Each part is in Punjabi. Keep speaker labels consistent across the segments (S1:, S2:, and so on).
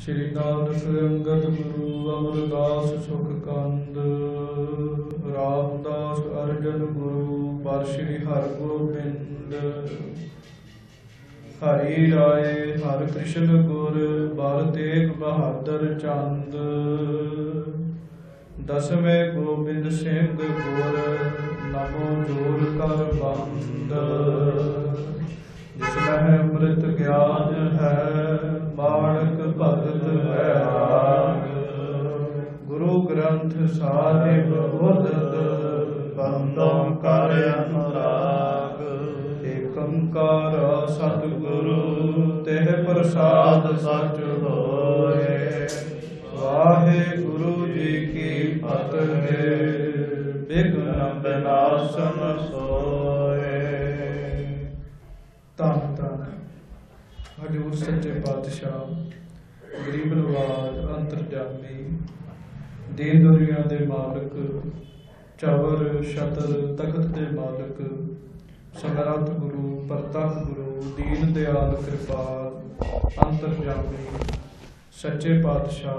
S1: श्री नानक अंगद गुरु अमरदास सुखकंद रामदास अर्जन गुरु पर श्री हरगोबिंद हरि राय हर कृष्ण गुर बाल तेग बहादुर चंद दसवें गोबिंद सिंह गुर नमो जोर कर बंद जिसमें अमृत ज्ञान है बाणक भगत वैराग गुरु ग्रंथ साहिब उदद बंदों कर अनुराग एकंकार सतगुरु तेह प्रसाद सच होए वाहे गुरु जी की फतेह विघ्न विनाशन सोए। धन धन हजूर सच्चे पातशाह गरीब नवाज अंतरजामी दीन दुनिया दे मालिक चवर छतर तखत दे मालिक समर्थ गुरु प्रताप गुरु दीन दयाल कृपाल अंतरजामी सच्चे पातशाह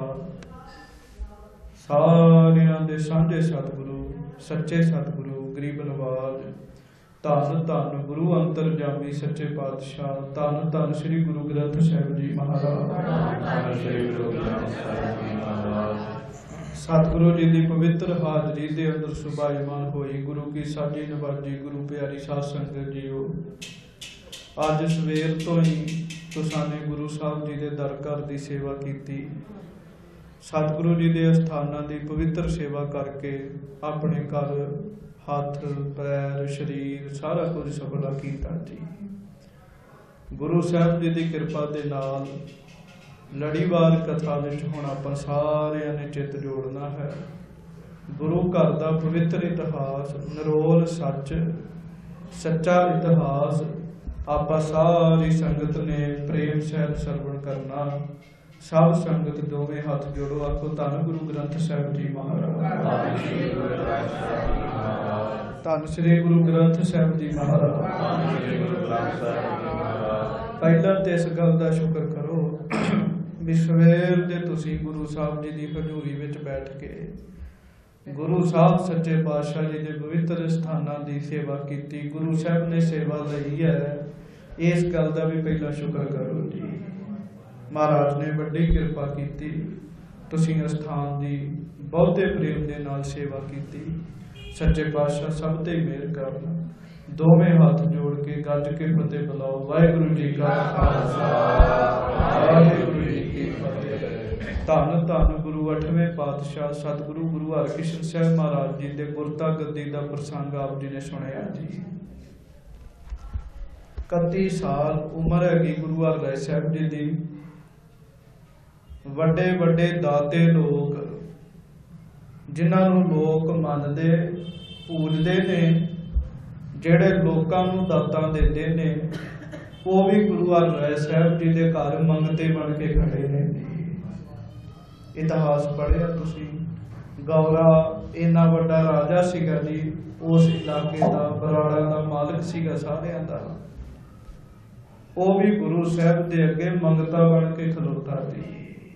S1: सारियां दे सांझे सतगुरु सच्चे सतगुरु गरीब नवाज धन धन गुरु अंतरजामी सच्चे पातशाह धन धन श्री गुरु ग्रंथ साहिब जी महाराज सतगुरु जी की पवित्र हाजरी के अंदर सुभाईमान होई गुरु की साजी नवाजी गुरु प्यारी साध संगत जीओ अज सवेर तो ही तुसां ने गुरु साहब जी के दर घर की सेवा की सतगुरु जी के अस्थानां की पवित्र सेवा करके अपने घर हथ पैर शरीर सारा कुछ सफला किया जी। गुरु साहब जी की कृपा के नाल लड़ीवार कथा विच हुण आपां सारिआं ने चित जोड़ना है। गुरु घर का पवित्र इतिहास निरोल सच सच्चा इतिहास आपां सारी संगत ने प्रेम सहित सरवण करना। सब संगत दोवें हाथ जोड़ो आखो धन गुरु ग्रंथ साहिब जी महाराज धन श्री गुरु ग्रंथ साहिब जी महाराज। पहला तो इस गल का शुक्र करो भी सवेर दे तुसी गुरु साहब जी की हजूरी विच बैठ के गुरु साहब सच्चे पातशाह जी के पवित्र स्थानां की सेवा की। गुरु साहब ने सेवा लई है इस गल का भी पहला शुक्र करो जी। महाराज ने बड़ी कृपा की तुसी अस्थान की बहुते प्रेम के नाल सेवा की। सच्चे पातशाह सब ते मेहर करन। दोवें हाथ जोड़ के गज के फतेह बुलाओ वाहिगुरू जी का खालसा वाहिगुरू जी की फतेह। धन धन गुरु अठवें पातशाह सतगुरु गुरु हरकृष्ण साहिब महाराज जी के गुरता गद्दी का प्रसंग आप जी ने सुनिया जी। 31 साल उम्र हैगी गुरु हरराय साहिब जी की। वड्डे वड्डे दाते लोग जिन्हों लोग मनते पूजते ने जेड़े लोगों को दातां देते ने वो भी गुरु हरराय साहिब जी के घर मंगते बन के खड़े ने। इतिहास पढ़िया तुसी गौरा इन्ना वड्डा राजा सीगा जी उस इलाके का बराड़ा का मालिक सीगा सारियां दा। वो भी गुरु साहब के अगे मंगता बन के खलोता जी।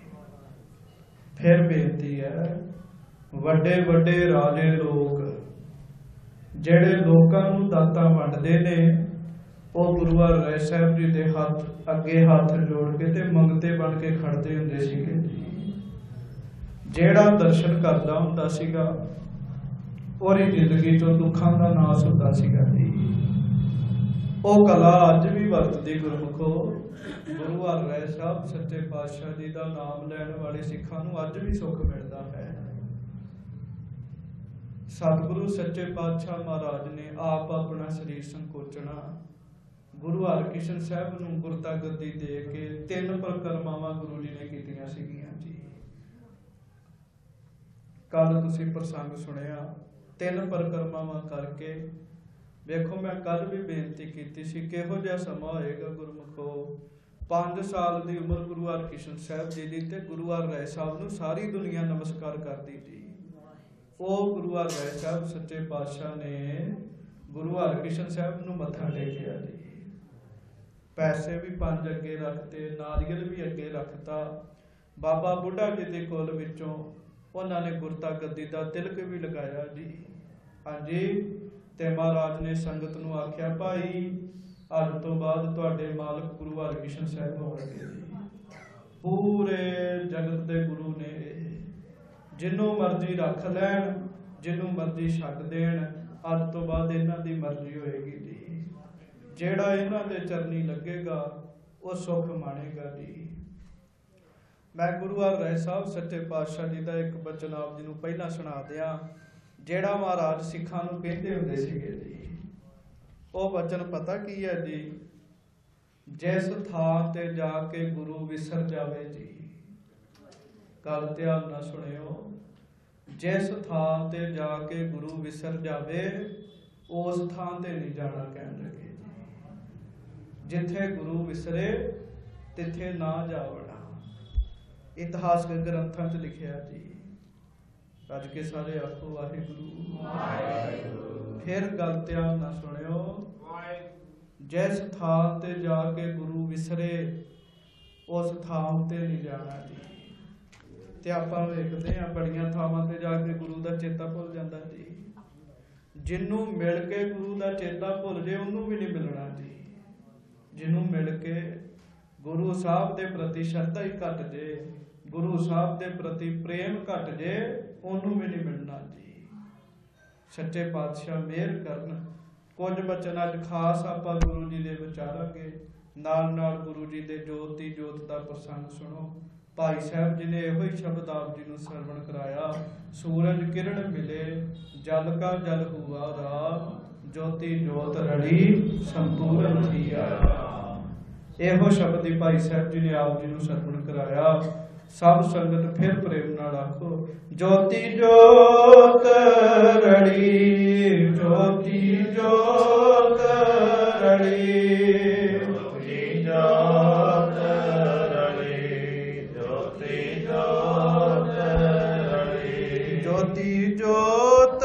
S1: फिर बेनती है वड्डे वड्डे राजे लोग जेड़े लोगों को दातां वंडदे ने वो गुरु हरराय साहिब जी के हाथ अगे हाथ जोड़ के ते मंगते बन के खड़ते हुंदे सीगे जी। जेड़ा दर्शन करदा हुंदा सीगा ओहदी जिंदगी चों दुखां दा नाश हुंदा सीगा जी। वो कला अज भी वरतदी गुरमुखो। गुरु हरराय साहब सच्चे पातशाह जी का नाम लैण वाले सिखां नूं अज भी सुख मिलता है। सतगुरु सच्चे पातशाह महाराज ने आप अपना शरीर संकोचना गुरु हरकृष्ण साहब नूं गुरता गद्दी दे के 3 परिक्रमावां गुरु जी ने कीतियां सीगियां जी। कल तुसीं प्रसंग सुनिया 3 परिक्रमावां करके देखो मैं कल भी बेनती की सी किहो जिहा समा होएगा गुरमुखो। 5 साल की उम्र गुरु हरकृष्ण साहब जी की ते गुरु हरराय साहब नूं सारी दुनिया नमस्कार करती जी। वो गुरु हरराय साहब सच्चे पातशाह ने गुरु हरकृष्ण साहब नूं मत्था टेकिया जी। पैसे भी 5 अगे रखते, नारियल भी अगे रखता, ਬਾਬਾ ਬੁੱਢਾ ਜੀ ਦੇ ਕੋਲ ਵਿੱਚੋਂ ਉਹਨਾਂ ਨੇ ਗੁਰਤਾ ਗੱਦੀ ਦਾ ਤਿਲਕ ਵੀ ਲਗਾਇਆ ਜੀ। ਹਾਂਜੀ, ਤੇ ਮਹਾਰਾਜ ਨੇ ਸੰਗਤ ਨੂੰ ਆਖਿਆ, ਭਾਈ ਅੱਜ ਤੋਂ ਬਾਅਦ ਤੁਹਾਡੇ ਮਾਲਕ ਗੁਰੂ ਹਰਕ੍ਰਿਸ਼ਨ ਸਾਹਿਬ ਹੋਣਗੇ ਜੀ। ਪੂਰੇ ਜਗਤ ਦੇ ਗੁਰੂ ਨੇ, ਜਿਹਨੂੰ ਮਰਜ਼ੀ ਰੱਖ ਲੈਣ, ਜਿਹਨੂੰ ਮਰਜ਼ੀ ਛੱਡ ਦੇਣ, ਅੱਜ ਤੋਂ ਬਾਅਦ ਇਹਨਾਂ ਦੀ ਮਰਜ਼ੀ ਹੋਏਗੀ ਜੀ। ਜਿਹੜਾ ਇਹਨਾਂ ਦੇ ਚਰਨੀ ਲੱਗੇਗਾ ਉਹ ਸੁੱਖ ਮਾਣੇਗਾ ਜੀ। ਮੈਂ ਗੁਰੂ ਹਰਿ ਸਾਹਿਬ ਸੱਚੇ ਪਾਤਸ਼ਾਹ ਜੀ ਦਾ ਇੱਕ ਬਚਨ ਆਪ ਜੀ ਨੂੰ ਪਹਿਲਾਂ ਸੁਣਾ ਦਿਆਂ, ਜਿਹੜਾ ਮਹਾਰਾਜ ਸਿੱਖਾਂ ਨੂੰ ਕਹਿੰਦੇ ਹੁੰਦੇ ਸੀਗੇ ਜੀ। ਉਹ ਬਚਨ ਪਤਾ ਕੀ ਹੈ ਜੀ? ਜਿਸ ਥਾਂ ਤੇ ਜਾ ਕੇ ਗੁਰੂ ਵਿਸਰ ਜਾਵੇ ਜੀ, ਗੱਲ ਧਿਆਨ ਨਾਲ ਸੁਣਿਓ, ਜਿਸ ਥਾਂ ਤੇ ਜਾ ਕੇ ਗੁਰੂ ਵਿਸਰ ਜਾਵੇ ਉਸ ਥਾਂ ਤੇ ਨਹੀਂ ਜਾਣਾ ਕਹਿਣ ਲੱਗੇ ਜੀ। ਜਿੱਥੇ ਗੁਰੂ ਵਿਸਰੇ ਤਿੱਥੇ ਨਾ ਜਾਵਣਾ, ਇਤਿਹਾਸਕ ਗ੍ਰੰਥਾਂ 'ਚ ਲਿਖਿਆ ਜੀ। ਰੱਜ ਕੇ ਸਾਰੇ ਆਖੋ ਵਾਹਿਗੁਰੂ ਵਾਹਿਗੁਰੂ। ਫਿਰ ਗੱਲ ਧਿਆਨ ਨਾਲ ਸੁਣਿਓ, ਜਿਸ ਥਾਂ ਤੇ ਜਾ ਕੇ ਗੁਰੂ ਵਿਸਰੇ ਉਸ ਥਾਂ ਉੱਤੇ ਨਹੀਂ ਜਾਣਾ ਜੀ। ਤੇ ਆਪਾਂ ਵੇਖਦੇ ਹਾਂ ਬੜੀਆਂ ਥਾਵਾਂ ਤੇ ਜਾ ਕੇ ਗੁਰੂ ਦਾ ਚੇਤਾ ਭੁੱਲ ਜਾਂਦਾ ਜੀ। ਜਿਹਨੂੰ ਮਿਲ ਕੇ ਗੁਰੂ ਦਾ ਚੇਤਾ ਭੁੱਲ ਜੇ ਉਹਨੂੰ ਵੀ ਨਹੀਂ ਮਿਲਣਾ ਜੀ। ਜਿਹਨੂੰ ਮਿਲ ਕੇ ਗੁਰੂ ਸਾਹਿਬ ਦੇ ਪ੍ਰਤੀ ਸ਼ਰਧਾ ਹੀ ਘਟ ਜੇ, ਗੁਰੂ ਸਾਹਿਬ ਦੇ ਪ੍ਰਤੀ ਪ੍ਰੇਮ ਘਟ ਜੇ, ਉਹਨੂੰ ਵੀ ਨਹੀਂ ਮਿਲਣਾ ਜੀ। ਸੱਚੇ ਪਾਤਸ਼ਾਹ ਮਿਹਰ ਕਰਨ। ਕੁਝ ਬਚਨ ਅੱਜ ਖਾਸ ਆਪਾਂ ਗੁਰੂ ਜੀ ਦੇ ਵਿਚਾਰਾਂਗੇ, ਨਾਲ ਨਾਲ ਗੁਰੂ ਜੀ ਦੇ ਜੋਤੀ ਜੋਤ ਦਾ ਪ੍ਰਸੰਗ ਸੁਣੋ। ਭਾਈ ਸਾਹਿਬ ਜੀ ਨੇ ਇਹੋ ਹੀ ਸ਼ਬਦ ਆਪ ਜੀ ਨੂੰ ਸਰਵਣ ਕਰਾਇਆ, ਸੂਰਜ ਕਿਰਨ ਮਿਲੇ ਜਲ ਕਾ ਜਲ ਹੁਆ ਰਾਮ, ਜੋਤੀ ਜੋਤ ਰੜੀ ਸੰਪੂਰਨ ਥੀਆ। ਇਹੋ ਸ਼ਬਦ ਹੀ ਭਾਈ ਸਾਹਿਬ ਜੀ ਨੇ ਆਪ ਜੀ ਨੂੰ ਸਰਵਣ ਕਰਾਇਆ। ਸਭ ਸੰਗਤ ਫਿਰ ਪ੍ਰੇਮ ਨਾਲ ਆਖੋ, ਜੋਤੀ ਜੋਤ ਰੜੀ, ਜੋਤੀ ਜੋਤ ਰੜੀ, ਜੋਤੀ ਜੋਤ ਰੜੀ, ਜੋਤੀ ਜੋਤ ਰੜੀ, ਜੋਤੀ ਜੋਤ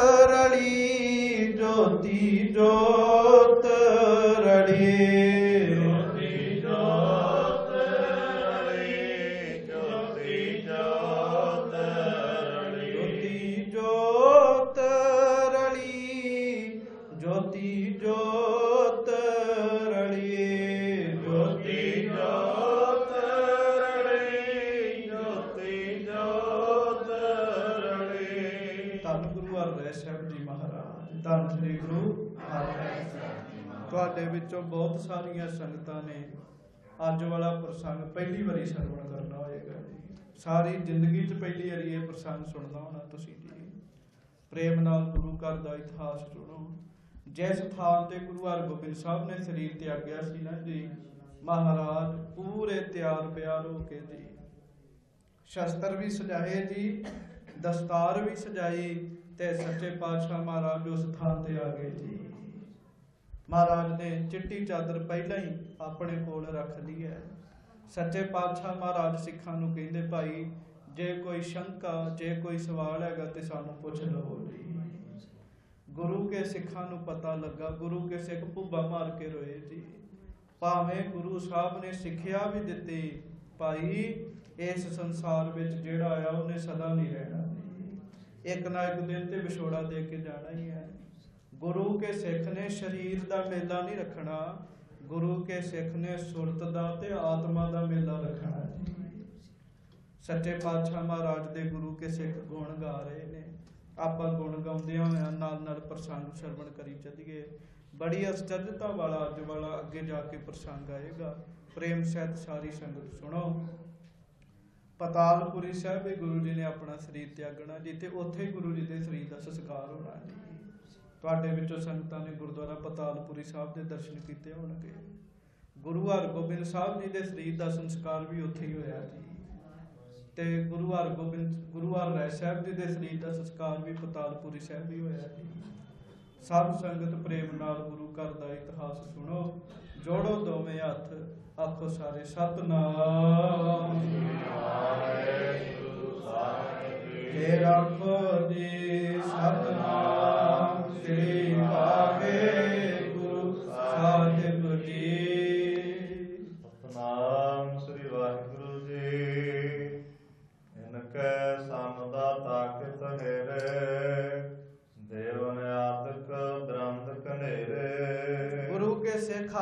S1: ਰੜੀ, ਜੋਤੀ ਜੋਤ ਰੜੀ, ਤੁਹਾਡੇ ਵਿੱਚੋਂ ਬਹੁਤ ਸਾਰੀਆਂ ਸੰਗਤਾਂ ਨੇ ਅੱਜ ਵਾਲਾ ਪ੍ਰਸੰਗ ਪਹਿਲੀ ਵਾਰੀ ਸਰਵਣ ਕਰਨਾ ਹੋਏਗਾ ਜੀ। ਸਾਰੀ ਜ਼ਿੰਦਗੀ 'ਚ ਪਹਿਲੀ ਵਾਰੀ ਇਹ ਪ੍ਰਸੰਗ ਸੁਣਨਾ ਹੋਣਾ ਤੁਸੀਂ ਜੀ। ਪ੍ਰੇਮ ਨਾਲ ਗੁਰੂ ਘਰ ਦਾ ਇਤਿਹਾਸ ਸੁਣੋ। ਜਿਸ ਥਾਂ ਤੇ ਗੁਰੂ ਹਰਗੋਬਿੰਦ ਸਾਹਿਬ ਨੇ ਸਰੀਰ ਤਿਆਗਿਆ ਸੀ ਨਾ ਜੀ, ਮਹਾਰਾਜ ਪੂਰੇ ਤਿਆਰ ਬਿਆਰ ਹੋ ਕੇ ਜੀ, ਸ਼ਸਤਰ ਵੀ ਸਜਾਏ ਜੀ, ਦਸਤਾਰ ਵੀ ਸਜਾਈ, ਤੇ ਸੱਚੇ ਪਾਤਸ਼ਾਹ ਮਹਾਰਾਜ ਉਸ ਥਾਂ ਤੇ ਆ ਗਏ ਜੀ। ਮਹਾਰਾਜ ਨੇ ਚਿੱਟੀ ਚਾਦਰ ਪਹਿਲਾਂ ਹੀ ਆਪਣੇ ਕੋਲ ਰੱਖ ਲਈ ਹੈ। ਸੱਚੇ ਪਾਤਸ਼ਾਹ ਮਹਾਰਾਜ ਸਿੱਖਾਂ ਨੂੰ ਕਹਿੰਦੇ, ਭਾਈ ਜੇ ਕੋਈ ਸ਼ੰਕਾ, ਜੇ ਕੋਈ ਸਵਾਲ ਹੈਗਾ ਤੇ ਸਾਨੂੰ ਪੁੱਛ ਲਵੋ ਜੀ। ਗੁਰੂ ਕੇ ਸਿੱਖਾਂ ਨੂੰ ਪਤਾ ਲੱਗਾ, ਗੁਰੂ ਕੇ ਸਿੱਖ ਭੁੱਬਾ ਮਾਰ ਕੇ ਰੋਏ ਜੀ। ਭਾਵੇਂ ਗੁਰੂ ਸਾਹਿਬ ਨੇ ਸਿੱਖਿਆ ਵੀ ਦਿੱਤੀ, ਭਾਈ ਇਸ ਸੰਸਾਰ ਵਿੱਚ ਜਿਹੜਾ ਆਇਆ ਉਹਨੇ ਸਦਾ ਨਹੀਂ ਰਹਿਣਾ, ਇੱਕ ਨਾ ਇੱਕ ਦਿਨ ਤੇ ਵਿਛੋੜਾ ਦੇ ਕੇ ਜਾਣਾ ਹੀ ਹੈ। ਗੁਰੂ ਕੇ ਸਿੱਖ ਨੇ ਸਰੀਰ ਦਾ ਮੇਲਾ ਨਹੀਂ ਰੱਖਣਾ, ਗੁਰੂ ਕੇ ਸਿੱਖ ਨੇ ਸੁਰਤ ਦਾ ਤੇ ਆਤਮਾ ਦਾ ਮੇਲਾ ਰੱਖਣਾ। ਸੱਚੇ ਪਾਤਸ਼ਾਹ ਮਹਾਰਾਜ ਦੇ ਗੁਰੂ ਕੇ ਸਿੱਖ ਗੁਣ ਗਾ ਰਹੇ ਨੇ। ਆਪਾਂ ਗੁਣ ਗਾਉਂਦਿਆਂ ਹੋਇਆਂ ਨਾਲ ਨਾਲ ਪ੍ਰਸੰਗ ਸਰਵਣ ਕਰੀ ਚੱਲੀਏ। ਬੜੀ ਅਚਰਜਤਾ ਵਾਲਾ ਅੱਜ ਵਾਲਾ ਅੱਗੇ ਜਾ ਕੇ ਪ੍ਰਸੰਗ ਆਏਗਾ। ਪ੍ਰੇਮ ਸਹਿਤ ਸਾਰੀ ਸੰਗਤ ਸੁਣੋ। ਪਤਾਲਪੁਰੀ ਸਾਹਿਬ ਵੀ ਗੁਰੂ ਜੀ ਨੇ ਆਪਣਾ ਸਰੀਰ ਤਿਆਗਣਾ ਜੀ, ਤੇ ਉੱਥੇ ਹੀ ਗੁਰੂ ਜੀ ਦੇ ਸਰੀਰ ਦਾ ਸੰਸਕਾਰ ਹੋਣਾ ਜੀ। ਤੁਹਾਡੇ ਵਿੱਚੋਂ ਸੰਗਤਾਂ ਨੇ ਗੁਰਦੁਆਰਾ ਪਤਾਲਪੁਰੀ ਸਾਹਿਬ ਦੇ ਦਰਸ਼ਨ ਕੀਤੇ ਹੋਣਗੇ। ਗੁਰੂ ਹਰਗੋਬਿੰਦ ਸਾਹਿਬ ਜੀ ਦੇ ਸਰੀਰ ਦਾ ਸੰਸਕਾਰ ਵੀ ਉੱਥੇ ਹੀ ਹੋਇਆ ਜੀ, ਤੇ ਗੁਰੂ ਹਰਿ ਸਾਹਿਬ ਜੀ ਦੇ ਸਰੀਰ ਦਾ ਸੰਸਕਾਰ ਵੀ ਪਤਾਲਪੁਰੀ ਸਾਹਿਬ ਹੀ ਹੋਇਆ ਜੀ। ਸਭ ਸੰਗਤ ਪ੍ਰੇਮ ਨਾਲ ਗੁਰੂ ਘਰ ਦਾ ਇਤਿਹਾਸ ਸੁਣੋ। ਜੋੜੋ ਦੋਵੇਂ ਹੱਥ, ਆਖੋ ਸਾਰੇ ਸਤਿਨਾਮ ਜੇ ਰੱਖੋ ਜੀ। ਸਤਿਨਾਮ ਸ੍ਰੀ ਵਾਹਿਗੁਰੂ ਸਾਹਿਬ ਜੀ।
S2: ਸਤਿਨਾਮ ਸ੍ਰੀ ਵਾਹਿਗੁਰੂ ਜੀ।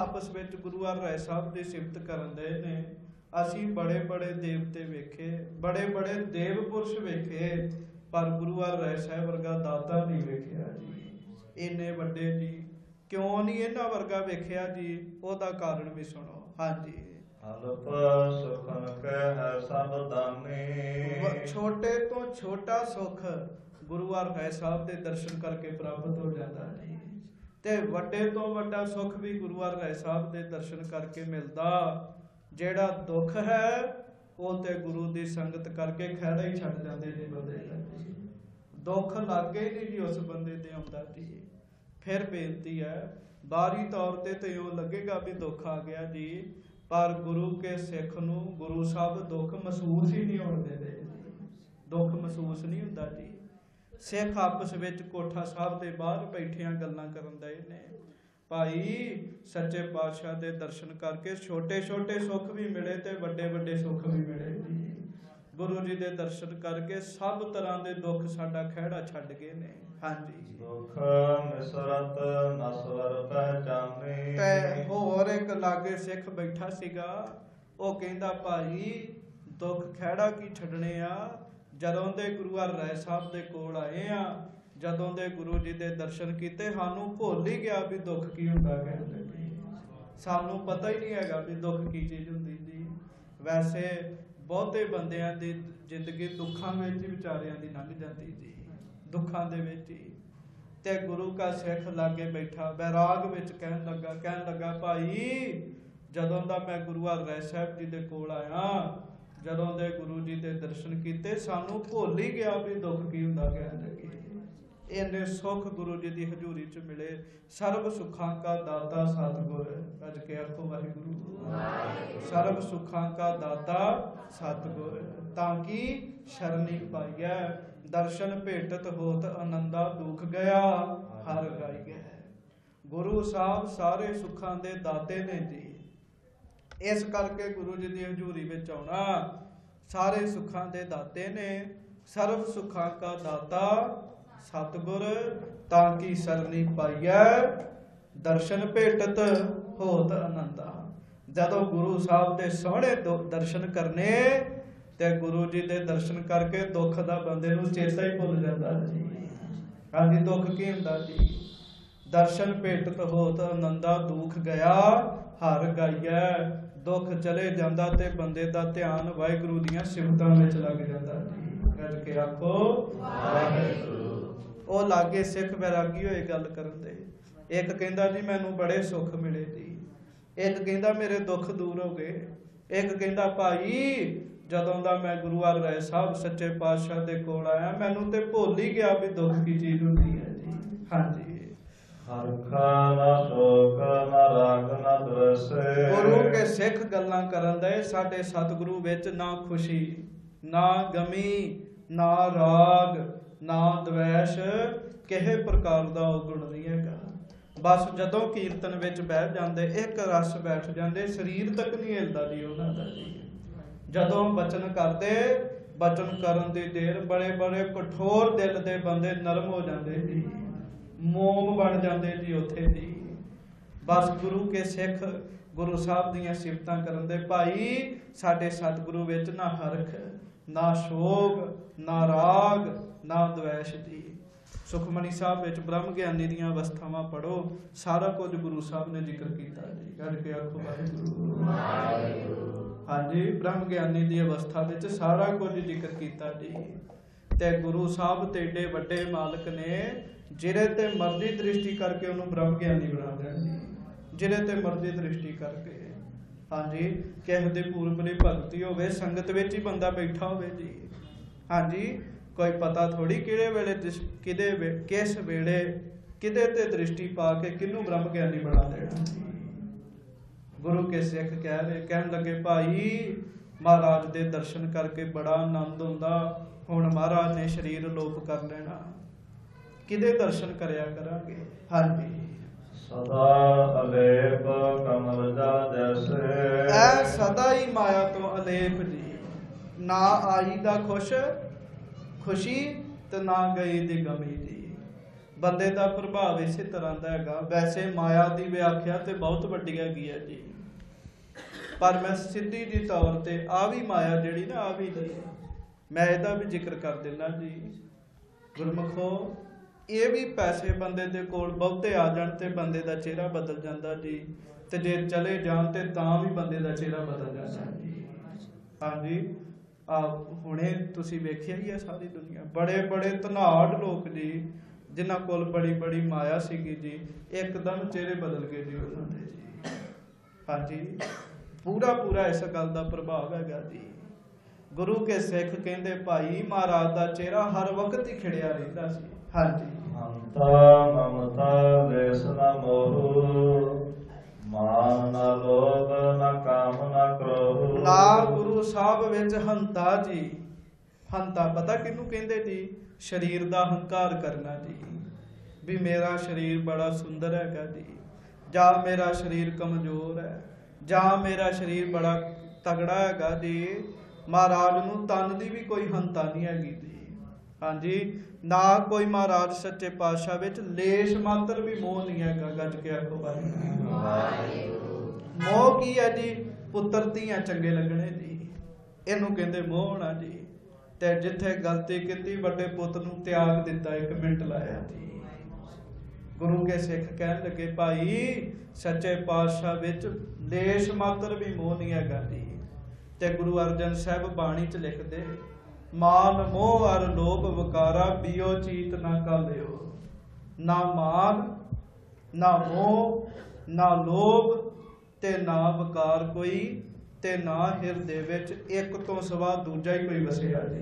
S1: आपस में गुरु हरराय साहब की सिफत करन दे ने। असी बड़े बड़े देवते वेखे, बड़े बड़े देव पुरुष वेखे, पर गुरु हरराय साहब वर्गा दाता नहीं वेखिया जी। इन्ने वड्डे जी क्यों नहीं इन्हां वर्गा वेखिया जी? ओहदा कारण भी सुनो। हाँ जी।
S2: अल्प सुखन के है सब दानी।
S1: छोटे तो छोटा सुख गुरु हरराय साहब के दर्शन करके प्राप्त हो जाता जी, ते वड्डे तो वड्डा सुख भी गुरु हरराय साहब के दर्शन करके मिलता। जेड़ा दुख है वो ते गुरु की संगत करके खैड़ा ही छड़ जाते जी बंदे जी। दुख लागे ही नहीं जी उस बंदे ते आउंदा जी। फिर बेनती है, बाहरी तौर ते तो यूं लगेगा भी दुख आ गया जी, पर गुरु के सिख नूं गुरु साहब दुख महसूस ही नहीं होण दिंदे जी। दुख महसूस नहीं हुंदा जी। सिख आपस विच कोठा साहब दे बाहर बैठियां गल्लां करन दे ने, भाई सच्चे पातशाह दे दर्शन करके छोटे छोटे सुख भी मिले ते वड्डे वड्डे सुख भी मिले जी। गुरु जी दे दर्शन करके सब तरह दे दुख साडा खैड़ा छड्ड गए ने। हाँ जी।
S2: दुख मिसरत नसवर पहचाने।
S1: ते होर एक लागे सिख बैठा सीगा, वो कहंदा भाई दुख खैड़ा की छड्डने आ, जदों दे गुरु हरराय साहब दे कोल आए आ, जदों दे गुरु जी दे दर्शन कीते, सानू भुल ही गया भी दुख की हुंदा। कहंदे जी सानू पता ही नहीं हैगा भी दुख की चीज़ हुंदी जी। वैसे बहुते बंदियां दी जिंदगी दुखां विच ही विचारियां दी लंघ जाती जी, दुखां दे विच ही। ते गुरु का सिख लागे बैठा बैराग विच कहन लगा भाई जदों दा मैं गुरु हरराय साहब जी दे कोल आया, जदों दे गुरु जी दे दर्शन कीते, सानू भुल ही गया भी दुख की हुंदा। कहन लगे इन्ने सुख गुरु जी की हजूरी च मिले। सर्व सुखां का दाता सतगुर, अज के आखो वाहिगुरू। सर्व सुखां का दाता सतगुर, ताकि शरणी पाइया, दर्शन भेटत होत आनंदा, दुख गया हर गाई गया। गुरु साहब सारे सुखां दे दाते ने जी। इस करके गुरु जी की हजूरी विच आउणा, सारे सुखां दे दाते ने। सर्व सुखां का दाता सतगुर, ताकि सरनी पाइया, दर्शन भेटत होत आनंदा। जदों गुरु साहब दे सोहणे दर्शन करने ते गुरु जी दे दर्शन करके दुख दा बंदे नूं चेता ही भुल जांदा जी। हाँ जी, दुख की हुंदा जी? दर्शन भेटत होत आनंदा, दुख गया हर गाइया। दुख चले जांदा ते बंदे दा ध्यान वाहिगुरू दीआं सिफतां विच लग जांदा जी। कह के आखो वाहिगुरू। ਉਹ ਲਾਗੇ सिख बैरागी होए गल करन दे। एक कहंदा जी मैनू बड़े सुख मिले जी, एक कहंदा मेरे दुख दूर हो गए, एक कहंदा भाई जदों दा मैं गुरु हरराय साहब सच्चे पातशाह दे कोल आया, मैनू ते भुल ही गया भी दुख की चीज हुंदी है जी। हाँ जी।
S2: हरखा ना शोक ना राग ना द्वेष।
S1: गुरु के सिख गल्लां करन दे, साडे सतगुरु विच ना खुशी ना गमी ना राग ना द्वेष, किसी प्रकार का गुण नहीं है। बस जदों कीर्तन विच बैठ जाते एक रस बैठ जाते, शरीर तक नहीं हिलता जी उन्हां दा जी। जदों बचन करते, बचन करन दी देर बड़े बड़े कठोर दिल दे बंदे नरम हो जाते जी, मोम बन जाते जी उत्थे जी। बस गुरु के सिख गुरु साहब दीआं सिफतां करन दे, भाई साडे सतगुरु विच ना हरख ना शोक ना राग ना द्वेष जी। सुखमनी साहब विच ब्रह्म ज्ञानी दीआं अवस्थावां पढ़ो, सारा कुछ गुरु साहब ने जिक्र कीता जी। कह के आखो वाहिगुरू। हाँ जी, ब्रह्म ज्ञानी दी अवस्था विच सारा कुछ जिक्र कीता जी। ते गुरु साहब ते एडे वड्डे मालक ने, जिहदे ते मर्जी दृष्टि करके उन्होंने ब्रह्म ज्ञानी बना देना जी, जिहदे ते मर्जी दृष्टि करके। हाँ जी, किसी दी पूर्वली भगती होवे, संगत विच ही बंदा बैठा होवे जी। हाँ जी, कोई पता थोड़ी किहड़े वेले किस वेले किदे ते दृष्टि पा के किनू ब्रह्म ज्ञानी बना देना। गुरु के सिख कहन लगे भाई महाराज दे दर्शन करके बड़ा आनंद हुंदा, हुण महाराज ने शरीर लोप कर लेना, किदे दर्शन करया करांगे। हाँ जी।
S2: सदा अलेप कमल जल जैसे।
S1: ऐ सदा ही माया तो अलेप जी, ना आई दा खुशी ते ना गई दी गमी जी। ਬੰਦੇ ਦਾ ਪ੍ਰਭਾਵ ਇਸੇ ਤਰ੍ਹਾਂ ਦਾ ਹੈਗਾ। ਵੈਸੇ ਮਾਇਆ ਦੀ ਵਿਆਖਿਆ ਤੇ ਬਹੁਤ ਵੱਡੀ ਹੈਗੀ ਹੈ ਜੀ, ਪਰ ਮੈਂ ਸਿੱਧੀ ਜੀ ਤੌਰ ਤੇ ਆ ਵੀ ਮਾਇਆ ਜਿਹੜੀ ਨਾ ਆ ਵੀ ਨਹੀਂ, ਮੈਂ ਇਹਦਾ ਵੀ ਜ਼ਿਕਰ ਕਰ ਦਿੰਦਾ ਜੀ। ਗੁਰਮੁਖੋ, ਇਹ ਵੀ ਪੈਸੇ ਬੰਦੇ ਦੇ ਕੋਲ ਬਹੁਤੇ ਆ ਜਾਣ ਤੇ ਬੰਦੇ ਦਾ ਚਿਹਰਾ ਬਦਲ ਜਾਂਦਾ ਜੀ, ਤੇ ਜੇ ਚਲੇ ਜਾਣ ਤੇ ਤਾਂ ਵੀ ਬੰਦੇ ਦਾ ਚਿਹਰਾ ਬਦਲ ਜਾਂਦਾ ਜੀ। ਹਾਂਜੀ, ਆ ਹੁਣੇ ਤੁਸੀਂ ਵੇਖਿਆ ਹੀ ਹੈ ਸਾਰੀ ਦੁਨੀਆ, ਬੜੇ ਬੜੇ ਧਨਾਢ ਲੋਕ ਜੀ, ਜਿਨ੍ਹਾਂ ਕੋਲ ਬੜੀ ਬੜੀ ਮਾਇਆ ਸੀਗੀ ਜੀ, ਇੱਕਦਮ ਚਿਹਰੇ ਬਦਲ ਗਏ ਜੀ ਉਹਨਾਂ ਦੇ ਜੀ। ਹਾਂਜੀ, ਪੂਰਾ ਪੂਰਾ ਇਸ ਗੱਲ ਦਾ ਪ੍ਰਭਾਵ ਹੈਗਾ ਜੀ। ਗੁਰੂ ਕੇ ਸਿੱਖ ਕਹਿੰਦੇ ਭਾਈ ਮਹਾਰਾਜ ਦਾ ਚਿਹਰਾ ਹਰ ਵਕਤ ਹੀ ਖਿੜਿਆ ਰਹਿੰਦਾ ਸੀ। ਹਾਂਜੀ,
S2: ਹੰਤਾ ਮਮਤਾ ਦੇਸ ਨਾ ਮੋਹ, ਮਾਨ ਨਾ ਲੋਭ ਨਾ ਕਾਮ ਨਾ ਕ੍ਰੋਧ।
S1: ਨਾ ਗੁਰੂ ਸਾਹਿਬ ਵਿੱਚ ਹੰਤਾ ਜੀ, ਹੰਤਾ ਪਤਾ ਕਿਹਨੂੰ ਕਹਿੰਦੇ ਜੀ? ਸਰੀਰ ਦਾ ਹੰਕਾਰ ਕਰਨਾ ਜੀ, ਵੀ ਮੇਰਾ ਸਰੀਰ ਬੜਾ ਸੁੰਦਰ ਹੈਗਾ ਜੀ, ਜਾਂ ਮੇਰਾ ਸਰੀਰ ਕਮਜ਼ੋਰ ਹੈ, ਜਾਂ ਮੇਰਾ ਸਰੀਰ ਬੜਾ ਤਗੜਾ ਹੈਗਾ ਜੀ। ਮਹਾਰਾਜ ਨੂੰ ਤਨ ਦੀ ਵੀ ਕੋਈ ਹੰਤਾ ਨਹੀਂ ਹੈਗੀ ਜੀ। ਹਾਂਜੀ, ਨਾ ਕੋਈ ਮਹਾਰਾਜ ਸੱਚੇ ਪਾਤਸ਼ਾਹ ਵਿੱਚ ਲੇਸ਼ ਮਾਤਰ ਵੀ ਮੋਹ ਨਹੀਂ ਹੈਗਾ। ਗੱਜ ਕੇ ਆਖੋ ਵਾਹਿਗੁਰੂ। ਮੋਹ ਕੀ ਹੈ ਜੀ? ਪੁੱਤਰ ਧੀਆਂ ਚੰਗੇ ਲੱਗਣੇ ਜੀ, ਇਹਨੂੰ ਕਹਿੰਦੇ ਮੋਹ ਹੋਣਾ ਜੀ। ਤੇ ਜਿੱਥੇ ਗਲਤੀ ਕੀਤੀ ਵੱਡੇ ਪੁੱਤ ਨੂੰ ਤਿਆਗ ਦਿੱਤਾ, 1 ਮਿੰਟ ਲਾਇਆ ਜੀ। ਗੁਰੂ ਕੇ ਸਿੱਖ ਕਹਿਣ ਲੱਗੇ ਭਾਈ ਸੱਚੇ ਪਾਤਸ਼ਾਹ ਵਿੱਚ ਲੇਸ਼ ਮਾਤਰ ਵੀ ਮੋਹ ਨਹੀਂ ਹੈਗਾ ਜੀ। ਤੇ ਗੁਰੂ ਅਰਜਨ ਸਾਹਿਬ ਬਾਣੀ ਚ ਲਿਖਦੇ, ਮਾਨ ਮੋਹ ਅਰ ਲੋਭ ਵਿਕਾਰਾ, ਬਿਓ ਚੀਤ ਨਾ ਕਾਲਿਓ। ਨਾ ਮਾਨ, ਨਾ ਮੋਹ, ਨਾ ਲੋਭ ਤੇ ਨਾ ਵਿਕਾਰ ਕੋਈ, ਤੇ ਨਾ ਹਿਰਦੇ ਵਿੱਚ ਇੱਕ ਤੋਂ ਸਿਵਾ ਦੂਜਾ ਹੀ ਕੋਈ ਵਸਿਆ ਜੀ।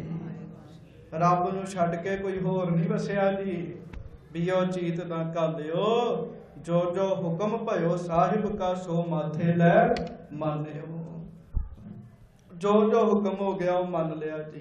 S1: ਰੱਬ ਨੂੰ ਛੱਡ ਕੇ ਕੋਈ ਹੋਰ ਨਹੀਂ ਵਸਿਆ ਜੀ। ਬਿਓ ਚੀਤ ਨਾ ਕਾਲਿਓ, ਜੋ ਜੋ ਹੁਕਮ ਭਇਓ ਸਾਹਿਬ ਕਾ, ਸੋ ਮਾਥੇ ਲੈ ਮੰਨਿਓ। ਜੋ ਜੋ ਹੁਕਮ ਹੋ ਗਿਆ ਉਹ ਮੰਨ ਲਿਆ ਜੀ।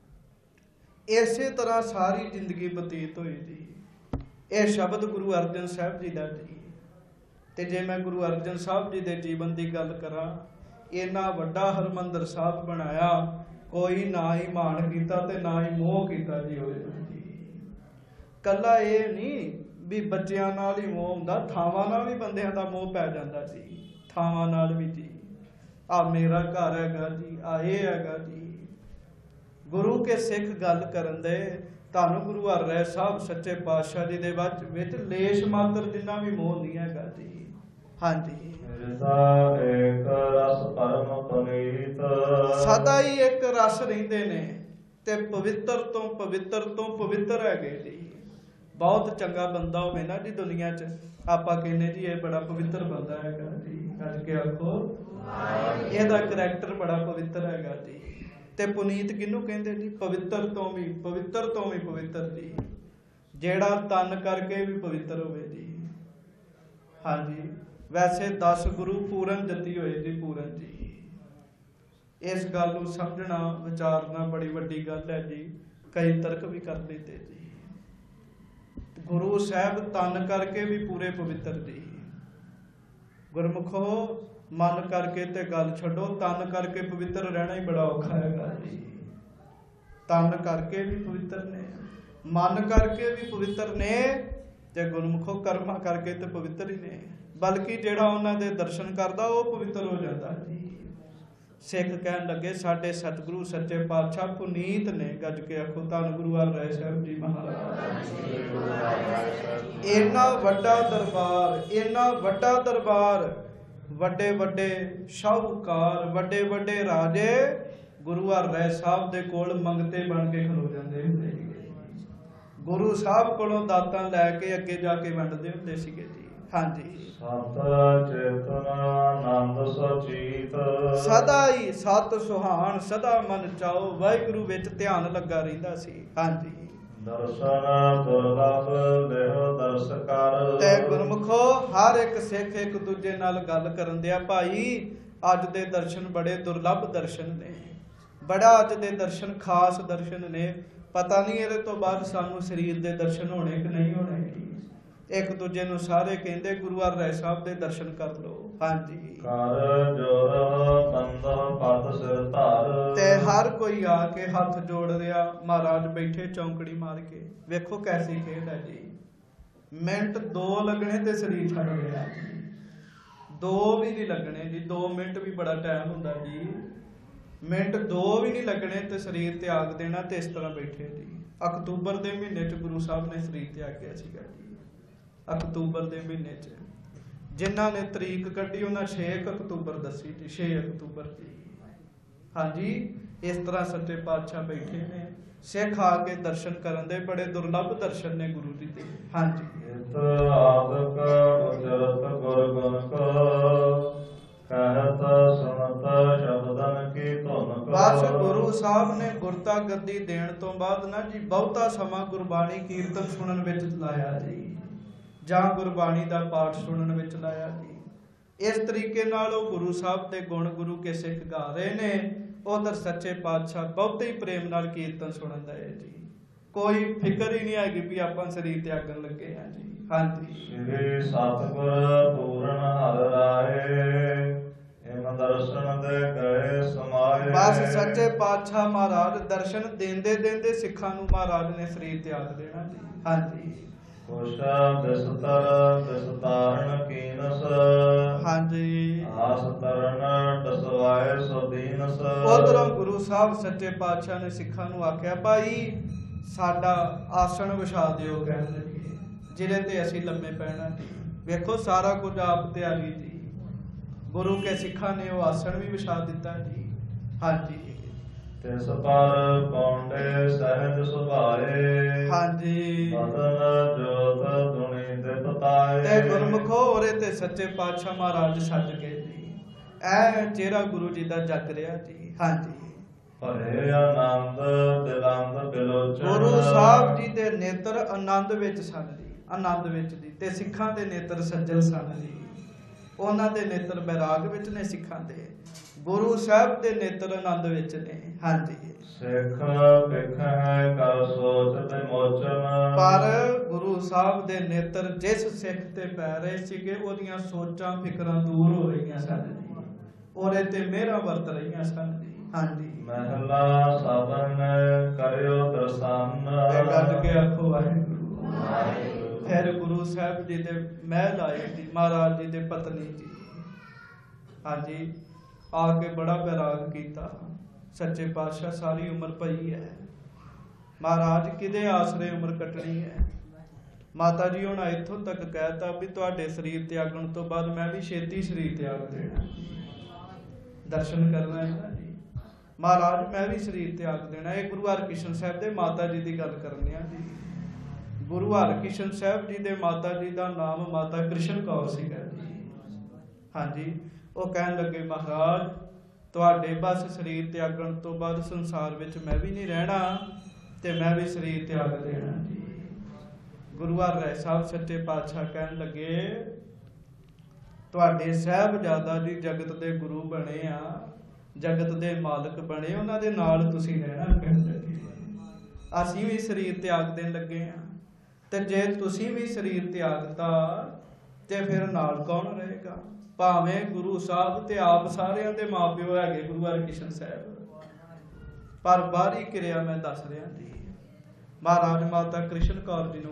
S1: ਇਸੇ ਤਰ੍ਹਾਂ ਸਾਰੀ ਜ਼ਿੰਦਗੀ ਬਤੀਤ ਹੋਈ ਜੀ। ਇਹ ਸ਼ਬਦ ਗੁਰੂ ਅਰਜਨ ਸਾਹਿਬ ਜੀ ਦਾ ਜੀ। ਤੇ ਜੇ ਮੈਂ ਗੁਰੂ ਅਰਜਨ ਸਾਹਿਬ ਜੀ ਦੇ ਜੀਵਨ ਦੀ ਗੱਲ ਕਰਾਂ, ਇੰਨਾ ਵੱਡਾ ਹਰਿਮੰਦਰ ਸਾਹਿਬ ਬਣਾਇਆ, ਕੋਈ ਨਾ ਹੀ ਮਾਣ ਕੀਤਾ ਤੇ ਨਾ ਹੀ ਮੋਹ ਕੀਤਾ ਜੀ ਉਹਦੇ ਨਾਲ ਜੀ। ਕੱਲਾ ਇਹ ਨਹੀਂ ਵੀ ਬੱਚਿਆਂ ਨਾਲ ਹੀ ਮੋਹ ਹੁੰਦਾ, ਥਾਵਾਂ ਨਾਲ ਵੀ ਬੰਦਿਆਂ ਦਾ ਮੋਹ ਪੈ ਜਾਂਦਾ ਸੀ। ਥਾਵਾਂ ਨਾਲ ਵੀ ਜੀ, ਆ ਮੇਰਾ ਘਰ ਹੈਗਾ ਜੀ, ਆ ਇਹ ਹੈਗਾ ਜੀ। ਗੁਰੂ ਕੇ ਸਿੱਖ ਗੱਲ ਕਰਨ ਦੇ, ਤੁਹਾਨੂੰ ਗੁਰੂ ਹਰਿ ਸਾਹਿਬ ਸੱਚੇ ਪਾਤਸ਼ਾਹ ਜੀ ਦੇ ਵਿੱਚ ਲੇਸ਼ ਮਾਤਰ ਜਿੰਨਾ ਵੀ ਮੋਹ ਨਹੀਂ ਹੈਗਾ ਜੀ। ਹਾਂਜੀ, ਸਦਾ ਹੀ ਇੱਕ ਰਸ ਰਹਿੰਦੇ ਨੇ ਤੇ ਪਵਿੱਤਰ ਤੋਂ ਪਵਿੱਤਰ ਹੈਗੇ ਜੀ। ਬਹੁਤ ਚੰਗਾ ਬੰਦਾ ਹੋਵੇ ਨਾ ਜੀ ਦੁਨੀਆ 'ਚ, ਆਪਾਂ ਕਹਿੰਦੇ ਜੀ ਇਹ ਬੜਾ ਪਵਿੱਤਰ ਬੰਦਾ ਹੈਗਾ ਜੀ। ਕੱਢ ਕੇ ਆਖੋ ਇਹਦਾ ਕਰੈਕਟਰ ਬੜਾ ਪਵਿੱਤਰ ਹੈਗਾ ਜੀ। ਤੇ ਪੁਨੀਤ ਕਿਹਨੂੰ ਕਹਿੰਦੇ ਜੀ? ਪਵਿੱਤਰ ਤੋਂ ਵੀ ਪਵਿੱਤਰ ਜੀ, ਜਿਹੜਾ ਤਨ ਕਰਕੇ ਵੀ ਪਵਿੱਤਰ ਹੋਵੇ ਜੀ। ਹਾਂਜੀ, ਵੈਸੇ 10 ਗੁਰੂ ਪੂਰਨ ਜਤੀ ਹੋਏ ਜੀ, ਪੂਰਨ ਜੀ। ਇਸ ਗੱਲ ਨੂੰ ਸਮਝਣਾ ਵਿਚਾਰਨਾ ਬੜੀ ਵੱਡੀ ਗੱਲ ਹੈ ਜੀ। ਕਈ ਤਰਕ ਵੀ ਕਰ ਦਿੱਤੇ ਜੀ। ਗੁਰੂ ਸਾਹਿਬ ਤਨ ਕਰਕੇ ਵੀ ਪੂਰੇ ਪਵਿੱਤਰ ਜੀ। ਗੁਰਮੁਖੋ, ਮਨ ਕਰਕੇ ਤੇ ਗੱਲ ਛੱਡੋ, ਤਨ ਕਰਕੇ ਪਵਿੱਤਰ ਰਹਿਣਾ ਹੀ ਬੜਾ ਔਖਾ ਹੈਗਾ ਜੀ। ਤਨ ਕਰਕੇ ਵੀ ਪਵਿੱਤਰ ਨੇ, ਮਨ ਕਰਕੇ ਵੀ ਪਵਿੱਤਰ ਨੇ, ਤੇ ਗੁਰਮੁਖੋ ਕਰਮਾਂ ਕਰਕੇ ਤੇ ਪਵਿੱਤਰ ਹੀ ਨੇ। ਬਲਕਿ ਜਿਹੜਾ ਉਹਨਾਂ ਦੇ ਦਰਸ਼ਨ ਕਰਦਾ ਉਹ ਪਵਿੱਤਰ ਹੋ ਜਾਂਦਾ ਜੀ। ਸਿੱਖ ਕਹਿਣ ਲੱਗੇ ਸਾਡੇ ਸਤਿਗੁਰੂ ਸੱਚੇ ਪਾਤਸ਼ਾਹ ਪੁਨੀਤ ਨੇ। ਗੱਜ ਕੇ ਆਖੋ ਧੰਨ ਗੁਰੂ ਹਰਿ ਸਾਹਿਬ ਜੀ ਮਹਾਰਾਜ। ਇੰਨਾ ਵੱਡਾ ਦਰਬਾਰ, ਵੱਡੇ ਵੱਡੇ ਸ਼ਾਹੂਕਾਰ, ਵੱਡੇ ਵੱਡੇ ਰਾਜੇ ਗੁਰੂ ਹਰਿ ਸਾਹਿਬ ਦੇ ਕੋਲ ਮੰਗਤੇ ਬਣ ਕੇ ਖਲੋ ਜਾਂਦੇ ਹੁੰਦੇ ਸੀਗੇ। ਗੁਰੂ ਸਾਹਿਬ ਕੋਲੋਂ ਦਾਤਾਂ ਲੈ ਕੇ ਅੱਗੇ ਜਾ ਕੇ ਵੰਡਦੇ ਹੁੰਦੇ ਸੀਗੇ ਜੀ। ਹਾਂਜੀ, ਸਦਾ ਹੀ ਸਤ ਸੁਹਾਣ, ਸਦਾ ਮਨ ਚਾਓ, ਵਾਹਿਗੁਰੂ ਵਿੱਚ ਧਿਆਨ ਲੱਗਾ ਰਹਿੰਦਾ ਸੀ। ਹਾਂਜੀ,
S2: ਦਰਸ਼ਨ ਦੁਰਲਭ ਲਿਹੁ ਦਰਸ ਕਰ।
S1: ਤੇ ਗੁਰਮੁਖੋ ਹਰ ਇੱਕ ਸਿੱਖ ਇੱਕ ਦੂਜੇ ਨਾਲ ਗੱਲ ਕਰਨ ਦਿਆ ਭਾਈ ਅੱਜ ਦੇ ਦਰਸ਼ਨ ਬੜੇ ਦੁਰਲਭ ਦਰਸ਼ਨ ਨੇ, ਬੜਾ ਅੱਜ ਦੇ ਦਰਸ਼ਨ ਖਾਸ ਦਰਸ਼ਨ ਨੇ। ਪਤਾ ਨਹੀਂ ਇਹਦੇ ਤੋਂ ਬਾਅਦ ਸਾਨੂੰ ਸਰੀਰ ਦੇ ਦਰਸ਼ਨ ਹੋਣੇ ਕਿ ਨਹੀਂ ਹੋਣੇ। ਇੱਕ ਦੂਜੇ ਨੂੰ ਸਾਰੇ ਕਹਿੰਦੇ ਗੁਰੂ ਹਰਿ ਸਾਹਿਬ ਦੇ ਦਰਸ਼ਨ ਕਰ ਲਓ। ਹਾਂਜੀ,
S2: ਕਰ ਜੋਰ ਬੰਦ ਪਦ ਸਿਰ ਧਾਰ।
S1: ਤੇ ਹਰ ਕੋਈ ਆ ਕੇ ਹੱਥ ਜੋੜ ਰਿਹਾ, ਮਹਾਰਾਜ ਬੈਠੇ ਚੌਂਕੜੀ ਮਾਰ ਕੇ। ਵੇਖੋ ਕੈਸੀ ਖੇਡ ਹੈ ਜੀ। ਮਿੰਟ 2 ਲੱਗਣੇ ਤੇ ਸਰੀਰ ਛੱਡ ਗਿਆ ਜੀ। 2 ਵੀ ਨਹੀਂ ਲੱਗਣੇ ਜੀ, 2 ਮਿੰਟ ਵੀ ਬੜਾ ਟਾਈਮ ਹੁੰਦਾ ਜੀ। ਮਿੰਟ 2 ਵੀ ਨਹੀਂ ਲੱਗਣੇ ਤੇ ਸਰੀਰ ਤਿਆਗ ਦੇਣਾ ਤੇ ਇਸ ਤਰ੍ਹਾਂ ਬੈਠੇ ਜੀ। ਅਕਤੂਬਰ ਦੇ ਮਹੀਨੇ 'ਚ ਗੁਰੂ ਸਾਹਿਬ ਨੇ ਸਰੀਰ ਤਿਆਗਿਆ ਸੀਗਾ ਜੀ। ਅਕਤੂਬਰ ਦੇ ਮਹੀਨੇ 'ਚ ਜਿਨ੍ਹਾਂ ਨੇ ਤਰੀਕ ਕੱਢੀ ਉਹਨਾਂ 6 ਅਕਤੂਬਰ ਦੱਸੀ ਜੀ, 6 ਅਕਤੂਬਰ ਜੀ। ਹਾਂਜੀ, ਇਸ ਤਰ੍ਹਾਂ ਸੱਚੇ ਪਾਤਸ਼ਾਹ ਬੈਠੇ ਨੇ। ਸਿੱਖ ਆ ਕੇ ਦਰਸ਼ਨ ਕਰਨ ਦੇ ਬੜੇ ਦੁਰਲੱਭ ਦਰਸ਼ਨ ਨੇ ਗੁਰੂ ਜੀ ਦੇ। ਹਾਂਜੀ,
S2: ਇਤ ਆਦਿਕ ਉਚਰਤ ਗੁਰ ਗੁਣ ਕੋ, ਕਹਿਤ ਸੁਨਤ ਸ਼ਬਦਨ ਕੀ ਧੁਨ ਕੋ।
S1: ਬਸ ਗੁਰੂ ਸਾਹਿਬ ਨੇ ਗੁਰਤਾ ਗੱਦੀ ਦੇਣ ਤੋਂ ਬਾਅਦ ਨਾ ਜੀ ਬਹੁਤਾ ਸਮਾਂ ਗੁਰਬਾਣੀ ਕੀਰਤਨ ਸੁਣਨ ਵਿੱਚ ਲਾਇਆ ਜੀ, ਜਾਂ ਗੁਰਬਾਣੀ ਦਾ ਪਾਠ ਸੁਣਨ ਵਿੱਚ ਲਾਇਆ ਜੀ। ਇਸ ਤਰੀਕੇ ਨਾਲ ਉਹ ਗੁਰੂ ਸਾਹਿਬ ਦੇ ਗੁਣ ਗੁਰੂ ਕੇ ਸਿੱਖ ਗਾ ਰਹੇ ਨੇ। ਉਧਰ ਸੱਚੇ ਪਾਤਸ਼ਾਹ ਬਹੁਤੇ ਹੀ ਪ੍ਰੇਮ ਨਾਲ ਕੀਰਤਨ ਸੁਣਨ ਦਾ ਹੈ ਜੀ। ਕੋਈ ਫਿਕਰ ਹੀ ਨਹੀਂ ਹੈਗੀ ਵੀ ਆਪਾਂ ਸਰੀਰ ਤਿਆਗਣ ਲੱਗੇ ਹਾਂ ਜੀ। ਹਾਂਜੀ,
S2: ਸ੍ਰੀ ਸਤਿਗੁਰ ਪੂਰਨ ਹਰਿ ਰਾਏ, ਇਮ ਦਰਸ਼ਨ ਦੇ ਗਏ ਸਮਾਏ।
S1: ਬਸ ਸੱਚੇ ਪਾਤਸ਼ਾਹ ਮਹਾਰਾਜ ਦਰਸ਼ਨ ਦਿੰਦੇ ਦਿੰਦੇ ਸਿੱਖਾਂ ਨੂੰ ਮਹਾਰਾਜ ਨੇ ਸਰੀਰ ਤਿਆਗ ਦੇਣਾ ਜੀ। ਹਾਂਜੀ,
S2: ਕੁਸ਼ ਬਿਸਤਰ ਬਿਸਤਾਰਨ ਕੀਨਸ,
S1: ਹਾਂਜੀ।
S2: ਆਸ ਤਰਨ ਦਸਵਾਏ ਸੋ ਦੀਨਸ।
S1: ਉਧਰੋਂ ਗੁਰੂ ਸਾਹਿਬ ਸੱਚੇ ਪਾਤਸ਼ਾਹ ਨੇ ਸਿੱਖਾਂ ਨੂੰ ਆਖਿਆ, ਭਾਈ ਸਾਡਾ ਆਸਣ ਵਿਛਾ ਦਿਓ, ਕਹਿਣ ਲੱਗੇ, ਜਿਹਦੇ ਤੇ ਅਸੀਂ ਲੰਮੇ ਪੈਣਾ ਜੀ। ਵੇਖੋ ਸਾਰਾ ਕੁਝ ਆਪ ਤਿਆਗੀ ਜੀ। ਗੁਰੂ ਕੇ ਸਿੱਖਾਂ ਨੇ ਉਹ ਆਸਣ ਵੀ ਵਿਛਾ ਦਿੱਤਾ ਜੀ। ਹਾਂਜੀ,
S2: ਤਿਸ ਪਰ ਪੌਂਡੇ ਸਹਿਜ ਸੁਭਾਏ,
S1: ਹਾਂਜੀ।
S2: ਬਦਨ ਜੋਤ ਦੁਨੀ ਦੇ ਪਤਾਏ।
S1: ਤੇ ਗੁਰਮੁਖੋ ਉਰੇ ਤੇ ਸੱਚੇ ਪਾਤਸ਼ਾਹ ਮਹਾਰਾਜ ਸੱਜ ਕੇ ਜੀ ਇਹ ਚਿਹਰਾ ਗੁਰੂ ਜੀ ਦਾ ਜਗ ਰਿਹਾ ਜੀ। ਹਾਂਜੀ,
S2: ਭਰੇ ਆਨੰਦ ਦਿਲੰਦ ਬਿਲੋਚਨ।
S1: ਗੁਰੂ ਸਾਹਿਬ ਜੀ ਦੇ ਨੇਤਰ ਆਨੰਦ ਵਿੱਚ ਸਨ ਜੀ, ਆਨੰਦ ਵਿੱਚ ਜੀ। ਤੇ ਸਿੱਖਾਂ ਦੇ ਨੇਤਰ ਸੱਜਣ ਸਨ ਜੀ। ਉਹਨਾਂ ਦੇ ਨੇਤਰ ਬੈਰਾਗ ਵਿੱਚ ਨੇ, ਸਿੱਖਾਂ ਦੇ। ਗੁਰੂ ਸਾਹਿਬ ਦੇ ਨੇਤਰ ਆਨੰਦ ਵਿੱਚ ਨੇ। ਹਾਂਜੀ,
S2: ਸਿੱਖ ਭਿਖ ਹੈ ਕਰ ਸੋਚ ਤੇ ਮੋਚਨ।
S1: ਪਰ ਗੁਰੂ ਸਾਹਿਬ ਦੇ ਨੇਤਰ ਜਿਸ ਸਿੱਖ ਤੇ ਪੈ ਰਹੇ ਸੀਗੇ ਉਹਦੀਆਂ ਸੋਚਾਂ ਫਿਕਰਾਂ ਦੂਰ ਹੋ ਰਹੀਆਂ ਸਨ ਜੀ। ਉਹਦੇ ਤੇ ਮਿਹਰਾਂ ਵਰਤ ਰਹੀਆਂ ਸਨ ਜੀ। ਹਾਂਜੀ,
S2: ਮਹਿਲਾ ਸਭਨ ਕਰਿਓ ਦਰਸ਼ਨ।
S1: ਇਹ ਗੱਲ ਕੇ ਆਖੋ ਵਾਹਿਗੁਰੂ।
S2: ਵਾਹਿਗੁਰੂ।
S1: ਫਿਰ ਗੁਰੂ ਸਾਹਿਬ ਜੀ ਦੇ ਮਹਿਲ ਆਏ ਜੀ, ਮਹਾਰਾਜ ਜੀ ਦੇ ਪਤਨੀ ਜੀ। ਹਾਂਜੀ, ਆ ਕੇ ਬੜਾ ਬੈਰਾਗ ਕੀਤਾ। ਸੱਚੇ ਪਾਤਸ਼ਾਹ ਸਾਰੀ ਉਮਰ ਪਈ ਹੈ, ਮਹਾਰਾਜ ਕਿਹਦੇ ਆਸਰੇ ਉਮਰ ਕੱਟਣੀ ਹੈ। ਮਾਤਾ ਜੀ ਹੁਣ ਇੱਥੋਂ ਤੱਕ ਕਹਿਤਾ ਵੀ ਤੁਹਾਡੇ ਸਰੀਰ ਤਿਆਗਣ ਤੋਂ ਬਾਅਦ ਮੈਂ ਵੀ ਛੇਤੀ ਸਰੀਰ ਤਿਆਗ ਦੇਣਾ, ਦਰਸ਼ਨ ਕਰਨਾ ਹੈ ਨਾ ਜੀ। ਮਹਾਰਾਜ ਮੈਂ ਵੀ ਸਰੀਰ ਤਿਆਗ ਦੇਣਾ। ਇਹ ਗੁਰੂ ਹਰਕ੍ਰਿਸ਼ਨ ਸਾਹਿਬ ਦੇ ਮਾਤਾ ਜੀ ਦੀ ਗੱਲ ਕਰਨੀ ਆ ਜੀ। ਗੁਰੂ ਹਰਕ੍ਰਿਸ਼ਨ ਸਾਹਿਬ ਜੀ ਦੇ ਮਾਤਾ ਜੀ ਦਾ ਨਾਮ ਮਾਤਾ ਕ੍ਰਿਸ਼ਨ ਕੌਰ ਸੀਗਾ ਜੀ। ਹਾਂਜੀ, ਉਹ ਕਹਿਣ ਲੱਗੇ ਮਹਾਰਾਜ ਤੁਹਾਡੇ ਬਸ ਸਰੀਰ ਤਿਆਗਣ ਤੋਂ ਬਾਅਦ ਸੰਸਾਰ ਵਿੱਚ ਮੈਂ ਵੀ ਨਹੀਂ ਰਹਿਣਾ ਤੇ ਮੈਂ ਵੀ ਸਰੀਰ ਤਿਆਗ ਦੇਣਾ ਜੀ। ਗੁਰੂ ਹਰਿ ਸਾਹਿਬ ਸੱਚੇ ਪਾਤਸ਼ਾਹ ਕਹਿਣ ਲੱਗੇ ਤੁਹਾਡੇ ਸਾਹਿਬਜ਼ਾਦਾ ਜੀ ਜਗਤ ਦੇ ਗੁਰੂ ਬਣੇ ਆ, ਜਗਤ ਦੇ ਮਾਲਕ ਬਣੇ, ਉਹਨਾਂ ਦੇ ਨਾਲ ਤੁਸੀਂ ਰਹਿਣਾ। ਕਹਿਣ ਲੱਗੇ ਅਸੀਂ ਵੀ ਸਰੀਰ ਤਿਆਗ ਦੇਣ ਲੱਗੇ ਆ, ਤੇ ਜੇ ਤੁਸੀਂ ਵੀ ਸਰੀਰ ਤਿਆਗਤਾ ਤੇ ਫਿਰ ਨਾਲ ਕੌਣ ਰਹੇਗਾ। ਭਾਵੇਂ ਗੁਰੂ ਸਾਹਿਬ ਤੇ ਆਪ ਸਾਰਿਆਂ ਦੇ ਮਾਪਿਓ ਹੈਗੇ ਗੁਰੂ ਹਰਕ੍ਰਿਸ਼ਨ ਸਾਹਿਬ, ਪਰ ਬਾਹਰੀ ਕਿਰਿਆ ਮੈਂ ਦੱਸ ਰਿਹਾ ਜੀ। ਮਹਾਰਾਜ ਮਾਤਾ ਕ੍ਰਿਸ਼ਨ ਕੌਰ ਜੀ ਨੂੰ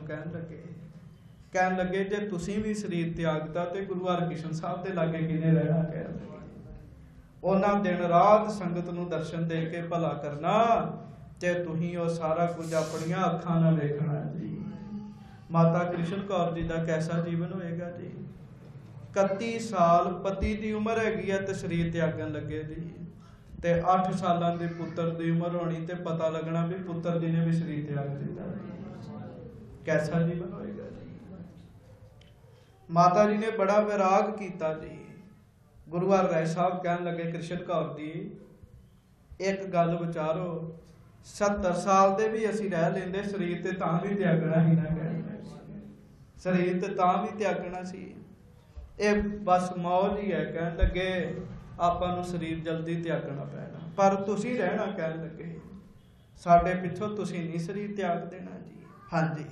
S1: ਕਹਿਣ ਲੱਗੇ ਜੇ ਤੁਸੀਂ ਵੀ ਸਰੀਰ ਤਿਆਗਤਾ ਤੇ ਗੁਰੂ ਹਰਕ੍ਰਿਸ਼ਨ ਸਾਹਿਬ ਦੇ ਲਾਗੇ ਕਿਹਨੇ ਰਹਿਣਾ। ਕਹਿਣ ਲੱਗੇ ਉਹਨਾਂ ਦਿਨ ਰਾਤ ਸੰਗਤ ਨੂੰ ਦਰਸ਼ਨ ਦੇ ਕੇ ਭਲਾ ਕਰਨਾ ਤੇ ਤੁਸੀਂ ਉਹ ਸਾਰਾ ਕੁਝ ਆਪਣੀਆਂ ਅੱਖਾਂ ਨਾਲ ਵੇਖਣਾ ਜੀ। ਮਾਤਾ ਕ੍ਰਿਸ਼ਨ ਕੌਰ ਜੀ ਦਾ ਕੈਸਾ ਜੀਵਨ ਹੋਏਗਾ ਜੀ। 31 ਸਾਲ ਪਤੀ ਦੀ ਉਮਰ ਹੈਗੀ ਆ ਤੇ ਸਰੀਰ ਤਿਆਗਣ ਲੱਗੇ ਜੀ। ਤੇ 8 ਸਾਲਾਂ ਦੇ ਪੁੱਤਰ ਦੀ ਉਮਰ ਹੋਣੀ ਤੇ ਪਤਾ ਲੱਗਣਾ ਵੀ ਪੁੱਤਰ ਜੀ ਨੇ ਵੀ ਸਰੀਰ ਤਿਆਗ ਦਿੱਤਾ ਜੀ। ਕੈਸਾ ਜੀਵਨ ਹੋਏਗਾ ਜੀ। ਮਾਤਾ ਜੀ ਨੇ ਬੜਾ ਵਿਰਾਗ ਕੀਤਾ ਜੀ। ਗੁਰੂ ਹਰਿ ਸਾਹਿਬ ਕਹਿਣ ਲੱਗੇ ਕ੍ਰਿਸ਼ਨ ਕੌਰ ਦੀ ਇੱਕ ਗੱਲ ਵਿਚਾਰੋ, 70 ਸਾਲ ਦੇ ਵੀ ਅਸੀਂ ਰਹਿ ਲੈਂਦੇ ਸਰੀਰ ਤੇ ਤਾਂ ਵੀ ਤਿਆਗਣਾ ਹੀ ਨਾ। ਕਹਿਣਾ ਸਰੀਰ ਤੇ ਤਾਂ ਵੀ ਤਿਆਗਣਾ ਸੀ, ਇਹ ਬਸ ਮੌਜ ਹੀ ਹੈ। ਕਹਿਣ ਲੱਗੇ ਆਪਾਂ ਨੂੰ ਸਰੀਰ ਜਲਦੀ ਤਿਆਗਣਾ ਪੈਣਾ, ਪਰ ਤੁਸੀਂ ਰਹਿਣਾ। ਕਹਿਣ ਲੱਗੇ ਸਾਡੇ ਪਿੱਛੋਂ ਤੁਸੀਂ ਨਹੀਂ ਸਰੀਰ ਤਿਆਗ ਦੇਣਾ ਜੀ। ਹਾਂਜੀ,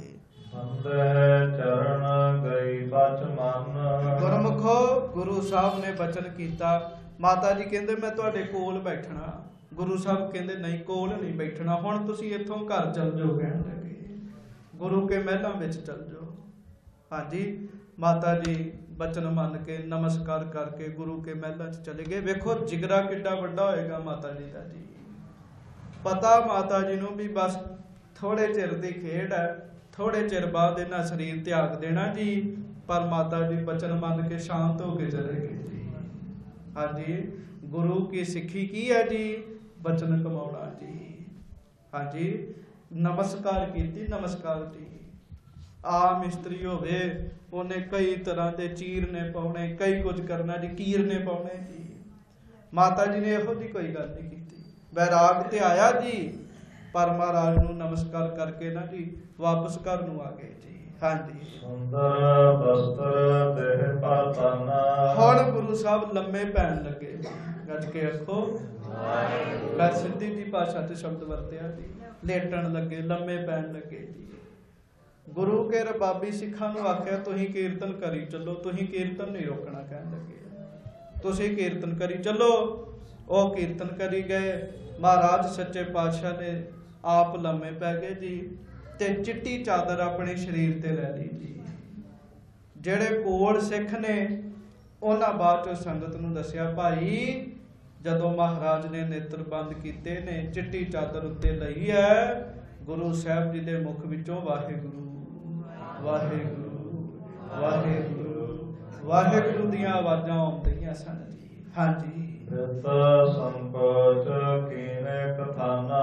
S2: ਚਰਨ ਗਈ ਬਚ ਮਨ।
S1: ਗੁਰਮੁਖੋ ਗੁਰੂ ਸਾਹਿਬ ਨੇ ਬਚਨ ਕੀਤਾ। ਮਾਤਾ ਜੀ ਕਹਿੰਦੇ ਮੈਂ ਤੁਹਾਡੇ ਕੋਲ ਬੈਠਣਾ। ਗੁਰੂ ਸਾਹਿਬ ਕਹਿੰਦੇ ਨਹੀਂ, ਕੋਲ ਨਹੀਂ ਬੈਠਣਾ, ਹੁਣ ਤੁਸੀਂ ਇੱਥੋਂ ਘਰ ਚੱਲ ਜਾਓ। ਕਹਿਣ ਲੱਗੇ ਗੁਰੂ ਕੇ ਮਹਿਲਾਂ ਵਿੱਚ ਚੱਲ ਜਾਓ। ਹਾਂਜੀ ਮਾਤਾ ਜੀ ਬਚਨ ਮੰਨ ਕੇ ਨਮਸਕਾਰ ਕਰਕੇ ਗੁਰੂ ਕੇ ਮਹਿਲਾਂ 'ਚ ਚਲੇ ਗਏ। ਵੇਖੋ ਜਿਗਰਾ ਕਿੱਡਾ ਵੱਡਾ ਹੋਏਗਾ ਮਾਤਾ ਜੀ ਦਾ ਜੀ। ਪਤਾ ਮਾਤਾ ਜੀ ਨੂੰ ਵੀ ਬਸ ਥੋੜੇ ਚਿਰ ਦੀ ਖੇਡ ਹੈ, ਥੋੜੇ ਚਿਰ ਬਾਅਦ ਇਹਨਾਂ ਸਰੀਰ ਤਿਆਗ ਦੇਣਾ ਜੀ। ਪਰ ਮਾਤਾ ਜੀ ਬਚਨ ਮੰਨ ਕੇ ਸ਼ਾਂਤ ਹੋ ਕੇ ਚਲੇ ਗਏ ਜੀ। ਹਾਂਜੀ ਗੁਰੂ ਕੀ ਸਿੱਖੀ ਕੀ ਹੈ ਜੀ? ਬਚਨ ਕਮਾਉਣਾ ਜੀ। ਹਾਂਜੀ ਨਮਸਕਾਰ ਕੀਤੀ, ਨਮਸਕਾਰ ਜੀ। ਆਮ ਇਸਤਰੀ ਹੋਵੇ ਉਹਨੇ ਕਈ ਤਰ੍ਹਾਂ ਦੇ ਚੀਰਨੇ ਪਾਉਣੇ, ਕਈ ਕੁਝ ਕਰਨਾ ਜੀ, ਕੀਰਨੇ ਪਾਉਣੇ ਜੀ। ਮਾਤਾ ਜੀ ਨੇ ਇਹੋ ਜਿਹੀ ਕੋਈ ਗੱਲ ਨਹੀਂ ਕੀਤੀ। ਵੈਰਾਗ ਤੇ ਆਇਆ ਜੀ, ਪਰ ਮਹਾਰਾਜ ਨੂੰ ਨਮਸਕਾਰ ਕਰਕੇ ਨਾ ਜੀ ਵਾਪਸ ਘਰ ਨੂੰ ਆ ਗਏ ਜੀ। ਹਾਂਜੀ
S2: ਸੁੰਦਰ ਬਸਤਰ ਦੇਹ ਪਾਤਾਨਾ।
S1: ਹੁਣ ਗੁਰੂ ਸਾਹਿਬ ਲੰਮੇ ਪੈਣ ਲੱਗੇ ਜੀ। ਗੱਜ ਕੇ ਆਖੋ ਮੈਂ ਸਿੱਧੀ ਜੀ ਭਾਸ਼ਾ 'ਚ ਸ਼ਬਦ ਵਰਤਿਆ ਜੀ। ਲੇਟਣ ਲੱਗੇ, ਲੰਮੇ ਪੈਣ ਲੱਗੇ ਜੀ। ਗੁਰੂ ਕੇ ਰਬਾਬੀ ਸਿੱਖਾਂ ਨੂੰ ਆਖਿਆ ਤੁਸੀਂ ਕੀਰਤਨ ਕਰੀ ਚੱਲੋ, ਤੁਸੀਂ ਕੀਰਤਨ ਨਹੀਂ ਰੋਕਣਾ। ਕਹਿਣ ਲੱਗੇ ਤੁਸੀਂ ਕੀਰਤਨ ਕਰੀ ਚੱਲੋ। ਉਹ ਕੀਰਤਨ ਕਰੀ ਗਏ। ਮਹਾਰਾਜ ਸੱਚੇ ਪਾਤਸ਼ਾਹ ਨੇ ਆਪ ਲੰਮੇ ਪੈ ਗਏ ਜੀ ਤੇ ਚਿੱਟੀ ਚਾਦਰ ਆਪਣੇ ਸਰੀਰ ਤੇ ਲੈ ਲਈ ਜੀ। ਜਿਹੜੇ ਕੋਲ ਸਿੱਖ ਨੇ ਉਹਨਾਂ ਬਾਅਦ ਚੋਂ ਸੰਗਤ ਨੂੰ ਦੱਸਿਆ, ਭਾਈ ਜਦੋਂ ਮਹਾਰਾਜ ਨੇ ਨੇਤਰ ਬੰਦ ਕੀਤੇ ਨੇ, ਚਿੱਟੀ ਚਾਦਰ ਉੱਤੇ ਲਈ ਹੈ, ਗੁਰੂ ਸਾਹਿਬ ਜੀ ਦੇ ਮੁਖ ਵਿੱਚੋਂ ਵਾਹਿਗੁਰੂ ਵਾਹਿਗੁਰੂ ਵਾਹਿਗੁਰੂ ਵਾਹਿਗੁਰੂ ਦੀਆਂ ਆਵਾਜ਼ਾਂ ਆਉਂਦੀਆਂ ਸਨ ਜੀ। ਹਾਂਜੀ
S2: ਸੰਕੋਚ ਕੀਨੇ ਕਥਾਨਾ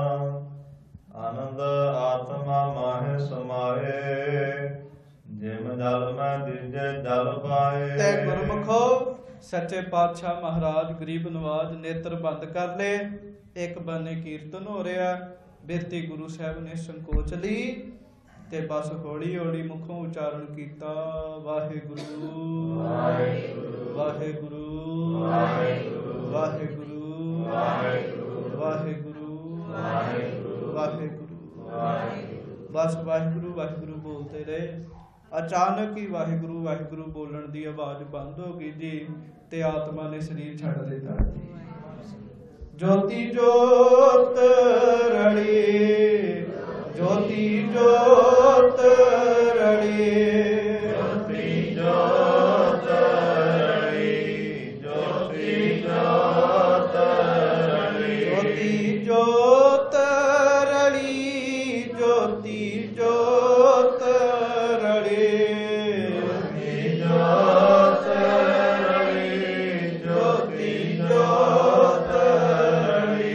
S2: ਆਨੰਦ ਆਤਮਾ ਮਾਹਿ ਸਮਾਏ ਜਿਮ ਜਲ ਮੈਂ ਦੀਜੇ ਜਲ ਪਾਏ।
S1: ਤੇ ਗੁਰਮੁਖੋ ਸੱਚੇ ਪਾਤਸ਼ਾਹ ਮਹਾਰਾਜ ਗਰੀਬ ਨਵਾਜ ਨੇਤਰ ਬੰਦ ਕਰ ਲਏ। ਇੱਕ ਬੰਨੇ ਕੀਰਤਨ ਹੋ ਰਿਹਾ, ਬਿਰਤੀ ਗੁਰੂ ਸਾਹਿਬ ਨੇ ਸੰਕੋਚ ਲਈ ਤੇ ਬਸ ਹੌਲੀ ਹੌਲੀ ਮੁਖੋਂ ਉਚਾਰਨ ਕੀਤਾ ਵਾਹਿਗੁਰੂ ਵਾਹਿਗੁਰੂ ਵਾਹਿਗੁਰੂ ਵਾਹਿਗੁਰੂ ਵਾਹਿਗੁਰੂ ਵਾਹਿਗੁਰੂ ਵਾਹਿਗੁਰੂ। ਬਸ ਵਾਹਿਗੁਰੂ ਵਾਹਿਗੁਰੂ ਬੋਲਦੇ ਰਹੇ। ਅਚਾਨਕ ਹੀ ਵਾਹਿਗੁਰੂ ਵਾਹਿਗੁਰੂ ਬੋਲਣ ਦੀ ਆਵਾਜ਼ ਬੰਦ ਹੋ ਗਈ ਜੀ ਤੇ ਆਤਮਾ ਨੇ ਸਰੀਰ ਛੱਡ ਦਿੱਤਾ ਜੀ। ਜੋਤੀ ਜੋਤ ਰੜੀ, ਜੋਤੀ ਜੋਤ ਰੜੀ,
S2: ਜੋਤੀ ਜੋਤ ਰੜੀ, ਜੋਤੀ ਜੋਤ ਰੜੀ,
S1: ਜੋਤੀ ਜੋਤ ਰੜੀ, ਜੋਤੀ ਜੋਤ ਰੜੀ,
S2: ਜੋਤੀ ਜੋਤ ਰੜੀ, ਜੋਤੀ ਜੋਤ ਰੜੀ।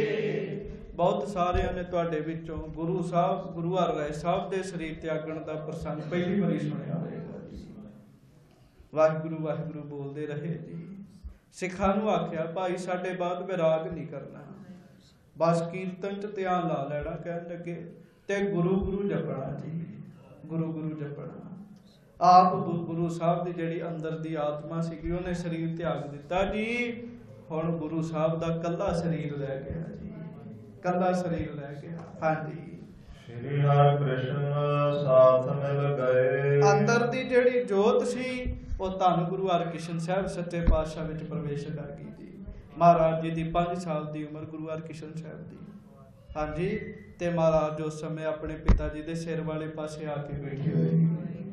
S1: ਬਹੁਤ ਸਾਰਿਆਂ ਨੇ ਤੁਹਾਡੇ ਵਿੱਚੋਂ ਗੁਰੂ ਸਾਹਿਬ ਗੁਰੂ ਹਰਿਰਾਏ ਸਾਹਿਬ ਦੇ ਸਰੀਰ ਤਿਆਗਣ ਦਾ ਪ੍ਰਸੰਗ ਪਹਿਲੀ ਵਾਰੀ ਸੁਣਿਆ ਹੋਵੇਗਾ ਜੀ। ਵਾਹਿਗੁਰੂ ਵਾਹਿਗੁਰੂ ਬੋਲਦੇ ਰਹੇ ਜੀ। ਸਿੱਖਾਂ ਨੂੰ ਆਖਿਆ ਭਾਈ ਸਾਡੇ ਬਾਅਦ ਵਿਰਾਗ ਨਹੀਂ ਕਰਨਾ, ਬਸ ਕੀਰਤਨ 'ਚ ਧਿਆਨ ਲਾ ਲੈਣਾ। ਕਹਿਣ ਲੱਗੇ ਤੇ ਗੁਰੂ ਗੁਰੂ ਜਪਣਾ ਜੀ, ਗੁਰੂ ਗੁਰੂ ਜਪਣਾ। ਆਪ ਗੁਰੂ ਸਾਹਿਬ ਦੀ ਜਿਹੜੀ ਅੰਦਰ ਦੀ ਆਤਮਾ ਸੀਗੀ ਉਹਨੇ ਸਰੀਰ ਤਿਆਗ ਦਿੱਤਾ ਜੀ। ਹੁਣ ਗੁਰੂ ਸਾਹਿਬ ਦਾ ਕੱਲਾ ਸਰੀਰ ਰਹਿ ਗਿਆ ਜੀ, ਕੱਲਾ ਸਰੀਰ ਰਹਿ ਗਿਆ। ਹਾਂਜੀ
S2: ਸ਼੍ਰੀ ਹਰਿ ਕ੍ਰਿਸ਼ਨ ਸਾਥ ਮਿਲ ਗਏ।
S1: ਅੰਦਰ ਦੀ ਜਿਹੜੀ ਜੋਤ ਸੀ ਉਹ ਧੰਨ ਗੁਰੂ ਹਰਿਕ੍ਰਿਸ਼ਨ ਸਾਹਿਬ ਸੱਚੇ ਪਾਤਸ਼ਾਹ ਵਿੱਚ ਪ੍ਰਵੇਸ਼ ਕਰ ਗਈ ਜੀ। ਮਹਾਰਾਜ ਜੀ ਦੀ 5 ਸਾਲ ਦੀ ਉਮਰ ਗੁਰੂ ਹਰਿਕ੍ਰਿਸ਼ਨ ਸਾਹਿਬ ਦੀ। ਹਾਂਜੀ ਤੇ ਮਹਾਰਾਜ ਉਸ ਸਮੇਂ ਆਪਣੇ ਪਿਤਾ ਜੀ ਦੇ ਸਿਰ ਵਾਲੇ ਪਾਸੇ ਆ ਕੇ ਬੈਠੇ ਹੋਏ।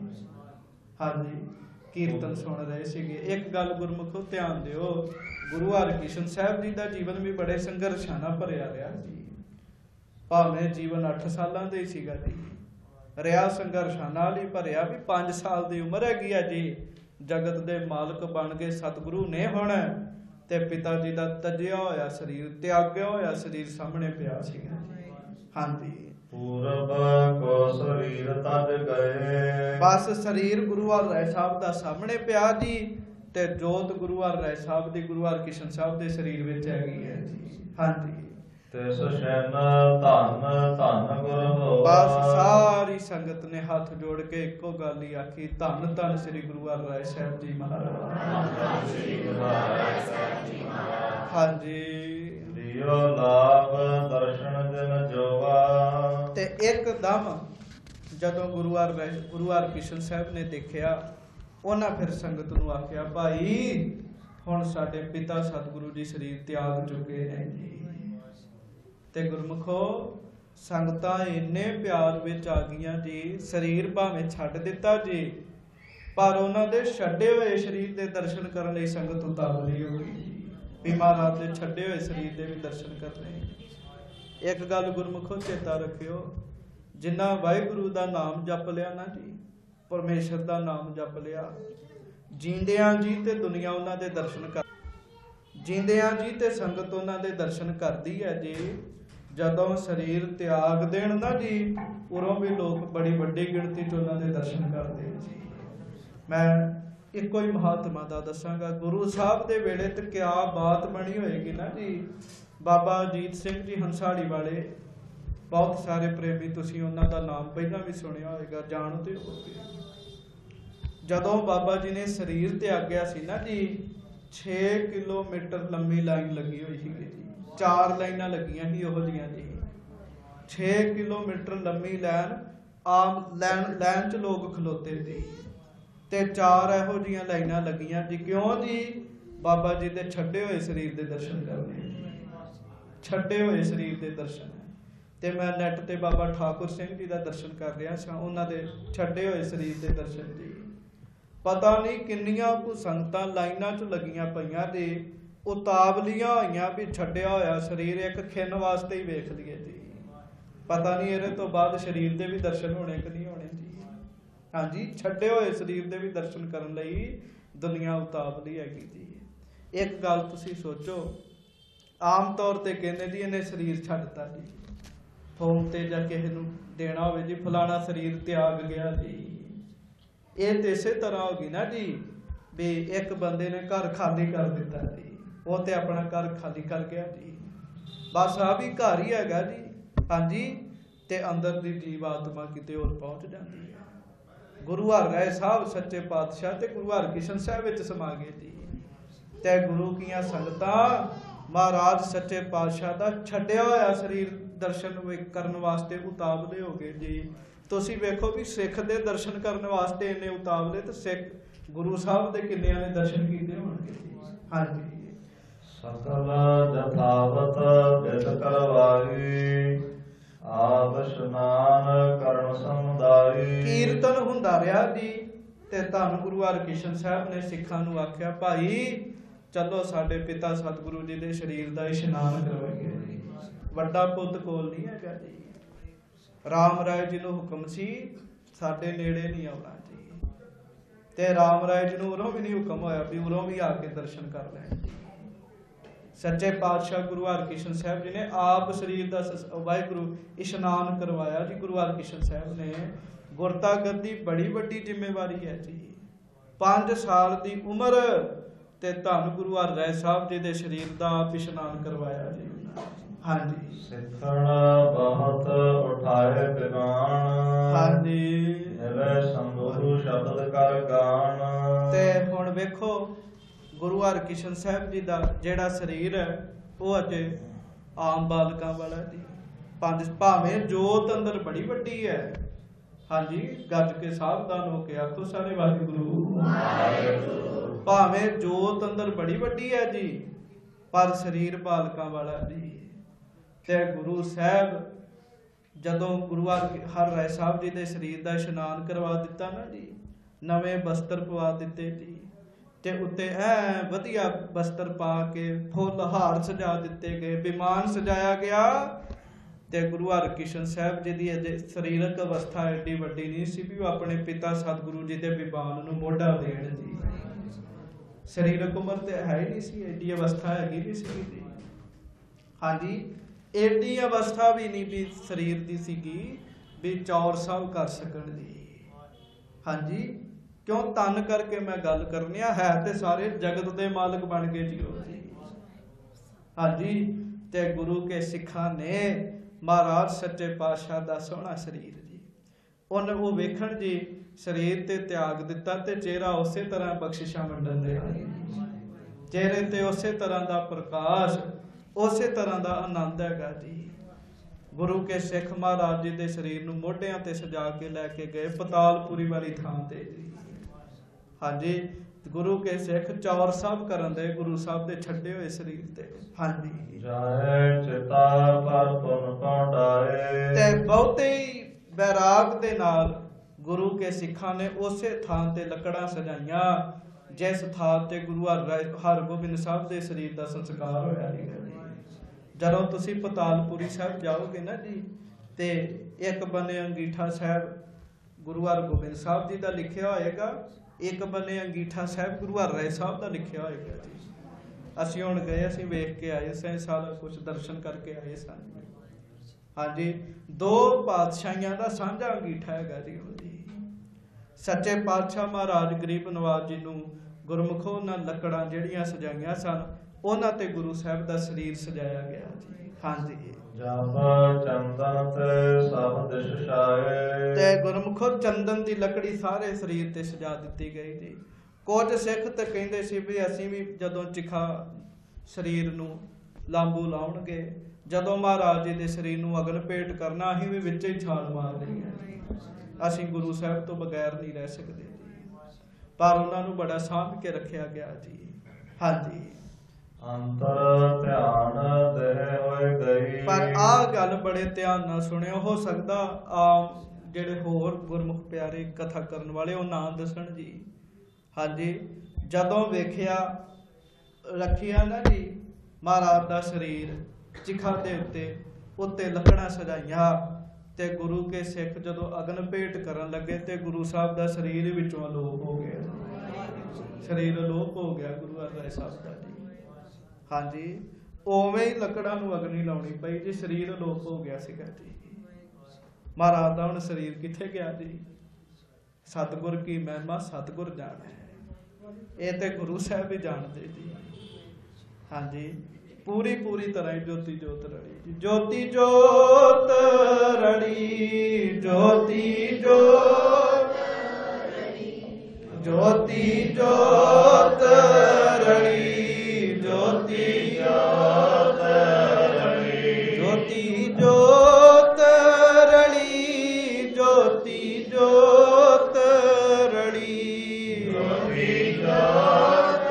S1: ਹਾਂਜੀ ਕੀਰਤਨ ਸੁਣ ਰਹੇ ਸੀਗੇ। ਇੱਕ ਗੱਲ ਗੁਰਮੁਖੋ ਧਿਆਨ ਦਿਓ, ਗੁਰੂ ਹਰਿਕ੍ਰਿਸ਼ਨ ਸਾਹਿਬ ਜੀ ਦਾ ਜੀਵਨ ਵੀ ਬੜੇ ਸੰਘਰਸ਼ਾਂ ਨਾਲ ਭਰਿਆ ਰਿਹਾ ਜੀ। ਭਾਵੇਂ ਜੀਵਨ 8 ਸਾਲਾਂ ਦਾ ਹੀ ਸੀਗਾ ਜੀ, ਰਿਹਾ ਸੰਘਰਸ਼ਾਂ ਨਾਲ ਹੀ ਭਰਿਆ। ਵੀ 5 ਸਾਲ ਦੀ ਉਮਰ ਹੈਗੀ ਆ ਜੀ, ਜਗਤ ਦੇ ਮਾਲਕ ਬਣ ਗਏ ਸਤਿਗੁਰੂ ਨੇ ਹੁਣ, ਤੇ ਪਿਤਾ ਜੀ ਦਾ ਤਜਿਆ ਹੋਇਆ ਸਰੀਰ, ਤਿਆਗਿਆ ਹੋਇਆ ਸਰੀਰ ਸਾਹਮਣੇ ਪਿਆ ਸੀਗਾ। ਹਾਂਜੀ
S2: ਪੂਰਬ ਕੋ ਸਰੀਰ ਤਜ ਗਏ।
S1: ਬਸ ਸਰੀਰ ਗੁਰੂ ਹਰਿਰਾਏ ਸਾਹਿਬ ਦਾ ਸਾਹਮਣੇ ਪਿਆ ਜੀ ਤੇ ਜੋਤ ਗੁਰੂ ਹਰਿਰਾਏ ਸਾਹਿਬ ਦੀ ਗੁਰੂ ਹਰਿਕ੍ਰਿਸ਼ਨ ਸਾਹਿਬ ਦੇ ਸਰੀਰ ਵਿੱਚ ਹੈਗੀ ਹੈ ਜੀ। ਹਾਂਜੀ
S2: ਤਿਸ ਸ਼ੈਨ ਧੰਨ ਧੰਨ ਗੁਰ ਹੋਵਾ।
S1: ਬਸ ਸਾਰੀ ਸੰਗਤ ਨੇ ਹੱਥ ਜੋੜ ਕੇ ਇੱਕੋ ਗੱਲ ਹੀ ਆਖੀ, ਧੰਨ ਧੰਨ ਸ੍ਰੀ ਗੁਰੂ ਹਰਿਰਾਏ ਸਾਹਿਬ ਜੀ ਮਹਾਰਾਜ। ਹਾਂਜੀ
S2: ਦਿਓ ਲਾਭ ਦਰਸ਼ਨ ਜਨ ਜੋਵਾ।
S1: ਤੇ ਇੱਕਦਮ ਜਦੋਂ ਗੁਰੂ ਹਰਿਕ੍ਰਿਸ਼ਨ ਸਾਹਿਬ ਨੇ ਦੇਖਿਆ, ਉਹਨਾਂ ਫਿਰ ਸੰਗਤ ਨੂੰ ਆਖਿਆ ਭਾਈ ਹੁਣ ਸਾਡੇ ਪਿਤਾ ਸਤਿਗੁਰੂ ਜੀ ਸਰੀਰ ਤਿਆਗ ਚੁੱਕੇ ਨੇ ਜੀ। ਤੇ ਗੁਰਮੁਖੋ ਸੰਗਤਾਂ ਇੰਨੇ ਪਿਆਰ ਵਿੱਚ ਆ ਗਈਆਂ ਜੀ, ਸਰੀਰ ਭਾਵੇਂ ਛੱਡ ਦਿੱਤਾ ਜੀ, ਪਰ ਉਹਨਾਂ ਦੇ ਛੱਡੇ ਹੋਏ ਸਰੀਰ ਦੇ ਦਰਸ਼ਨ ਕਰਨ ਲਈ ਸੰਗਤ ਉਤਾਵਲੀ ਹੋ ਗਈ ਵੀ ਮਹਾਰਾਜ ਦੇ ਛੱਡੇ ਹੋਏ ਸਰੀਰ ਦੇ ਵੀ ਦਰਸ਼ਨ ਕਰਨੇ। ਇੱਕ ਗੱਲ ਗੁਰਮੁਖੋ ਚੇਤਾ ਰੱਖਿਓ, ਜਿਨ੍ਹਾਂ ਵਾਹਿਗੁਰੂ ਦਾ ਨਾਮ ਜਪ ਲਿਆ ਨਾ ਜੀ, ਪਰਮੇਸ਼ਰ ਦਾ ਨਾਮ ਜਪ ਲਿਆ, ਜੀਂਦਿਆਂ ਜੀ ਤੇ ਦੁਨੀਆ ਉਹਨਾਂ ਦੇ ਦਰਸ਼ਨ ਕਰ, ਜੀਂਦਿਆਂ ਜੀ ਤੇ ਸੰਗਤ ਉਹਨਾਂ ਦੇ ਦਰਸ਼ਨ ਕਰਦੀ ਹੈ ਜੀ। ਜਦੋਂ ਸਰੀਰ ਤਿਆਗ ਦੇਣ ਨਾ ਜੀ, ਉਰੋਂ ਵੀ ਲੋਕ ਬੜੀ ਵੱਡੀ ਗਿਣਤੀ ਚ ਉਹਨਾਂ ਦੇ ਦਰਸ਼ਨ ਕਰਦੇ ਜੀ। ਮੈਂ ਇੱਕੋ ਹੀ ਮਹਾਤਮਾ ਦਾ ਦੱਸਾਂਗਾ, ਗੁਰੂ ਸਾਹਿਬ ਦੇ ਵੇਲੇ ਤੇ ਕਿਆ ਬਾਤ ਬਣੀ ਹੋਏਗੀ ਨਾ ਜੀ। ਬਾਬਾ ਅਜੀਤ ਸਿੰਘ ਜੀ ਹੰਸਾੜੀ ਵਾਲੇ, ਬਹੁਤ ਸਾਰੇ ਪ੍ਰੇਮੀ ਤੁਸੀਂ ਉਹਨਾਂ ਦਾ ਨਾਮ ਪਹਿਲਾਂ ਵੀ ਸੁਣਿਆ ਹੋਏਗਾ, ਜਾਣਦੇ ਹੋਗੇ। ਜਦੋਂ ਬਾਬਾ ਜੀ ਨੇ ਸਰੀਰ ਤਿਆਗਿਆ ਸੀ ਨਾ ਜੀ, 6 ਕਿਲੋਮੀਟਰ ਲੰਮੀ ਲਾਈਨ ਲੱਗੀ ਹੋਈ ਸੀ ਜੀ, 4 ਲਾਈਨਾਂ ਲੱਗੀਆਂ ਸੀ ਉਹੋ ਜਿਹੀਆਂ ਜੀ, 6 ਕਿਲੋਮੀਟਰ ਲੰਮੀ ਲਾਈਨ, ਆਮ ਲਾਈਨ ਚ ਲੋਕ ਖਲੋਤੇ ਸੀ ਤੇ 4 ਇਹੋ ਜਿਹੀਆਂ ਲਾਈਨਾਂ ਲੱਗੀਆਂ ਜੀ। ਕਿਉਂ ਜੀ? ਬਾਬਾ ਜੀ ਦੇ ਛੱਡੇ ਹੋਏ ਸਰੀਰ ਦੇ ਦਰਸ਼ਨ ਕਰਨੇ, ਛੱਡੇ ਹੋਏ ਸਰੀਰ ਦੇ ਦਰਸ਼ਨ। ਤੇ ਮੈਂ ਨੈਟ ਤੇ ਬਾਬਾ ਠਾਕੁਰ ਸਿੰਘ ਜੀ ਦਾ ਦਰਸ਼ਨ ਕਰ ਰਿਹਾ ਸਾਂ, ਉਹਨਾਂ ਦੇ ਛੱਡੇ ਹੋਏ ਸਰੀਰ ਦੇ ਦਰਸ਼ਨ ਜੀ। ਪਤਾ ਨਹੀਂ ਕਿੰਨੀਆਂ ਕੁ ਸੰਗਤਾਂ ਲਾਈਨਾਂ 'ਚ ਲੱਗੀਆਂ ਪਈਆਂ ਤੇ ਉਤਾਵਲੀਆਂ ਹੋਈਆਂ ਵੀ ਛੱਡਿਆ ਹੋਇਆ ਸਰੀਰ ਇੱਕ ਖਿੰਨ ਵਾਸਤੇ ਹੀ ਵੇਖ ਲਈਏ ਜੀ। ਪਤਾ ਨਹੀਂ ਇਹਦੇ ਤੋਂ ਬਾਅਦ ਸਰੀਰ ਦੇ ਵੀ ਦਰਸ਼ਨ ਹੋਣੇ ਕਿ ਨਹੀਂ ਹੋਣੇ ਜੀ। ਹਾਂਜੀ, ਛੱਡੇ ਹੋਏ ਸਰੀਰ ਦੇ ਵੀ ਦਰਸ਼ਨ ਕਰਨ ਲਈ ਦੁਨੀਆ ਉਤਾਵਲੀ ਹੈਗੀ ਜੀ। ਇੱਕ ਗੱਲ ਤੁਸੀਂ ਸੋਚੋ, ਆਮ ਤੌਰ ਤੇ ਕਹਿੰਦੇ ਜੀ ਇਹਨੇ ਸਰੀਰ ਛੱਡਤਾ ਜੀ, ਫੋਨ ਤੇ ਜਾਂ ਕਿਸੇ ਨੂੰ ਦੇਣਾ ਹੋਵੇ ਜੀ ਫਲਾਣਾ ਸਰੀਰ ਤਿਆਗ ਗਿਆ ਜੀ। ਇਹ ਤੇ ਇਸੇ ਤਰ੍ਹਾਂ ਹੋ ਗਈ ਨਾ ਜੀ ਵੀ ਇੱਕ ਬੰਦੇ ਨੇ ਘਰ ਖਾਲੀ ਕਰ ਦਿੱਤਾ ਜੀ, ਉਹ ਤੇ ਆਪਣਾ ਘਰ ਖਾਲੀ ਕਰ ਗਿਆ ਜੀ, ਬਸ ਆ ਵੀ ਘਰ ਹੀ ਹੈਗਾ ਜੀ। ਹਾਂਜੀ, ਤੇ ਅੰਦਰ ਦੀ ਜੀਵ ਆਤਮਾ ਕਿਤੇ ਹੋਰ ਪਹੁੰਚ ਜਾਂਦੀ ਹੈ। ਗੁਰੂ ਹਰਿਰਾਏ ਸਾਹਿਬ ਸੱਚੇ ਪਾਤਸ਼ਾਹ ਤੇ ਗੁਰੂ ਹਰਕ੍ਰਿਸ਼ਨ ਸਾਹਿਬ ਵਿੱਚ ਸਮਾ ਗਏ ਜੀ। ਤੇ ਗੁਰੂ ਕੀਆਂ ਸੰਗਤਾਂ ਮਹਾਰਾਜ ਸੱਚੇ ਪਾਤਸ਼ਾਹ ਦਾ ਛੱਡਿਆ ਹੋਇਆ ਸਰੀਰ ਦਰਸ਼ਨ ਕਰਨ ਵਾਸਤੇ ਉਤਾਵਲੇ ਹੋ ਗਏ ਜੀ। ਤੁਸੀਂ ਵੇਖੋ ਵੀ ਸਿੱਖ ਦੇ ਦਰਸ਼ਨ ਕਰਨ ਵਾਸਤੇ ਇੰਨੇ ਉਤਾਵਲੇ, ਤੇ ਸਿੱਖ ਗੁਰੂ ਸਾਹਿਬ ਦੇ ਕਿੰਨਿਆਂ ਨੇ ਦਰਸ਼ਨ ਕੀਤੇ ਹੋਣਗੇ ਜੀ। ਹਾਂਜੀ,
S2: ਸਕਲ ਜਥਾਵਤ ਬਿਦ ਕਰਵਾਈ, ਆਪ ਇਸ਼ਨਾਨ ਕਰਨ ਸਮੁਦਾਈ।
S1: ਕੀਰਤਨ ਹੁੰਦਾ ਰਿਹਾ ਜੀ, ਤੇ ਧੰਨ ਗੁਰੂ ਹਰਕ੍ਰਿਸ਼ਨ ਸਾਹਿਬ ਨੇ ਸਿੱਖਾਂ ਨੂੰ ਆਖਿਆ, ਭਾਈ ਚਲੋ ਸਾਡੇ ਪਿਤਾ ਸਤਿਗੁਰੂ ਜੀ ਦੇ ਸਰੀਰ ਦਾ ਇਸ਼ਨਾਨ ਕਰਵਾਈਏ ਜੀ। ਵੱਡਾ ਪੁੱਤ ਕੋਲ ਨਹੀਂ ਹੈਗਾ ਜੀ। ਰਾਮ ਰਾਏ ਜੀ ਨੂੰ ਹੁਕਮ ਸੀ ਸਾਡੇ ਨੇੜੇ ਨਹੀਂ ਆਉਣਾ ਜੀ, ਤੇ ਰਾਮ ਰਾਏ ਜੀ ਨੂੰ ਉਰੋਂ ਵੀ ਨਹੀਂ ਹੁਕਮ ਹੋਇਆ ਵੀ ਉਰੋਂ ਵੀ ਆ ਕੇ ਦਰਸ਼ਨ ਕਰ ਲੈਣ ਜੀ। ਸੱਚੇ ਪਾਤਸ਼ਾਹ ਗੁਰੂ ਹਰਕ੍ਰਿਸ਼ਨ ਸਾਹਿਬ ਜੀ ਨੇ ਆਪ ਸਰੀਰ ਦਾ ਵਾਹਿਗੁਰੂ ਇਸ਼ਨਾਨ ਕਰਵਾਇਆ ਜੀ। ਗੁਰੂ ਹਰਕ੍ਰਿਸ਼ਨ ਸਾਹਿਬ ਨੇ ਗੁਰਤਾ ਗੱਦੀ ਬੜੀ ਵੱਡੀ ਜ਼ਿੰਮੇਵਾਰੀ ਹੈ ਜੀ। 5 ਸਾਲ ਦੀ ਉਮਰ ਤੇ ਧੰਨ ਗੁਰੂ ਹਰਿਰਾਏ ਸਾਹਿਬ ਜੀ ਦੇ ਸਰੀਰ ਦਾ ਆਪ ਇਸ਼ਨਾਨ ਕਰਵਾਇਆ ਜੀ। ਹਾਂਜੀ,
S2: ਸਿੱਖਣ ਬਹੁਤ ਉਠਾਏ ਬਿਗਾਨ,
S1: ਹਾਂਜੀ,
S2: ਮਿਲੇ ਸੰਗੁਰੂ ਸ਼ਬਦ ਕਰ ਗਾਣ।
S1: ਤੇ ਹੁਣ ਵੇਖੋ ਗੁਰੂ ਹਰਕ੍ਰਿਸ਼ਨ ਸਾਹਿਬ ਜੀ ਦਾ ਜਿਹੜਾ ਸਰੀਰ ਹੈ ਉਹ ਅਜੇ ਆਮ ਬਾਲਕਾਂ ਵਾਲਾ ਜੀ। ਭਾਵੇਂ ਜੋਤ ਅੰਦਰ ਬੜੀ ਵੱਡੀ ਹੈ। ਹਾਂਜੀ, ਗੱਜ ਕੇ ਸਾਵਧਾਨ ਹੋ ਕੇ ਆਖੋ ਸਾਰੇ ਵਾਹਿਗੁਰੂ। ਭਾਵੇਂ ਜੋਤ ਅੰਦਰ ਬੜੀ ਵੱਡੀ ਹੈ ਜੀ, ਪਰ ਸਰੀਰ ਬਾਲਕਾਂ ਵਾਲਾ ਜੀ। ਤੇ ਗੁਰੂ ਸਾਹਿਬ ਜਦੋਂ ਗੁਰੂ ਹਰਿਰਾਏ ਸਾਹਿਬ ਜੀ ਦੇ ਸਰੀਰ ਦਾ ਇਸ਼ਨਾਨ ਕਰਵਾ ਦਿੱਤਾ ਨਾ ਜੀ, ਨਵੇਂ ਬਸਤਰ ਪਵਾ ਦਿੱਤੇ ਜੀ, ਤੇ ਉੱਤੇ ਐ ਵਧੀਆ ਬਸਤਰ ਪਾ ਕੇ ਫੁੱਲ ਹਾਰ ਸਜਾ ਦਿੱਤੇ ਗਏ, ਵਿਮਾਨ ਸਜਾਇਆ ਗਿਆ। ਤੇ ਗੁਰੂ ਹਰਕ੍ਰਿਸ਼ਨ ਸਾਹਿਬ ਜੀ ਦੀ ਅਜੇ ਸਰੀਰਕ ਅਵਸਥਾ ਐਡੀ ਵੱਡੀ ਨਹੀਂ ਸੀ ਵੀ ਉਹ ਆਪਣੇ ਪਿਤਾ ਸਤਿਗੁਰੂ ਜੀ ਦੇ ਵਿਮਾਨ ਨੂੰ ਮੋਢਾ ਦੇਣ ਜੀ। ਸਰੀਰਕ ਉਮਰ ਤੇ ਹੈ ਹੀ ਨਹੀਂ ਸੀ, ਐਡੀ ਅਵਸਥਾ ਹੈਗੀ ਨਹੀਂ ਸੀ ਜੀ। ਹਾਂਜੀ, ਐਡੀ ਅਵਸਥਾ ਵੀ ਨਹੀਂ ਵੀ ਸਰੀਰ ਦੀ ਸੀਗੀ ਵੀ ਚੌਰ ਸਾਹਿਬ ਕਰ ਸਕਣ ਦੀ। ਹਾਂਜੀ, ਕਿਉਂ ਤਨ ਕਰਕੇ ਮੈਂ ਗੱਲ ਕਰਨੀ ਆ, ਹੈ ਤੇ ਸਾਰੇ ਜਗਤ ਦੇ ਮਾਲਕ ਬਣ ਗਏ ਜੀ ਉਹ ਜੀ। ਹਾਂਜੀ, ਤੇ ਗੁਰੂ ਕੇ ਸਿੱਖਾਂ ਨੇ ਮਹਾਰਾਜ ਸੱਚੇ ਪਾਤਸ਼ਾਹ ਦਾ ਸੋਹਣਾ ਸਰੀਰ ਜੀ, ਉਹਨੇ ਉਹ ਵੇਖਣ ਜੀ ਸਰੀਰ ਤੇ ਤਿਆਗ ਦਿੱਤਾ ਤੇ ਚਿਹਰਾ ਉਸੇ ਤਰ੍ਹਾਂ ਬਖਸ਼ਿਸ਼ਾਂ ਵੰਡਣ ਦੇ, ਚਿਹਰੇ ਤੇ ਉਸੇ ਤਰ੍ਹਾਂ ਦਾ ਪ੍ਰਕਾਸ਼, ਉਸੇ ਤਰ੍ਹਾਂ ਦਾ ਆਨੰਦ ਹੈਗਾ ਜੀ। ਗੁਰੂ ਕੇ ਸਿੱਖ ਮਹਾਰਾਜ ਜੀ ਦੇ ਸਰੀਰ ਨੂੰ ਮੋਢਿਆਂ ਤੇ ਸਜਾ ਕੇ ਲੈ ਕੇ ਗਏ ਪਤਾਲਪੁਰੀ ਵਾਲੀ ਥਾਂ ਤੇ ਜੀ। ਹਾਂਜੀ, ਗੁਰੂ ਕੇ ਸਿੱਖ ਚੌਰ ਸਾਹਿਬ ਕਰਨ ਦੇ ਗੁਰੂ ਸਾਹਿਬ ਦੇ ਛੱਡੇ ਹੋਏ ਸਰੀਰ ਤੇ। ਹਾਂਜੀ
S2: ਜਾਏ ਚਿਤਾ ਪਰ ਤੁਨ ਪਹੁੰਚਾਏ।
S1: ਤੇ ਬਹੁਤੇ ਹੀ ਬੈਰਾਗ ਦੇ ਨਾਲ ਗੁਰੂ ਕੇ ਸਿੱਖਾਂ ਨੇ ਉਸੇ ਥਾਂ ਤੇ ਲੱਕੜਾਂ ਸਜਾਈਆਂ ਜਿਸ ਥਾਂ ਤੇ ਗੁਰੂ ਹਰਗੋਬਿੰਦ ਸਾਹਿਬ ਦੇ ਸਰੀਰ ਦਾ ਸੰਸਕਾਰ ਹੋਇਆ ਸੀ। ਜਦੋਂ ਤੁਸੀਂ ਪਤਾਲਪੁਰੀ ਸਾਹਿਬ ਜਾਓਗੇ ਨਾ ਜੀ, ਤੇ ਇੱਕ ਬੰਨੇ ਅੰਗੀਠਾ ਸਾਹਿਬ ਗੁਰੂ ਹਰਗੋਬਿੰਦ ਸਾਹਿਬ ਜੀ ਦਾ ਲਿਖਿਆ ਹੋਏਗਾ, ਇੱਕ ਬੰਨੇ ਅੰਗੀਠਾ ਸਾਹਿਬ ਗੁਰੂ ਹਰਿਰਾਏ ਸਾਹਿਬ ਦਾ ਲਿਖਿਆ ਹੋਏਗਾ ਜੀ। ਅਸੀਂ ਹੁਣ ਗਏ, ਅਸੀਂ ਵੇਖ ਕੇ ਆਏ ਸਾਂ, ਸਾਰਾ ਕੁਝ ਦਰਸ਼ਨ ਕਰਕੇ ਆਏ ਸਾਂ। ਹਾਂਜੀ, ਦੋ ਪਾਤਸ਼ਾਹੀਆਂ ਦਾ ਸਾਂਝਾ ਅੰਗੀਠਾ ਹੈਗਾ ਜੀ ਉਹ ਜੀ। ਸੱਚੇ ਪਾਤਸ਼ਾਹ ਮਹਾਰਾਜ ਗਰੀਬ ਨਵਾਜ ਜੀ ਨੂੰ ਗੁਰਮੁਖੋਂ ਉਹਨਾਂ ਲੱਕੜਾਂ ਜਿਹੜੀਆਂ ਸਜਾਈਆਂ ਸਨ, ਉਹਨਾਂ ਤੇ ਗੁਰੂ ਸਾਹਿਬ ਦਾ ਸਰੀਰ ਸਜਾਇਆ ਗਿਆ ਜੀ। ਹਾਂਜੀ,
S2: ਜਪ ਚੰਦਨ ਤੇ ਸਭ ਦਿਸ਼ ਛਾਏ।
S1: ਤੇ ਗੁਰਮੁਖੋਂ ਚੰਦਨ ਦੀ ਲੱਕੜੀ ਸਾਰੇ ਸਰੀਰ ਤੇ ਸਜਾ ਦਿੱਤੀ ਗਈ ਜੀ। ਕੁਝ ਸਿੱਖ ਤੇ ਕਹਿੰਦੇ ਸੀ ਵੀ ਅਸੀਂ ਵੀ ਜਦੋਂ ਚਿਖਾ ਸਰੀਰ ਨੂੰ ਲਾਂਬੂ ਲਾਉਣਗੇ, ਜਦੋਂ ਮਹਾਰਾਜ ਜੀ ਦੇ ਸਰੀਰ ਨੂੰ ਅਗਨ ਭੇਟ ਕਰਨਾ, ਅਸੀਂ ਵੀ ਵਿੱਚ ਹੀ ਛਾਲ ਮਾਰ ਲਈ ਹੈ, ਅਸੀਂ ਗੁਰੂ ਸਾਹਿਬ ਤੋਂ ਬਗੈਰ ਨਹੀਂ ਰਹਿ ਸਕਦੇ ਜੀ। ਪਰ ਉਹਨਾਂ ਨੂੰ ਬੜਾ ਸਾਂਭ ਕੇ ਰੱਖਿਆ ਗਿਆ ਜੀ। ਹਾਂਜੀ,
S2: ਅੰਤਰ ਧਿਆਨ ਦੇ ਹੋਏ ਗਈ।
S1: ਪਰ ਆਹ ਗੱਲ ਬੜੇ ਧਿਆਨ ਨਾਲ ਸੁਣਿਓ। ਹੋ ਸਕਦਾ ਆਮ ਜਿਹੜੇ ਹੋਰ ਗੁਰਮੁਖ ਪਿਆਰੇ ਕਥਾ ਕਰਨ ਵਾਲੇ ਉਹ ਨਾ ਦੱਸਣ ਜੀ। ਹਾਂਜੀ, ਜਦੋਂ ਵੇਖਿਆ ਰੱਖਿਆ ਨਾ ਜੀ ਮਹਾਰਾਜ ਦਾ ਸਰੀਰ ਚਿਖਾ ਦੇ ਉੱਤੇ ਲੱਕੜਾਂ ਸਜਾਈਆਂ, ਤੇ ਗੁਰੂ ਕੇ ਸਿੱਖ ਜਦੋਂ ਅਗਨ ਭੇਟ ਕਰਨ ਲੱਗੇ ਤੇ ਗੁਰੂ ਸਾਹਿਬ ਦਾ ਸਰੀਰ ਵਿੱਚੋਂ ਅਲੋਪ ਹੋ ਗਿਆ, ਸਰੀਰ ਅਲੋਪ ਹੋ ਗਿਆ ਗੁਰੂ ਹਰਿਰਾਏ ਸਾਹਿਬ ਦਾ ਜੀ। ਹਾਂਜੀ, ਉਵੇਂ ਹੀ ਲੱਕੜਾਂ ਨੂੰ ਅਗਨੀ ਲਾਉਣੀ ਪਈ ਜੀ, ਸਰੀਰ ਅਲੋਪ ਹੋ ਗਿਆ ਸੀਗਾ ਜੀ। ਮਹਾਰਾਜ ਦਾ ਹੁਣ ਸਰੀਰ ਕਿੱਥੇ ਗਿਆ ਜੀ? ਸਤਿਗੁਰ ਕੀ ਮਹਿਮਾ ਸਤਿਗੁਰ ਜਾਣੇ, ਇਹ ਤੇ ਗੁਰੂ ਸਾਹਿਬ ਹੀ ਜਾਣਦੇ ਜੀ। ਹਾਂਜੀ, ਪੂਰੀ ਤਰ੍ਹਾਂ ਹੀ ਜੋਤੀ ਜੋਤ ਰੜੀ ਜੀ। ਜੋਤੀ ਜੋਤ ਰੜੀ, ਜੋਤੀ ਜੋਤ ਰੜੀ, ਜੋਤੀ ਜੋਤ ਰੜੀ, ਜੋਤੀ ਜੋਤ ਰੜੀ, ਜੋਤੀ ਜੋਤ ਰੜੀ, ਜੋਤੀ ਜੋਤ ਰੜੀ, ਜੋਤੀ ਜੋਤ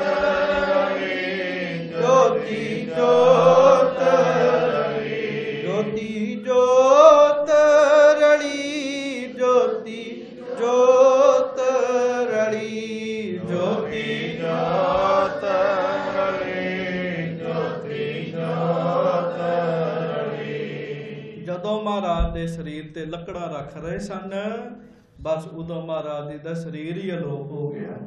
S1: ਰੜੀ, ਜੋਤੀ ਜੋਤ ਰੜੀ, ਜੋਤੀ ਜੋਤ ਰੜੀ, ਜੋਤੀ ਜੋਤ ਰੜੀ, ਜੋਤੀ ਜੋਤ ਰੜੀ, ਜੋਤੀ ਜੋਤ ਰੜੀ। ਜਦੋਂ ਮਹਾਰਾਜ ਦੇ ਸਰੀਰ ਤੇ ਲੱਕੜਾਂ ਰੱਖ ਰਹੇ ਸਨ, ਬਸ ਉਦੋਂ ਮਹਾਰਾਜ ਜੀ ਦਾ ਸਰੀਰ ਹੀ ਅਲੋਪ ਹੋ ਗਿਆ।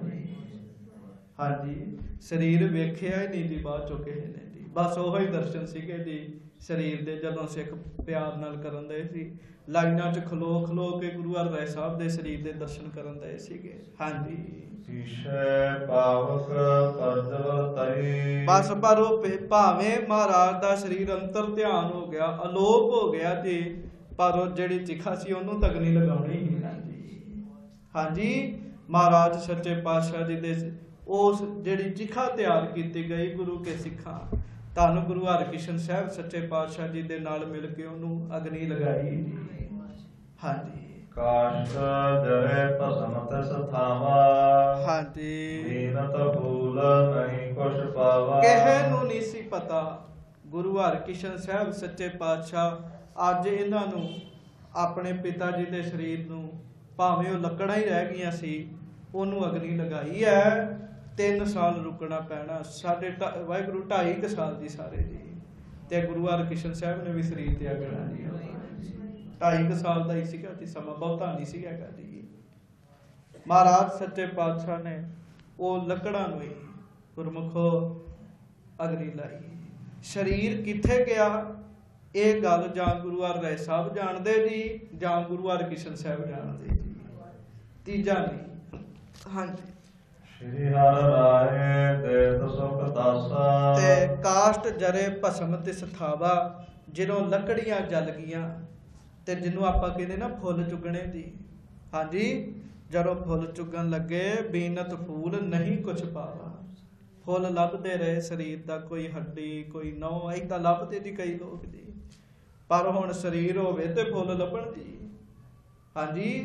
S1: ਹਾਂਜੀ, ਸਰੀਰ ਵੇਖਿਆ ਹੀ ਨਹੀਂ ਜੀ ਬਾਅਦ ਚੋਂ ਕਿਸੇ ਨੇ ਜੀ, ਬਸ ਉਹੋ ਹੀ ਦਰਸ਼ਨ ਸੀਗੇ ਜੀ ਸਰੀਰ ਦੇ। ਜਦੋਂ ਸਿੱਖ ਪਿਆਰ ਨਾਲ ਕਰਨ ਦੇ ਸੀ, ਲਾਈਨਾਂ 'ਚ ਖਲੋ ਕੇ ਗੁਰੂ ਹਰਿਰਾਏ ਸਾਹਿਬ ਦੇ ਸਰੀਰ ਦੇ ਦਰਸ਼ਨ ਕਰਨ ਦੇ ਸੀਗੇ। ਹਾਂਜੀ,
S2: ਈਸ਼ੈ ਪਾਵਕ ਪਰਜਵ ਤਈ। ਬਸ
S1: ਪਰ ਉਹ ਭਾਵੇਂ ਮਹਾਰਾਜ ਦਾ ਸਰੀਰ ਅੰਤਰ ਧਿਆਨ ਹੋ ਗਿਆ, ਅਲੋਪ ਹੋ ਗਿਆ ਜੀ, ਪਰ ਉਹ ਜਿਹੜੀ ਚਿਖਾ ਸੀ ਉਹਨੂੰ ਤੱਕ ਨਹੀਂ ਲਗਾਉਣੀ ਹੀ ਨਾ ਜੀ। ਹਾਂਜੀ, ਮਹਾਰਾਜ ਸੱਚੇ ਪਾਤਸ਼ਾਹ ਜੀ ਦੇ ਉਸ ਜਿਹੜੀ ਚਿਖਾ ਤਿਆਰ ਕੀਤੀ ਗਈ ਗੁਰੂ ਕੇ ਸਿੱਖਾਂ, ਧੰਨ ਗੁਰੂ ਹਰਕ੍ਰਿਸ਼ਨ ਸਾਹਿਬ ਸੱਚੇ ਪਾਤਸ਼ਾਹ ਜੀ ਦੇ ਨਾਲ ਮਿਲ ਕੇ ਉਹਨੂੰ ਅਗਨੀ ਲਗਾਈ। ਹਾਂਜੀ,
S2: ਕਾਸ਼ਟ ਜਰੇ ਭਸਮ ਤਿਸ ਥਾਵਾ।
S1: ਹਾਂਜੀ,
S2: ਦੀਨਤ ਭੂਲ ਨਹੀਂ ਕੁਛ ਪਾਵਾ।
S1: ਕਿਸੇ ਨੂੰ ਨਹੀਂ ਸੀ ਪਤਾ ਗੁਰੂ ਹਰਕ੍ਰਿਸ਼ਨ ਸਾਹਿਬ ਸੱਚੇ ਪਾਤਸ਼ਾਹ ਅੱਜ ਇਹਨਾਂ ਨੂੰ ਆਪਣੇ ਪਿਤਾ ਜੀ ਦੇ ਸਰੀਰ ਨੂੰ, ਭਾਵੇਂ ਉਹ ਲੱਕੜਾਂ ਹੀ ਰਹਿ ਗਈਆਂ ਸੀ, ਉਹਨੂੰ ਅਗਨੀ ਲਗਾਈ ਹੈ। 3 ਸਾਲ ਰੁਕਣਾ ਪੈਣਾ, ਵਾਹਿਗੁਰੂ 2.5 ਸਾਲ ਦੀ ਸਾਰੇ ਜੀ। ਤੇ ਗੁਰੂ ਹਰਕ੍ਰਿਸ਼ਨ ਸਾਹਿਬ ਨੇ ਵੀ ਸਰੀਰ ਤਿਆਗਣਾ ਜੀ। 2.5 ਸਾਲ ਦਾ ਹੀ ਸੀਗਾ ਜੀ ਸਮਾਂ, ਬਹੁਤਾ ਨਹੀਂ ਸੀ ਹੈਗਾ ਜੀ। ਮਹਾਰਾਜ ਸੱਚੇ ਪਾਤਸ਼ਾਹ ਨੇ ਉਹ ਲੱਕੜਾਂ ਨੂੰ ਹੀ ਗੁਰਮੁਖੋ ਅਗਨੀ ਲਾਈ। ਸਰੀਰ ਕਿੱਥੇ ਗਿਆ ਇਹ ਗੱਲ ਜਾਂ ਗੁਰੂ ਹਰਿਰਾਏ ਸਾਹਿਬ ਜਾਣਦੇ ਜੀ, ਜਾਂ ਗੁਰੂ ਹਰਕ੍ਰਿਸ਼ਨ ਸਾਹਿਬ ਜਾਣਦੇ ਜੀ, ਤੀਜਾ ਨਹੀਂ। ਹਾਂਜੀ,
S2: ਸ਼੍ਰੀ ਹਰਿ ਰਾਏ ਦੇਤ ਸੁਖ ਦਾਸਾ।
S1: ਤੇ ਕਾਸ਼ਟ ਜਰੇ ਭਸਮ ਤਿਸ ਥਾਵਾ, ਜਦੋਂ ਲੱਕੜੀਆਂ ਜਲ ਗਈਆਂ ਤੇ ਜਿਹਨੂੰ ਆਪਾਂ ਕਹਿੰਦੇ ਨਾ ਫੁੱਲ ਚੁਗਣੇ ਜੀ। ਹਾਂਜੀ, ਜਦੋਂ ਫੁੱਲ ਚੁਗਣ ਲੱਗੇ, ਬੀਨਤ ਫੂਲ ਨਹੀਂ ਕੁਛ ਪਾਵਾ। ਫੁੱਲ ਲੱਭਦੇ ਰਹੇ ਸਰੀਰ ਦਾ, ਕੋਈ ਹੱਡੀ ਕੋਈ ਨਹੁੰ, ਏਦਾਂ ਲੱਭਦੇ ਜੀ ਕਈ ਲੋਕ ਜੀ। ਪਰ ਹੁਣ ਸਰੀਰ ਹੋਵੇ ਤੇ ਫੁੱਲ ਲੱਭਣ ਜੀ। ਹਾਂਜੀ,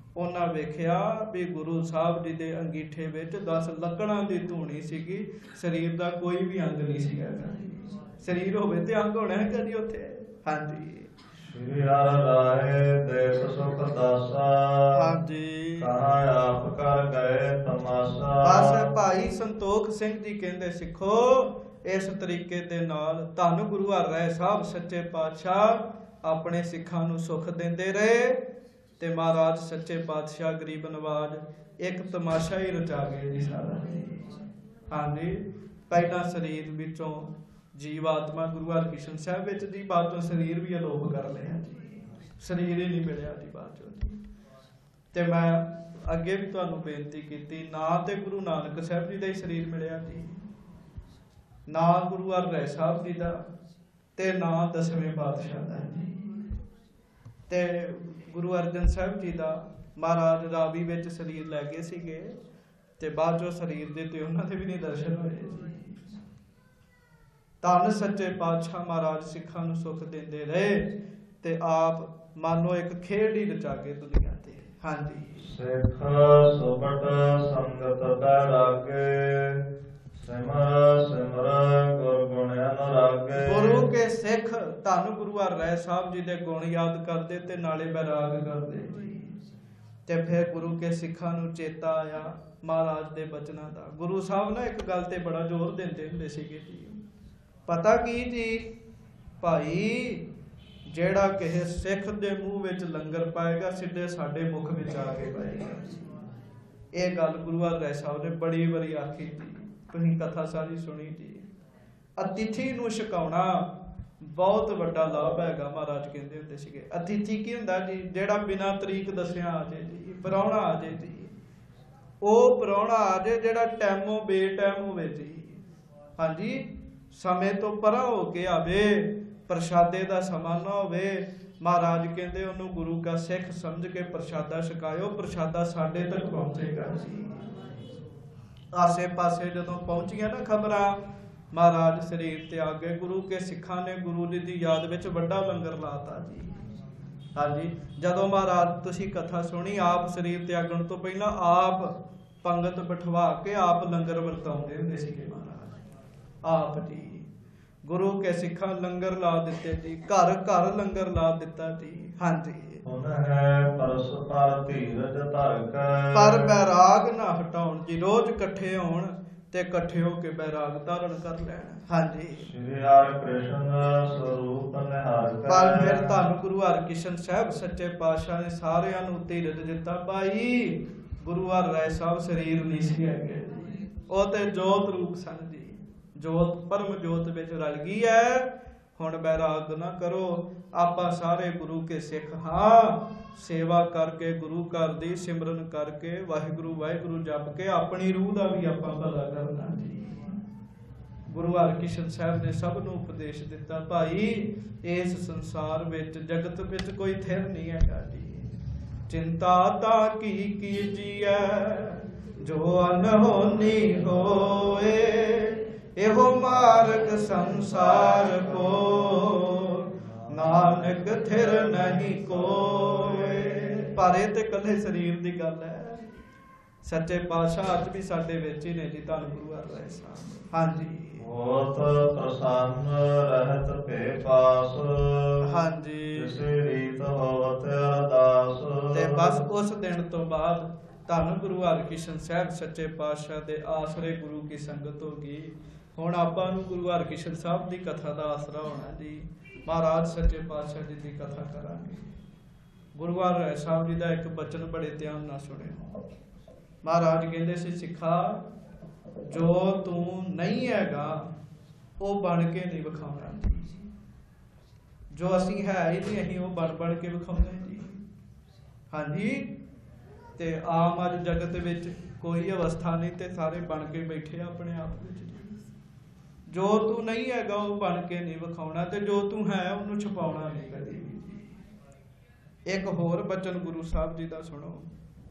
S1: ਉਹਨਾਂ ਵੇਖਿਆ ਵੀ ਗੁਰੂ ਸਾਹਿਬ ਜੀ ਦੇ ਅੰਗੀਠੇ ਵਿੱਚ 10 ਲੱਕੜਾਂ ਦੀ ਧੂਣੀ ਸੀਗੀ, ਸਰੀਰ ਦਾ ਕੋਈ ਵੀ ਅੰਗ ਨਹੀਂ ਸੀਗਾ ਜੀ। ਸਰੀਰ ਹੋਵੇ ਤੇ ਅੰਗ ਹੋਣਾ ਹੈ ਜੀ ਉੱਥੇ। ਹਾਂਜੀ
S2: ਸ੍ਰੀ ਹਰਿ ਰਾਏ ਦੇਸ ਸੁਖ ਦਾਸਾ,
S1: ਹਾਂਜੀ
S2: ਕਹਾਂ ਆਪ ਕਰ ਗਏ ਤਮਾਸ਼ਾ।
S1: ਬਸ ਭਾਈ ਸੰਤੋਖ ਸਿੰਘ ਜੀ ਕਹਿੰਦੇ ਸਿੱਖੋ ਇਸ ਤਰੀਕੇ ਦੇ ਨਾਲ ਧੰਨ ਗੁਰੂ ਹਰਿ ਰਾਏ ਸਾਹਿਬ ਸੱਚੇ ਪਾਤਸ਼ਾਹ ਆਪਣੇ ਸਿੱਖਾਂ ਨੂੰ ਸੁਖ ਦਿੰਦੇ ਰਹੇ ਤੇ ਮਹਾਰਾਜ ਸੱਚੇ ਪਾਤਸ਼ਾਹ ਗਰੀਬ ਨਵਾਜ ਇੱਕ ਤਮਾਸ਼ਾ ਹੀ ਰਚਾ ਗਏ ਜੀ ਸਾਰਾ। ਹਾਂਜੀ ਪਹਿਲਾਂ ਸਰੀਰ ਵਿੱਚੋਂ ਜੀਵ ਆਤਮਾ ਗੁਰੂ ਹਰਕ੍ਰਿਸ਼ਨ ਸਾਹਿਬ ਵਿੱਚ ਜੀ, ਬਾਅਦ ਚੋਂ ਸਰੀਰ ਵੀ ਅਲੋਪ ਕਰ ਲਿਆ ਜੀ, ਸਰੀਰ ਹੀ ਨਹੀਂ ਮਿਲਿਆ ਜੀ ਬਾਅਦ ਚੋਂ ਜੀ। ਤੇ ਮੈਂ ਅੱਗੇ ਵੀ ਤੁਹਾਨੂੰ ਬੇਨਤੀ ਕੀਤੀ, ਨਾ ਤੇ ਗੁਰੂ ਨਾਨਕ ਸਾਹਿਬ ਜੀ ਦਾ ਹੀ ਸਰੀਰ ਮਿਲਿਆ ਜੀ, ਨਾ ਗੁਰੂ ਹਰਿ ਰਾਏ ਸਾਹਿਬ ਜੀ ਦਾ, ਤੇ ਨਾ ਦਸਵੇਂ ਪਾਤਸ਼ਾਹ ਦਾ ਜੀ। ਤੇ ਗੁਰੂ ਅਰਜਨ ਸਾਹਿਬ ਜੀ ਦਾ ਮਹਾਰਾਜ ਰਾਵੀ ਵਿੱਚ ਸਰੀਰ ਲੈ ਗਏ ਸੀਗੇ ਤੇ ਬਾਅਦ ਚੋਂ ਸਰੀਰ ਦੇ ਤੇ ਉਹਨਾਂ ਦੇ ਵੀ ਨਹੀਂ ਦਰਸ਼ਨ ਹੋਏ ਜੀ। ਧੰਨ ਸੱਚੇ ਪਾਤਸ਼ਾਹ ਮਹਾਰਾਜ ਸਿੱਖਾਂ ਨੂੰ ਸੁਖ ਦਿੰਦੇ ਰਹੇ ਤੇ ਆਪ ਮਾਨੋ ਇੱਕ ਖੇਡ ਹੀ ਰਚਾ ਕੇ ਦੁਨੀਆ ਤੇ। ਹਾਂਜੀ
S2: ਸਿੱਖ ਸੁਭਟ ਸੰਗਤ ਬੈਰਾਗੇ, ਸਿਮਰ ਸਿਮਰ ਗੁਰ ਗੁਣ ਅਨੁਰਾਗੇ। ਗੁਰੂ
S1: ਕੇ ਸਿੱਖ ਧੰਨ ਗੁਰੂ ਹਰਿ ਰਾਏ ਸਾਹਿਬ ਜੀ ਦੇ ਗੁਣ ਯਾਦ ਕਰਦੇ ਤੇ ਨਾਲੇ ਬੈਰਾਗ ਕਰਦੇ ਜੀ। ਤੇ ਫਿਰ ਗੁਰੂ ਕੇ ਸਿੱਖਾਂ ਨੂੰ ਚੇਤਾ ਆਇਆ ਮਹਾਰਾਜ ਦੇ ਬਚਨਾਂ ਦਾ। ਗੁਰੂ ਸਾਹਿਬ ਨਾ ਇੱਕ ਗੱਲ ਤੇ ਬੜਾ ਜ਼ੋਰ ਦਿੰਦੇ ਹੁੰਦੇ ਸੀਗੇ ਜੀ, ਪਤਾ ਕੀ ਜੀ ਭਾਈ, ਜਿਹੜਾ ਕਿਸੇ ਸਿੱਖ ਦੇ ਮੂੰਹ ਵਿੱਚ ਲੰਗਰ ਪਾਏਗਾ ਸਿੱਧੇ ਸਾਡੇ ਮੁਖ ਵਿੱਚ ਆ ਕੇ ਪਾਏਗਾ। ਇਹ ਗੱਲ ਗੁਰੂ ਹਰਿ ਰਾਏ ਸਾਹਿਬ ਨੇ ਬੜੀ ਵਾਰੀ ਆਖੀ ਜੀ, ਤੁਸੀਂ ਕਥਾ ਸਾਰੀ ਸੁਣੀ ਜੀ। ਅਤਿਥੀ ਨੂੰ ਛਕਾਉਣਾ ਬਹੁਤ ਵੱਡਾ ਲਾਭ ਹੈਗਾ। ਮਹਾਰਾਜ ਕਹਿੰਦੇ ਹੁੰਦੇ ਸੀਗੇ ਅਤਿਥੀ ਕੀ ਹੁੰਦਾ ਜੀ, ਜਿਹੜਾ ਬਿਨਾਂ ਤਰੀਕ ਦੱਸਿਆ ਆ ਜੇ ਜੀ, ਪ੍ਰਾਹੁਣਾ ਆ ਜੇ ਜੀ। ਉਹ ਪ੍ਰਾਹੁਣਾ ਆ ਜੇ ਜਿਹੜਾ ਟਾਈਮੋਂ ਬੇਟਾਈਮ ਹੋਵੇ ਜੀ। ਹਾਂਜੀ ਸਮੇਂ ਤੋਂ ਪਰਾਂ ਹੋ ਕੇ ਆਵੇ, ਪ੍ਰਸ਼ਾਦੇ ਦਾ ਸਮਾਂ ਨਾ ਹੋਵੇ। ਮਹਾਰਾਜ ਕਹਿੰਦੇ ਉਹਨੂੰ ਗੁਰੂ ਕਾ ਸਿੱਖ ਸਮਝ ਕੇ ਪ੍ਰਸ਼ਾਦਾ ਛਕਾਇਓ, ਪ੍ਰਸ਼ਾਦਾ ਸਾਡੇ ਤੱਕ ਪਹੁੰਚੇਗਾ ਜੀ। ਆਸੇ ਪਾਸੇ ਜਦੋਂ ਪਹੁੰਚੀਆਂ ਨਾ ਖਬਰਾਂ, ਮਹਾਰਾਜ ਸਰੀਰ ਤੇ ਆ ਗਏ। ਗੁਰੂ ਕੇ ਸਿੱਖਾਂ ਨੇ ਗੁਰੂ ਜੀ ਦੀ ਯਾਦ ਵਿੱਚ ਵੱਡਾ ਲੰਗਰ ਲਾਤਾ ਜੀ। ਹਾਂਜੀ ਜਦੋਂ ਮਹਾਰਾਜ ਤੁਸੀਂ ਕਥਾ ਸੁਣੀ, ਆਪ ਸਰੀਰ ਤਿਆਗਣ ਤੋਂ ਪਹਿਲਾਂ ਆਪ ਪੰਗਤ ਬਿਠਵਾ ਕੇ ਆਪ ਲੰਗਰ ਵਰਤਾਉਂਦੇ ਹੁੰਦੇ ਸੀਗੇ ਮਹਾਰਾਜ ਆਪ ਜੀ। ਗੁਰੂ ਕੇ ਸਿੱਖਾਂ ਲੰਗਰ ਲਾ ਦਿੱਤੇ ਜੀ, ਘਰ ਘਰ ਲੰਗਰ ਲਾ ਦਿੱਤਾ ਜੀ। ਹਾਂਜੀ ਪਰ ਬੈਰਾਗ ਨਾ ਹਟਾਉਣ ਜੀ, ਰੋਜ਼ ਇਕੱਠੇ ਹੋਣ ਤੇ ਇਕੱਠੇ ਹੋ ਕੇ ਬੈਰਾਗ ਧਾਰਨ ਕਰ ਲੈਣ। ਹਾਂਜੀ
S2: ਸ੍ਰੀ ਹਰਿ ਕ੍ਰਿਸ਼ਨ ਸਰੂਪ ਨਿਹਾਰ ਕੈ।
S1: ਪਰ ਫਿਰ ਧੰਨ ਗੁਰੂ ਹਰਕ੍ਰਿਸ਼ਨ ਸਾਹਿਬ ਸੱਚੇ ਪਾਤਸ਼ਾਹ ਨੇ ਸਾਰਿਆਂ ਨੂੰ ਧੀਰਜ ਦਿੱਤਾ। ਭਾਈ ਗੁਰੂ ਹਰਿ ਰਾਏ ਸਾਹਿਬ ਸਰੀਰ ਨਹੀਂ ਸੀ ਹੈਗੇ, ਉਹ ਤੇ ਜੋਤ ਰੂਪ ਸਨ ਜੀ। ਜੋਤ ਪਰਮ ਜੋਤ ਵਿੱਚ ਰਲ ਗਈ ਹੈ। ਹੁਣ ਬੈਰਾਗ ਨਾ ਕਰੋ, ਆਪਾਂ ਸਾਰੇ ਗੁਰੂ ਕੇ ਸਿੱਖ ਹਾਂ। ਸੇਵਾ ਕਰਕੇ ਗੁਰੂ ਘਰ ਦੀ ਸਿਮਰਨ ਕਰਕੇ ਵਾਹਿਗੁਰੂ ਵਾਹਿਗੁਰੂ ਜਪ ਕੇ ਆਪਣੀ ਰੂਹ ਦਾ ਵੀ ਆਪਾਂ ਭਲਾ ਕਰਨਾ ਜੀ। ਗੁਰੂ ਹਰਕ੍ਰਿਸ਼ਨ ਸਾਹਿਬ ਨੇ ਸਭ ਨੂੰ ਉਪਦੇਸ਼ ਦਿੱਤਾ, ਭਾਈ ਇਸ ਸੰਸਾਰ ਵਿੱਚ ਜਗਤ ਵਿੱਚ ਕੋਈ ਥਿਰ ਨਹੀਂ ਹੈਗਾ ਜੀ। ਚਿੰਤਾ ਤਾਂ ਕੀ ਕੀਜੀਐ ਜੋ ਅਨਹੋਨੀ ਹੋਏ, ਇਹੋ ਮਾਰਗ ਸੰਸਾਰ ਕੋ ਨਾਨਕ ਥਿਰ ਨਹੀਂ ਕੋਏ। ਪਰ ਇਹ ਤੇ ਇਕੱਲੇ ਸਰੀਰ ਦੀ ਗੱਲ ਹੈ। ਸੱਚੇ ਪਾਤਸ਼ਾਹ ਅੱਜ ਵੀ ਸਾਡੇ ਵਿੱਚ ਹੀ ਨੇ ਜੀ, ਧੰਨ ਗੁਰੂ ਹਰਿ ਰਾਏ ਸਾਹਿਬ। ਹਾਂਜੀ
S2: ਹੋਤ ਪ੍ਰਸੰਨ ਰਹਿਤ ਭੇ ਪਾਸ,
S1: ਹਾਂਜੀ
S2: ਜਿਸੇ ਰੀਤ ਹੋਵਤ ਅਰਦਾਸ।
S1: ਤੇ ਬਸ ਉਸ ਦਿਨ ਤੋਂ ਬਾਅਦ ਧੰਨ ਗੁਰੂ ਹਰਕ੍ਰਿਸ਼ਨ ਸਾਹਿਬ ਸੱਚੇ ਪਾਤਸ਼ਾਹ ਦੇ ਆਸਰੇ ਗੁਰੂ ਕੀ ਸੰਗਤ ਹੋ ਗਈ। ਹੁਣ ਆਪਾਂ ਨੂੰ ਗੁਰੂ ਹਰਕ੍ਰਿਸ਼ਨ ਸਾਹਿਬ ਦੀ ਕਥਾ ਦਾ ਆਸਰਾ ਹੋਣਾ ਜੀ। ਮਹਾਰਾਜ ਸੱਚੇ ਪਾਤਸ਼ਾਹ ਜੀ ਦੀ ਕਥਾ ਕਰਾਂਗੇ। ਗੁਰੂ ਹਰਿ ਰਾਏ ਸਾਹਿਬ ਜੀ ਦਾ ਇੱਕ ਬਚਨ ਬੜੇ ਧਿਆਨ ਨਾਲ ਸੁਣਿਓ। ਮਹਾਰਾਜ ਕਹਿੰਦੇ ਸੀ, ਸਿੱਖਾ ਜੋ ਤੂੰ ਨਹੀਂ ਹੈਗਾ ਉਹ ਬਣ ਕੇ ਨਹੀਂ ਵਿਖਾਉਣਾ। ਜੋ ਅਸੀਂ ਹੈ ਹੀ ਨਹੀਂ, ਅਸੀਂ ਉਹ ਬਣ ਕੇ ਵਿਖਾਉਂਦੇ ਜੀ। ਹਾਂਜੀ ਤੇ ਆਮ ਅੱਜ ਜਗਤ ਵਿੱਚ ਕੋਈ ਅਵਸਥਾ ਨਹੀਂ ਤੇ ਸਾਰੇ ਬਣ ਕੇ ਬੈਠੇ ਆਪਣੇ ਆਪ ਵਿੱਚ। ਜੋ ਤੂੰ ਨਹੀਂ ਹੈਗਾ ਉਹ ਬਣ ਕੇ ਨਹੀਂ ਵਿਖਾਉਣਾ, ਤੇ ਜੋ ਤੂੰ ਹੈ ਉਹਨੂੰ ਛੁਪਾਉਣਾ ਨਹੀਂ ਕਦੇ ਵੀ। ਇੱਕ ਹੋਰ ਬਚਨ ਗੁਰੂ ਸਾਹਿਬ ਜੀ ਦਾ ਸੁਣੋ।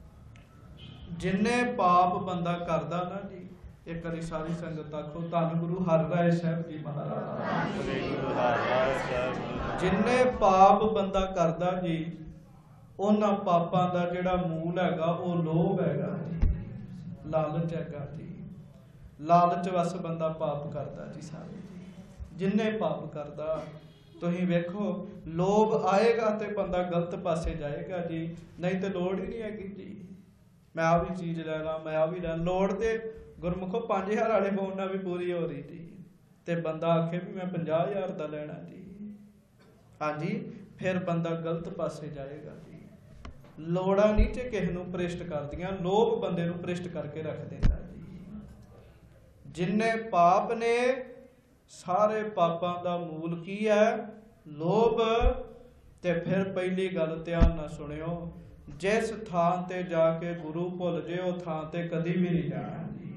S1: ਜਿੰਨੇ ਪਾਪ ਬੰਦਾ ਕਰਦਾ ਨਾ ਜੀ, ਇੱਕ ਵਾਰੀ ਸਾਰੀ ਸੰਗਤ ਆਖੋ ਧੰਨ ਗੁਰੂ ਹਰਿ ਰਾਏ ਸਾਹਿਬ ਜੀ ਮਹਾਰਾਜ। ਜਿੰਨੇ ਪਾਪ ਬੰਦਾ ਕਰਦਾ ਜੀ, ਉਹਨਾਂ ਪਾਪਾਂ ਦਾ ਜਿਹੜਾ ਮੂਲ ਹੈਗਾ ਉਹ ਲੋਭ ਹੈਗਾ ਜੀ, ਲਾਲਚ ਹੈਗਾ ਜੀ। ਲਾਲਚ ਵਸ ਬੰਦਾ ਪਾਪ ਕਰਦਾ ਜੀ ਸਾਰੇ ਜੀ। ਜਿੰਨੇ ਪਾਪ ਕਰਦਾ ਤੁਸੀਂ ਵੇਖੋ, ਲੋਭ ਆਏਗਾ ਤੇ ਬੰਦਾ ਗਲਤ ਪਾਸੇ ਜਾਏਗਾ ਜੀ, ਨਹੀਂ ਤੇ ਲੋੜ ਹੀ ਨਹੀਂ ਹੈਗੀ ਜੀ। ਮੈਂ ਆ ਵੀ ਚੀਜ਼ ਲੈ ਲਾਂ, ਮੈਂ ਆ ਵੀ ਲੈ, ਲੋੜ ਤੇ ਗੁਰਮੁਖੋ 5000 ਵਾਲੇ ਫੋਨ ਨਾਲ ਵੀ ਪੂਰੀ ਹੋ ਰਹੀ ਜੀ, ਤੇ ਬੰਦਾ ਆਖੇ ਵੀ ਮੈਂ 50,000 ਦਾ ਲੈਣਾ ਜੀ। ਹਾਂਜੀ, ਫਿਰ ਬੰਦਾ ਗਲਤ ਪਾਸੇ ਜਾਏਗਾ ਜੀ। ਲੋੜਾਂ ਨਹੀਂ ਤੇ ਕਿਸੇ ਨੂੰ ਭ੍ਰਿਸ਼ਟ ਕਰਦੀਆਂ, ਲੋਭ ਬੰਦੇ ਨੂੰ ਭ੍ਰਿਸ਼ਟ ਕਰਕੇ ਰੱਖ ਦਿੰਦਾ ਜੀ। ਜਿੰਨੇ ਪਾਪ ਨੇ, ਸਾਰੇ ਪਾਪਾਂ ਦਾ ਮੂਲ ਕੀ ਹੈ? ਲੋਭ। ਤੇ ਫਿਰ ਪਹਿਲੀ ਗੱਲ ਧਿਆਨ ਨਾਲ ਸੁਣਿਓ, ਜਿਸ ਥਾਂ ਤੇ ਜਾ ਕੇ ਗੁਰੂ ਭੁੱਲ ਜੇ ਉਹ ਥਾਂ ਤੇ ਕਦੀ ਵੀ ਨਹੀਂ ਜਾਣਾ ਜੀ।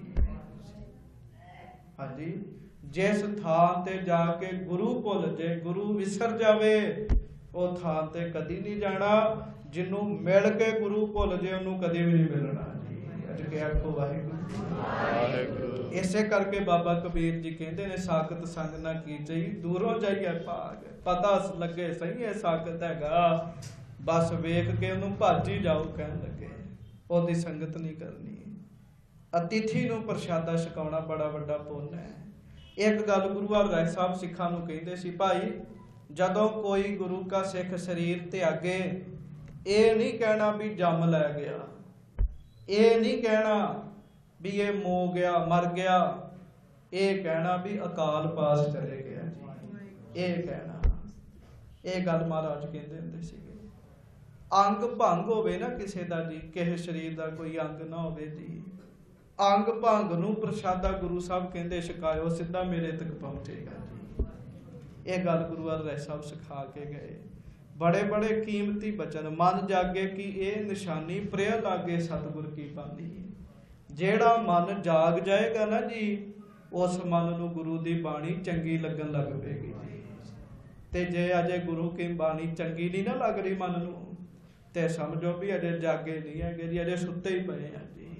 S1: ਹਾਂਜੀ, ਜਿਸ ਥਾਂ ਤੇ ਜਾ ਕੇ ਗੁਰੂ ਭੁੱਲ ਜੇ, ਗੁਰੂ ਵਿਸਰ ਜਾਵੇ, ਉਹ ਥਾਂ ਤੇ ਕਦੀ ਨਹੀਂ ਜਾਣਾ। ਜਿਹਨੂੰ ਮਿਲ ਕੇ ਗੁਰੂ ਭੁੱਲ ਜੇ ਉਹਨੂੰ ਕਦੇ ਵੀ ਨਹੀਂ ਮਿਲਣਾ ਜੀ। ਅੱਜ ਕੇ ਆਖੋ ਵਾਹਿਗੁਰੂ। ਇਸੇ ਕਰਕੇ ਬਾਬਾ ਕਬੀਰ ਜੀ ਕਹਿੰਦੇ ਨੇ, ਸਾਖਤ ਸੰਗ ਨਾ ਕੀਚਈ, ਦੂਰੋਂ ਜਾਈਏ ਭਾਗ। ਪਤਾ ਲੱਗੇ ਸਹੀ ਹੈ ਸਾਖਤ ਹੈਗਾ, ਬਸ ਵੇਖ ਕੇ ਉਹਨੂੰ ਭੱਜ ਹੀ ਜਾਓ ਕਹਿਣ ਲੱਗੇ, ਉਹਦੀ ਸੰਗਤ ਨਹੀਂ ਕਰਨੀ। ਅਤਿਥੀ ਨੂੰ ਪ੍ਰਸ਼ਾਦਾ ਛਕਾਉਣਾ ਬੜਾ ਵੱਡਾ ਪੁੰਨ ਹੈ। ਇੱਕ ਗੱਲ ਗੁਰੂ ਅਰਜਨ ਸਾਹਿਬ ਸਿੱਖਾਂ ਨੂੰ ਕਹਿੰਦੇ ਸੀ, ਭਾਈ ਜਦੋਂ ਕੋਈ ਗੁਰੂ ਕਾ ਸਿੱਖ ਸਰੀਰ ਤਿਆਗੇ, ਇਹ ਨਹੀਂ ਕਹਿਣਾ ਵੀ ਜੰਮ ਲੈ ਗਿਆ, ਇਹ ਨਹੀਂ ਕਹਿਣਾ ਵੀ ਇਹ ਮੋ ਗਿਆ, ਮਰ ਗਿਆ, ਇਹ ਕਹਿਣਾ ਵੀ ਅਕਾਲ ਪਾਸ ਚਲੇ ਗਿਆ ਜੀ। ਇਹ ਕਹਿਣਾ, ਇਹ ਗੱਲ ਮਹਾਰਾਜ ਕਹਿੰਦੇ ਹੁੰਦੇ ਸੀਗੇ। ਅੰਗ ਭੰਗ ਹੋਵੇ ਨਾ ਕਿਸੇ ਦਾ ਜੀ, ਕਿਸੇ ਸਰੀਰ ਦਾ ਕੋਈ ਅੰਗ ਨਾ ਹੋਵੇ ਜੀ, ਅੰਗ ਭੰਗ ਨੂੰ ਪ੍ਰਸ਼ਾਦਾ ਗੁਰੂ ਸਾਹਿਬ ਕਹਿੰਦੇ ਛਕਾਇਓ, ਸਿੱਧਾ ਮੇਰੇ ਤੱਕ ਪਹੁੰਚੇਗਾ ਜੀ। ਇਹ ਗੱਲ ਗੁਰੂ ਅਰਜਨ ਸਾਹਿਬ ਸਿਖਾ ਕੇ ਗਏ। ਬੜੇ ਬੜੇ ਕੀਮਤੀ ਬਚਨ, ਮਨ ਜਾਗੇ ਕਿ ਇਹ ਨਿਸ਼ਾਨੀ ਪ੍ਰਿਆ ਲਾਗੇ ਸਤਿਗੁਰ ਕੀ ਬਾਣੀ। ਜਿਹੜਾ ਮਨ ਜਾਗ ਜਾਏਗਾ ਨਾ ਜੀ, ਉਸ ਮਨ ਨੂੰ ਗੁਰੂ ਦੀ ਬਾਣੀ ਚੰਗੀ ਲੱਗਣ ਲੱਗ ਪਏਗੀ ਜੀ। ਤੇ ਜੇ ਅਜੇ ਗੁਰੂ ਕੀ ਬਾਣੀ ਚੰਗੀ ਨਹੀਂ ਨਾ ਲੱਗ ਰਹੀ ਮਨ ਨੂੰ, ਤੇ ਸਮਝੋ ਵੀ ਅਜੇ ਜਾਗੇ ਨਹੀਂ ਹੈਗੇ ਜੀ, ਅਜੇ ਸੁੱਤੇ ਹੀ ਪਏ ਆ ਜੀ।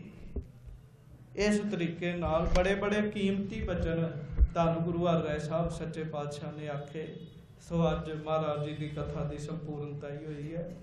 S1: ਇਸ ਤਰੀਕੇ ਨਾਲ ਬੜੇ ਬੜੇ ਕੀਮਤੀ ਬਚਨ ਧੰਨ ਗੁਰੂ ਅਰਜਨ ਸਾਹਿਬ ਸੱਚੇ ਪਾਤਸ਼ਾਹ ਨੇ ਆਖੇ। ਸੋ ਅੱਜ ਮਹਾਰਾਜ ਜੀ ਦੀ ਕਥਾ ਦੀ ਸੰਪੂਰਨਤਾ ਹੀ ਹੋਈ ਹੈ।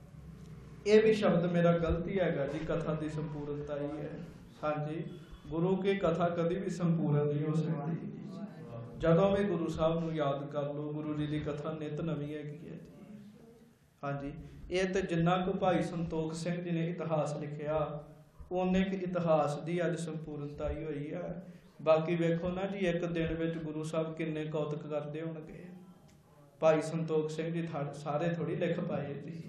S1: ਇਹ ਵੀ ਸ਼ਬਦ ਮੇਰਾ ਗਲਤੀ ਹੈਗਾ ਜੀ, ਕਥਾ ਦੀ ਸੰਪੂਰਨਤਾ ਹੀ ਹੈ। ਹਾਂਜੀ, ਗੁਰੂ ਕੀ ਕਥਾ ਕਦੀ ਵੀ ਸੰਪੂਰਨ ਨਹੀਂ ਹੋ ਸਕਦੀ। ਜਦੋਂ ਵੀ ਗੁਰੂ ਸਾਹਿਬ ਨੂੰ ਯਾਦ ਕਰ ਲਓ, ਗੁਰੂ ਜੀ ਦੀ ਕਥਾ ਨਿਤ ਨਵੀਂ ਹੈਗੀ ਹੈ ਜੀ। ਹਾਂਜੀ, ਇਹ ਤੇ ਜਿੰਨਾ ਕੁ ਭਾਈ ਸੰਤੋਖ ਸਿੰਘ ਜੀ ਨੇ ਇਤਿਹਾਸ ਲਿਖਿਆ, ਉਹਨੇ ਕਿ ਇਤਿਹਾਸ ਦੀ ਅੱਜ ਸੰਪੂਰਨਤਾ ਹੀ ਹੋਈ ਹੈ। ਬਾਕੀ ਵੇਖੋ ਨਾ ਜੀ, ਇੱਕ ਦਿਨ ਵਿੱਚ ਗੁਰੂ ਸਾਹਿਬ ਕਿੰਨੇ ਕੌਤਕ ਕਰਦੇ ਹੋਣਗੇ। ਭਾਈ ਸੰਤੋਖ ਸਿੰਘ ਜੀ ਸਾਰੇ ਥੋੜੀ ਲਿਖ ਪਾਏ ਜੀ,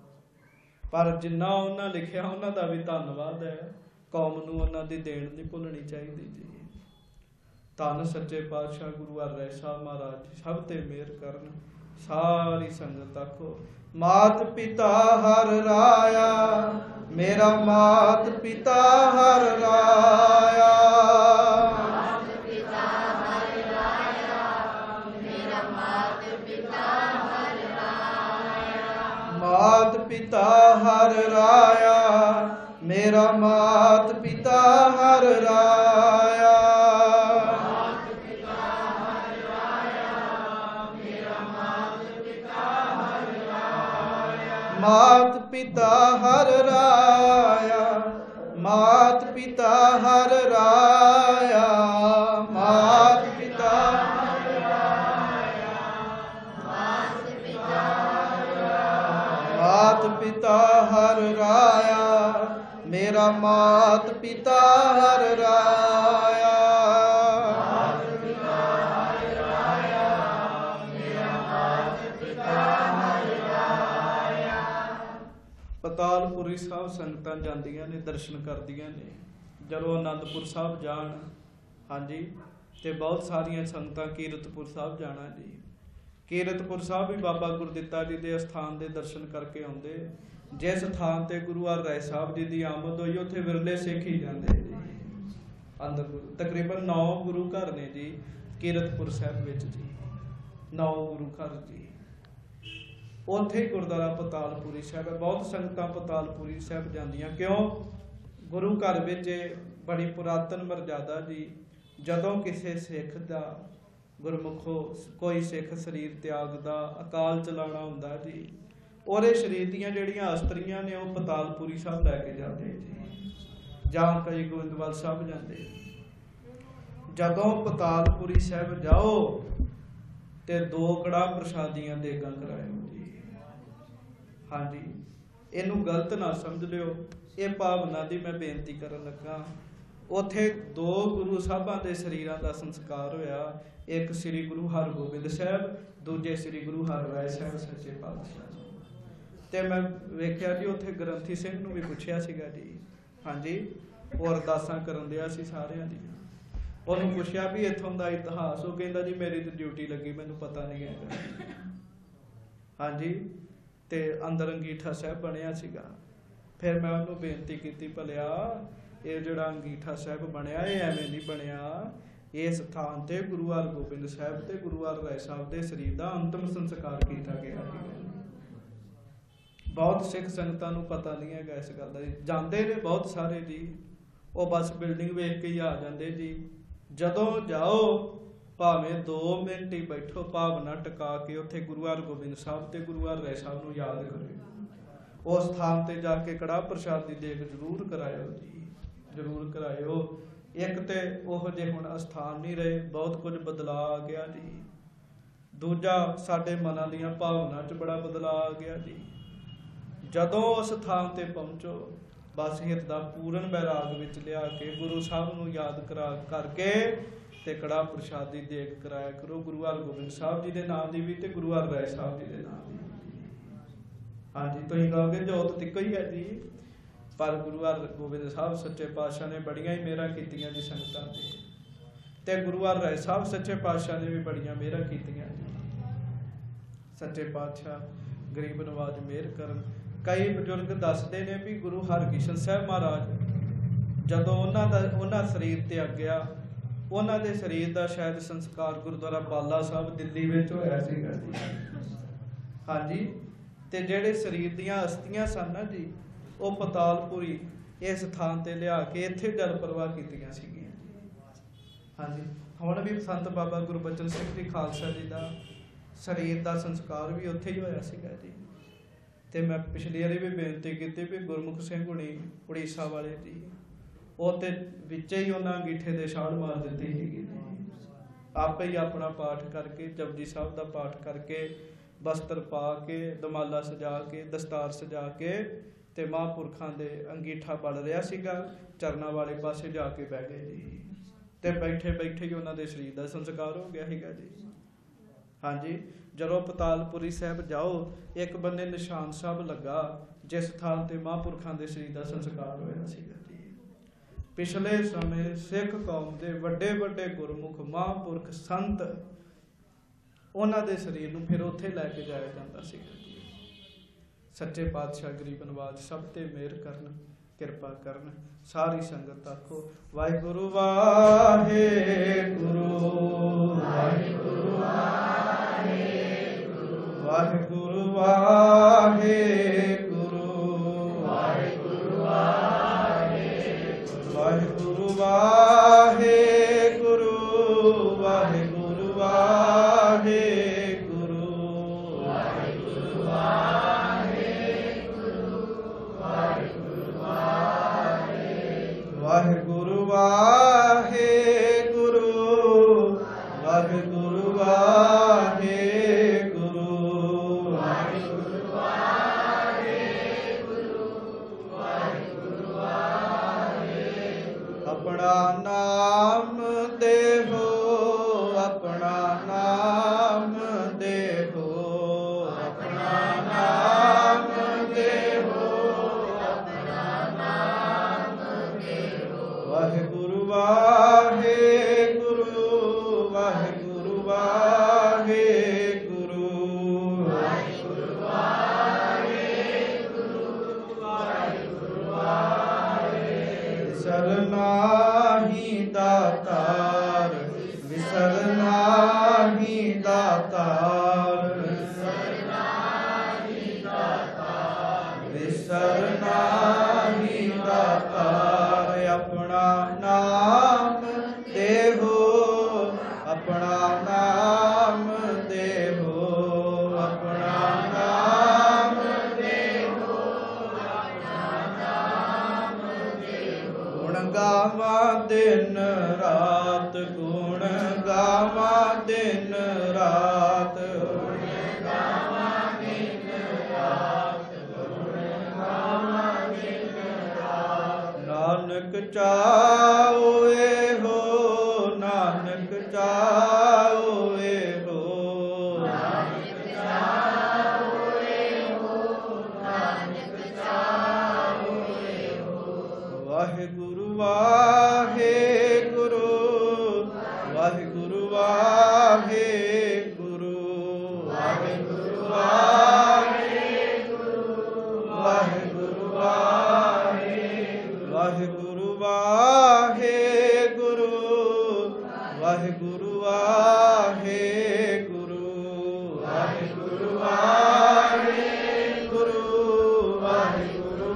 S1: ਪਰ ਜਿੰਨਾ ਉਹਨਾਂ ਲਿਖਿਆ ਉਹਨਾਂ ਦਾ ਵੀ ਧੰਨਵਾਦ ਹੈ। ਕੌਮ ਨੂੰ ਉਹਨਾਂ ਦੀ ਦੇਣ ਨਹੀਂ ਭੁੱਲਣੀ ਚਾਹੀਦੀ ਜੀ। ਧੰਨ ਸੱਚੇ ਪਾਤਸ਼ਾਹ ਗੁਰੂ ਅਰਜਨ ਸਾਹਿਬ ਮਹਾਰਾਜ ਸਭ ਤੇ ਮਿਹਰ ਕਰਨ। ਸਾਰੀ ਸੰਗਤ ਆਖੋ, ਮਾਤ ਪਿਤਾ ਹਰ ਰਾਇਆ, ਮੇਰਾ ਮਾਤ ਪਿਤਾ ਹਰ ਰਾਇਆ। ਮਾਤ ਪਿਤਾ ਹਰ ਰਾਇਆ, ਮੇਰਾ ਮਾਤ ਪਿਤਾ ਹਰ ਰਾਇਆ। ਮਾਤ ਪਿਤਾ ਹਰ ਰਾਇਆ, ਮੇਰਾ ਮਾਤ ਪਿਤਾ ਹਰ ਰਾਇਆ। ਮਾਤ ਪਿਤਾ ਹਰ ਰਾਇਆ, ਮਾਤ ਪਿਤਾ ਹਰ ਰਾਇਆ। ਮਾਤ ਪਿਤਾ ਹਰ ਰਾਇਆ, ਮਾਤ ਪਿਤਾ ਹਰ ਰਾਇਆ। ਮਾਤ ਪਿਤਾ ਹਰ ਰਾਇਆ, ਮੇਰਾ ਮਾਤ ਪਿਤਾ ਹਰ ਰਾਇਆ। ਮਾਤ ਪਿਤਾ ਹਰ ਰਾਇਆ, ਮੇਰਾ ਮਾਤ ਪਿਤਾ ਹਰ ਰਾਇਆ। ਪਤਾਲਪੁਰੀ ਸਾਹਿਬ ਸੰਗਤਾਂ ਜਾਂਦੀਆਂ ਨੇ, ਦਰਸ਼ਨ ਕਰਦੀਆਂ ਨੇ। ਜਦੋਂ ਅਨੰਦਪੁਰ ਸਾਹਿਬ ਜਾਣ, ਹਾਂਜੀ, ਤੇ ਬਹੁਤ ਸਾਰੀਆਂ ਸੰਗਤਾਂ ਕੀਰਤਪੁਰ ਸਾਹਿਬ ਜਾਣਾ ਜੀ। ਕੀਰਤਪੁਰ ਸਾਹਿਬ ਵੀ ਬਾਬਾ ਗੁਰਦਿੱਤਾ ਜੀ ਦੇ ਅਸਥਾਨ ਦੇ ਦਰਸ਼ਨ ਕਰਕੇ ਆਉਂਦੇ। ਜਿਸ ਥਾਂ ਤੇ ਗੁਰੂ ਅਰਜਨ ਸਾਹਿਬ ਜੀ ਦੀ ਆਮਦ ਹੋਈ, ਉੱਥੇ ਵਿਰਲੇ ਸਿੱਖ ਹੀ ਜਾਂਦੇ ਜੀ। ਅੰਦਰ ਤਕਰੀਬਨ 9 ਗੁਰੂ ਘਰ ਨੇ ਜੀ ਕੀਰਤਪੁਰ ਸਾਹਿਬ ਵਿੱਚ ਜੀ, 9 ਗੁਰੂ ਘਰ ਜੀ। ਉੱਥੇ ਗੁਰਦੁਆਰਾ ਪਤਾਲਪੁਰੀ ਸਾਹਿਬ ਹੈ। ਬਹੁਤ ਸੰਗਤਾਂ ਪਤਾਲਪੁਰੀ ਸਾਹਿਬ ਜਾਂਦੀਆਂ। ਕਿਉਂ? ਗੁਰੂ ਘਰ ਵਿੱਚ ਬੜੀ ਪੁਰਾਤਨ ਮਰਜ਼ਾਦਾ ਜੀ। ਜਦੋਂ ਕਿਸੇ ਸਿੱਖ ਦਾ, ਗੁਰਮੁਖੋ ਕੋਈ ਸਿੱਖ ਸਰੀਰ ਤਿਆਗਦਾ, ਅਕਾਲ ਚਲਾਉਣਾ ਹੁੰਦਾ ਜੀ, ਉਹਦੇ ਸਰੀਰ ਦੀਆਂ ਜਿਹੜੀਆਂ ਅਸਤਰੀਆਂ ਨੇ ਉਹ ਪਤਾਲਪੁਰੀ ਸਾਹਿਬ ਲੈ ਕੇ ਜਾਂਦੇ ਜੀ, ਜਾਂ ਕਈ ਗੋਇੰਦਵਾਲ ਸਾਹਿਬ ਜਾਂਦੇ। ਜਦੋਂ ਪਤਾਲਪੁਰੀ ਸਾਹਿਬ ਜਾਓ ਤੇ 2 ਕੜਾਹ ਪ੍ਰਸ਼ਾਦੀਆਂ ਦੇਗਾਂ ਕਰਾਇਓ ਜੀ। ਹਾਂਜੀ, ਇਹਨੂੰ ਗਲਤ ਨਾ ਸਮਝ ਲਿਓ, ਇਹ ਭਾਵਨਾ ਦੀ ਮੈਂ ਬੇਨਤੀ ਕਰਨ ਲੱਗਾ। ਉੱਥੇ 2 ਗੁਰੂ ਸਾਹਿਬਾਂ ਦੇ ਸਰੀਰਾਂ ਦਾ ਸੰਸਕਾਰ ਹੋਇਆ, ਇੱਕ ਸ੍ਰੀ ਗੁਰੂ ਹਰਗੋਬਿੰਦ ਸਾਹਿਬ, ਦੂਜੇ ਸ੍ਰੀ ਗੁਰੂ ਹਰਰਾਏ ਸਾਹਿਬ ਸੱਚੇ ਪਾਤਸ਼ਾਹ। ਤੇ ਮੈਂ ਵੇਖਿਆ ਜੀ ਉੱਥੇ ਗ੍ਰੰਥੀ ਸਿੰਘ ਨੂੰ ਵੀ ਪੁੱਛਿਆ ਸੀਗਾ ਜੀ, ਹਾਂਜੀ, ਉਹ ਅਰਦਾਸਾਂ ਕਰਨ ਦਿਆ ਸੀ ਸਾਰਿਆਂ ਦੀ। ਉਹਨੂੰ ਪੁੱਛਿਆ ਵੀ ਇੱਥੋਂ ਦਾ ਇਤਿਹਾਸ, ਉਹ ਕਹਿੰਦਾ ਜੀ ਮੇਰੀ ਤਾਂ ਡਿਊਟੀ ਲੱਗੀ, ਮੈਨੂੰ ਪਤਾ ਨਹੀਂ ਹੈਗਾ। ਹਾਂਜੀ, ਤੇ ਅੰਦਰ ਅੰਗੀਠਾ ਸਾਹਿਬ ਬਣਿਆ ਸੀਗਾ। ਫਿਰ ਮੈਂ ਉਹਨੂੰ ਬੇਨਤੀ ਕੀਤੀ, ਭਲਿਆ ਇਹ ਜਿਹੜਾ ਅੰਗੀਠਾ ਸਾਹਿਬ ਬਣਿਆ ਇਹ ਐਵੇਂ ਨਹੀਂ ਬਣਿਆ, ਇਸ ਥਾਂ ਤੇ ਗੁਰੂ ਹਰਗੋਬਿੰਦ ਸਾਹਿਬ ਤੇ ਗੁਰੂ ਹਰਰਾਏ ਸਾਹਿਬ ਦੇ ਸਰੀਰ ਦਾ ਅੰਤਮ ਸੰਸਕਾਰ ਕੀਤਾ ਗਿਆ ਸੀਗਾ। ਬਹੁਤ ਸਿੱਖ ਸੰਗਤਾਂ ਨੂੰ ਪਤਾ ਨਹੀਂ ਹੈਗਾ ਇਸ ਗੱਲ ਦਾ। ਜਾਂਦੇ ਨੇ ਬਹੁਤ ਸਾਰੇ ਜੀ, ਉਹ ਬਸ ਬਿਲਡਿੰਗ ਵੇਖ ਕੇ ਹੀ ਆ ਜਾਂਦੇ ਜੀ। ਜਦੋਂ ਜਾਓ ਭਾਵੇਂ 2 ਮਿੰਟ ਹੀ ਬੈਠੋ, ਭਾਵਨਾ ਟਿਕਾ ਕੇ ਉੱਥੇ ਗੁਰੂ ਹਰਗੋਬਿੰਦ ਸਾਹਿਬ ਤੇ ਗੁਰੂ ਹਰਰਾਏ ਸਾਹਿਬ ਨੂੰ ਯਾਦ ਕਰਿਓ। ਉਸ ਥਾਂ ਤੇ ਜਾ ਕੇ ਕੜਾਹ ਪ੍ਰਸ਼ਾਦ ਦੀ ਦੇਗ ਜ਼ਰੂਰ ਕਰਾਇਓ ਜੀ, ਜ਼ਰੂਰ ਕਰਾਇਓ। ਇੱਕ ਤੇ ਉਹੋ ਜਿਹੇ ਹੁਣ ਅਸਥਾਨ ਨਹੀਂ ਰਹੇ, ਬਹੁਤ ਕੁਝ ਬਦਲਾਅ ਆ ਗਿਆ ਜੀ। ਦੂਜਾ, ਸਾਡੇ ਮਨਾਂ ਦੀਆਂ ਭਾਵਨਾ 'ਚ ਬੜਾ ਬਦਲਾਅ ਆ ਗਿਆ ਜੀ। ਜਦੋਂ ਉਸ ਥਾਂ ਤੇ ਪਹੁੰਚੋ, ਬਸ ਹਿਰਦਾ ਪੂਰਨ ਬੈਰਾਗ ਵਿੱਚ ਲਿਆ ਕੇ ਗੁਰੂ ਸਾਹਿਬ ਨੂੰ ਯਾਦ ਕਰਕੇ ਤੇ ਕੜਾਹ ਪ੍ਰਸ਼ਾਦ ਦੀ ਦੇਗ ਕਰਾਇਆ ਕਰੋ, ਗੁਰੂ ਹਰਗੋਬਿੰਦ ਸਾਹਿਬ ਜੀ ਦੇ ਨਾਮ ਦੀ ਵੀ ਤੇ ਗੁਰੂ ਹਰਰਾਏ ਸਾਹਿਬ ਜੀ ਦੇ ਨਾਮ ਦੀ। ਹਾਂਜੀ, ਤੁਸੀਂ ਕਹੋਗੇ ਜੋਤ ਇੱਕੋ ਹੀ ਹੈ ਜੀ, ਪਰ ਗੁਰੂ ਹਰਗੋਬਿੰਦ ਸਾਹਿਬ ਸੱਚੇ ਪਾਤਸ਼ਾਹ ਨੇ ਬੜੀਆਂ ਹੀ ਮਿਹਰਾਂ ਕੀਤੀਆਂ ਜੀ ਸੰਗਤਾਂ ਤੇ ਗੁਰੂ ਹਰਰਾਏ ਸਾਹਿਬ ਸੱਚੇ ਪਾਤਸ਼ਾਹ ਨੇ ਵੀ ਬੜੀਆਂ ਮਿਹਰਾਂ ਕੀਤੀਆਂ ਜੀ। ਸੱਚੇ ਪਾਤਸ਼ਾਹ ਗਰੀਬ ਨਵਾਜ ਮਿਹਰ ਕਰਨ। ਕਈ ਬਜ਼ੁਰਗ ਦੱਸਦੇ ਨੇ ਵੀ ਗੁਰੂ ਹਰਕ੍ਰਿਸ਼ਨ ਸਾਹਿਬ ਮਹਾਰਾਜ ਜਦੋਂ ਉਹਨਾਂ ਸਰੀਰ ਤੇ ਅੱਗਿਆ, ਉਹਨਾਂ ਦੇ ਸਰੀਰ ਦਾ ਸ਼ਾਇਦ ਸੰਸਕਾਰ ਗੁਰਦੁਆਰਾ ਬਾਲਾ ਸਾਹਿਬ ਦਿੱਲੀ ਵਿੱਚ ਹੋਇਆ ਸੀਗਾ ਜੀ। ਹਾਂਜੀ, ਤੇ ਜਿਹੜੇ ਸਰੀਰ ਦੀਆਂ ਅਸਥੀਆਂ ਸਨ ਨਾ ਜੀ, ਉਹ ਪਤਾਲਪੁਰੀ ਇਸ ਥਾਂ ਤੇ ਲਿਆ ਕੇ ਇੱਥੇ ਜਲ ਪ੍ਰਵਾਹ ਕੀਤੀਆਂ ਸੀਗੀਆਂ। ਹਾਂਜੀ, ਹੁਣ ਵੀ ਸੰਤ ਬਾਬਾ ਗੁਰਬਚਨ ਸਿੰਘ ਜੀ ਖਾਲਸਾ ਜੀ ਦਾ ਸਰੀਰ ਦਾ ਸੰਸਕਾਰ ਵੀ ਉੱਥੇ ਹੀ ਹੋਇਆ ਸੀਗਾ ਜੀ। ਤੇ ਮੈਂ ਪਿਛਲੀ ਵਾਰੀ ਵੀ ਬੇਨਤੀ ਕੀਤੀ ਵੀ ਗੁਰਮੁਖ ਸਿੰਘ ਹੁਣੀ ਉੜੀਸਾ ਵਾਲੇ ਜੀ, ਉਹ ਤੇ ਵਿੱਚ ਹੀ ਉਹਨਾਂ ਅੰਗੀਠੇ ਦੇ ਛਾਲ ਮਾਰ ਦਿੱਤੀ ਸੀਗੀ। ਆਪੇ ਹੀ ਆਪਣਾ ਪਾਠ ਕਰਕੇ, ਜਪਜੀ ਸਾਹਿਬ ਦਾ ਪਾਠ ਕਰਕੇ, ਬਸਤਰ ਪਾ ਕੇ, ਦਮਾਲਾ ਸਜਾ ਕੇ, ਦਸਤਾਰ ਸਜਾ ਕੇ ਤੇ ਮਹਾਂਪੁਰਖਾਂ ਦੇ ਅੰਗੀਠਾ ਬਲ ਰਿਹਾ ਸੀਗਾ, ਚਰਨਾਂ ਵਾਲੇ ਪਾਸੇ ਜਾ ਕੇ ਬਹਿ ਗਏ ਜੀ। ਤੇ ਬੈਠੇ ਬੈਠੇ ਹੀ ਉਹਨਾਂ ਦੇ ਸਰੀਰ ਦਾ ਸੰਸਕਾਰ ਹੋ ਗਿਆ ਸੀਗਾ ਜੀ। ਹਾਂਜੀ, ਜਦੋਂ ਪਤਾਲਪੁਰੀ ਸਾਹਿਬ ਜਾਓ, ਇੱਕ ਬੰਨੇ ਨਿਸ਼ਾਨ ਸਾਹਿਬ ਲੱਗਾ ਜਿਸ ਥਾਂ ਤੇ ਮਹਾਂਪੁਰਖਾਂ ਦੇ ਸਰੀਰ ਦਾ ਸੰਸਕਾਰ ਹੋਇਆ ਸੀਗਾ ਜੀ। ਪਿਛਲੇ ਸਮੇਂ ਸਿੱਖ ਕੌਮ ਦੇ ਵੱਡੇ ਵੱਡੇ ਗੁਰਮੁਖ ਮਹਾਂਪੁਰਖ ਸੰਤ, ਉਹਨਾਂ ਦੇ ਸਰੀਰ ਨੂੰ ਫਿਰ ਉੱਥੇ ਲੈ ਕੇ ਜਾਇਆ ਜਾਂਦਾ ਸੀਗਾ ਜੀ। ਸੱਚੇ ਪਾਤਸ਼ਾਹ ਗਰੀਬ ਨਵਾਜ ਸਭ ਤੇ ਮਿਹਰ ਕਰਨ, ਕਿਰਪਾ ਕਰਨ। ਸਾਰੀ ਸੰਗਤ ਆਖੋ ਵਾਹਿਗੁਰੂ ਵਾਹਿਗੁਰੂ ਵਾਹਿਗੁਰੂ ਵਾਹਿਗੁਰੂ ਵਾਹਿਗੁਰੂ ਵਾਹਿਗੁਰੂ ਵਾਹਿਗੁਰੂ ਵਾਹਿਗੁਰੂ ਵਾਹਿਗੁਰੂ ਵਾਹਿਗੁਰੂ ਵਾਹਿਗੁਰੂ ਵਾਹਿਗੁਰੂ ਵਾਹਿਗੁਰੂ ਵਾਹਿਗੁਰੂ ਵਾਹਿਗੁਰੂ ਵਾਹਿਗੁਰੂ ਵਾਹਿਗੁਰੂ ਵਾਹਿਗੁਰੂ ਆਪਣਾ ਨਾਮ ਦੇਹੋ ਆਪਣਾ ਨਾਮ ਦੇਹੋ ਆਪਣਾ ਨਾਮ ਦੇਹੋ ਆਪਣਾ ਨਾਮ ਦੇਹੋ ਵਾਹਿਗੁਰੂ ਵਾਹਿਗੁਰੂ ਵਾਹਿਗੁਰੂ ਵਾਹਿਗੁਰੂ ਵਾਹਿਗੁਰੂ ਵਾਹਿਗੁਰੂ ਵਾਹਿਗੁਰੂ ਸਰਨਾਹੀ ਦਾਤਾਰ ਵਿਸਰਨਾਹੀ ਦਾਤਾਰ ਵਿਸਰਨਾਹੀ ਦਾਤਾਰ ਵਿਸਰਨਾਹੀ ਦਾਤਾਰ ਆਪਣਾ ਨਾਮ ਦੇਹੋ ਆਪਣਾ ਨਾਮ ਦੇਹੋ ਆਪਣਾ ਨਾਮ दिन रात, गुण गावा दिन रात। नानक चाओए हो, नानक चाओए हो, वाहिगुरु वाहिगुरु, वाहिगुरु वाहिगुरु, वाहिगुरु वाहिगुरु, वाहिगुरु वाहिगुरु, वाहिगुरु वाहिगुरु, वाहिगुरु वाहिगुरु, वाहिगुरु वाहिगुरु, वाहिगुरु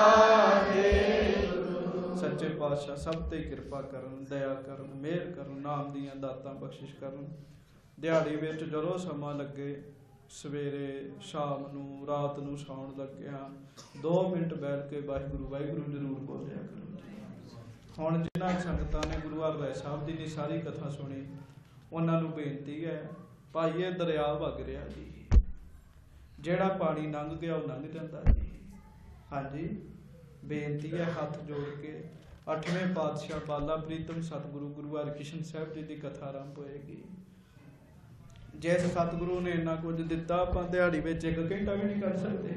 S1: वाहिगुरु। सच्चे पातशाह सब ते किरपा करन, दया करन, मेहर करन, नाम दियां दातां बख्शिश करन। दिहाड़ी विच ਜਦੋਂ ਸਮਾਂ ਲੱਗੇ, ਸਵੇਰੇ ਸ਼ਾਮ ਨੂੰ ਰਾਤ ਨੂੰ ਸੌਣ ਲੱਗਿਆ 2 ਮਿੰਟ ਬੈਠ ਕੇ ਵਾਹਿਗੁਰੂ ਵਾਹਿਗੁਰੂ ਜ਼ਰੂਰ ਬੋਲਿਆ ਕਰੋ। ਹੁਣ ਜਿਨ੍ਹਾਂ ਸੰਗਤਾਂ ਨੇ ਗੁਰੂ ਹਰਿਰਾਏ ਸਾਹਿਬ ਜੀ ਦੀ ਸਾਰੀ ਕਥਾ ਸੁਣੀ, ਉਹਨਾਂ ਨੂੰ ਬੇਨਤੀ ਹੈ, ਭਾਈ ਇਹ ਦਰਿਆ ਵਗ ਰਿਹਾ ਜੀ, ਜਿਹੜਾ ਪਾਣੀ ਲੰਘ ਗਿਆ ਉਹ ਲੰਘ ਜਾਂਦਾ ਜੀ। ਹਾਂਜੀ, ਬੇਨਤੀ ਹੈ ਹੱਥ ਜੋੜ ਕੇ 8ਵੇਂ ਪਾਤਸ਼ਾਹ ਬਾਲਾ ਪ੍ਰੀਤਮ ਸਤਿਗੁਰੂ ਗੁਰੂ ਹਰਿਕ੍ਰਿਸ਼ਨ ਸਾਹਿਬ ਜੀ ਦੀ ਕਥਾ ਆਰੰਭ ਹੋਏਗੀ। ਜਿਸ ਸਤਿਗੁਰੂ ਨੇ ਇੰਨਾ ਕੁਝ ਦਿੱਤਾ, ਆਪਾਂ ਦਿਹਾੜੀ ਵਿੱਚ 1 ਘੰਟਾ ਵੀ ਨਹੀਂ ਕੱਢ ਸਕਦੇ।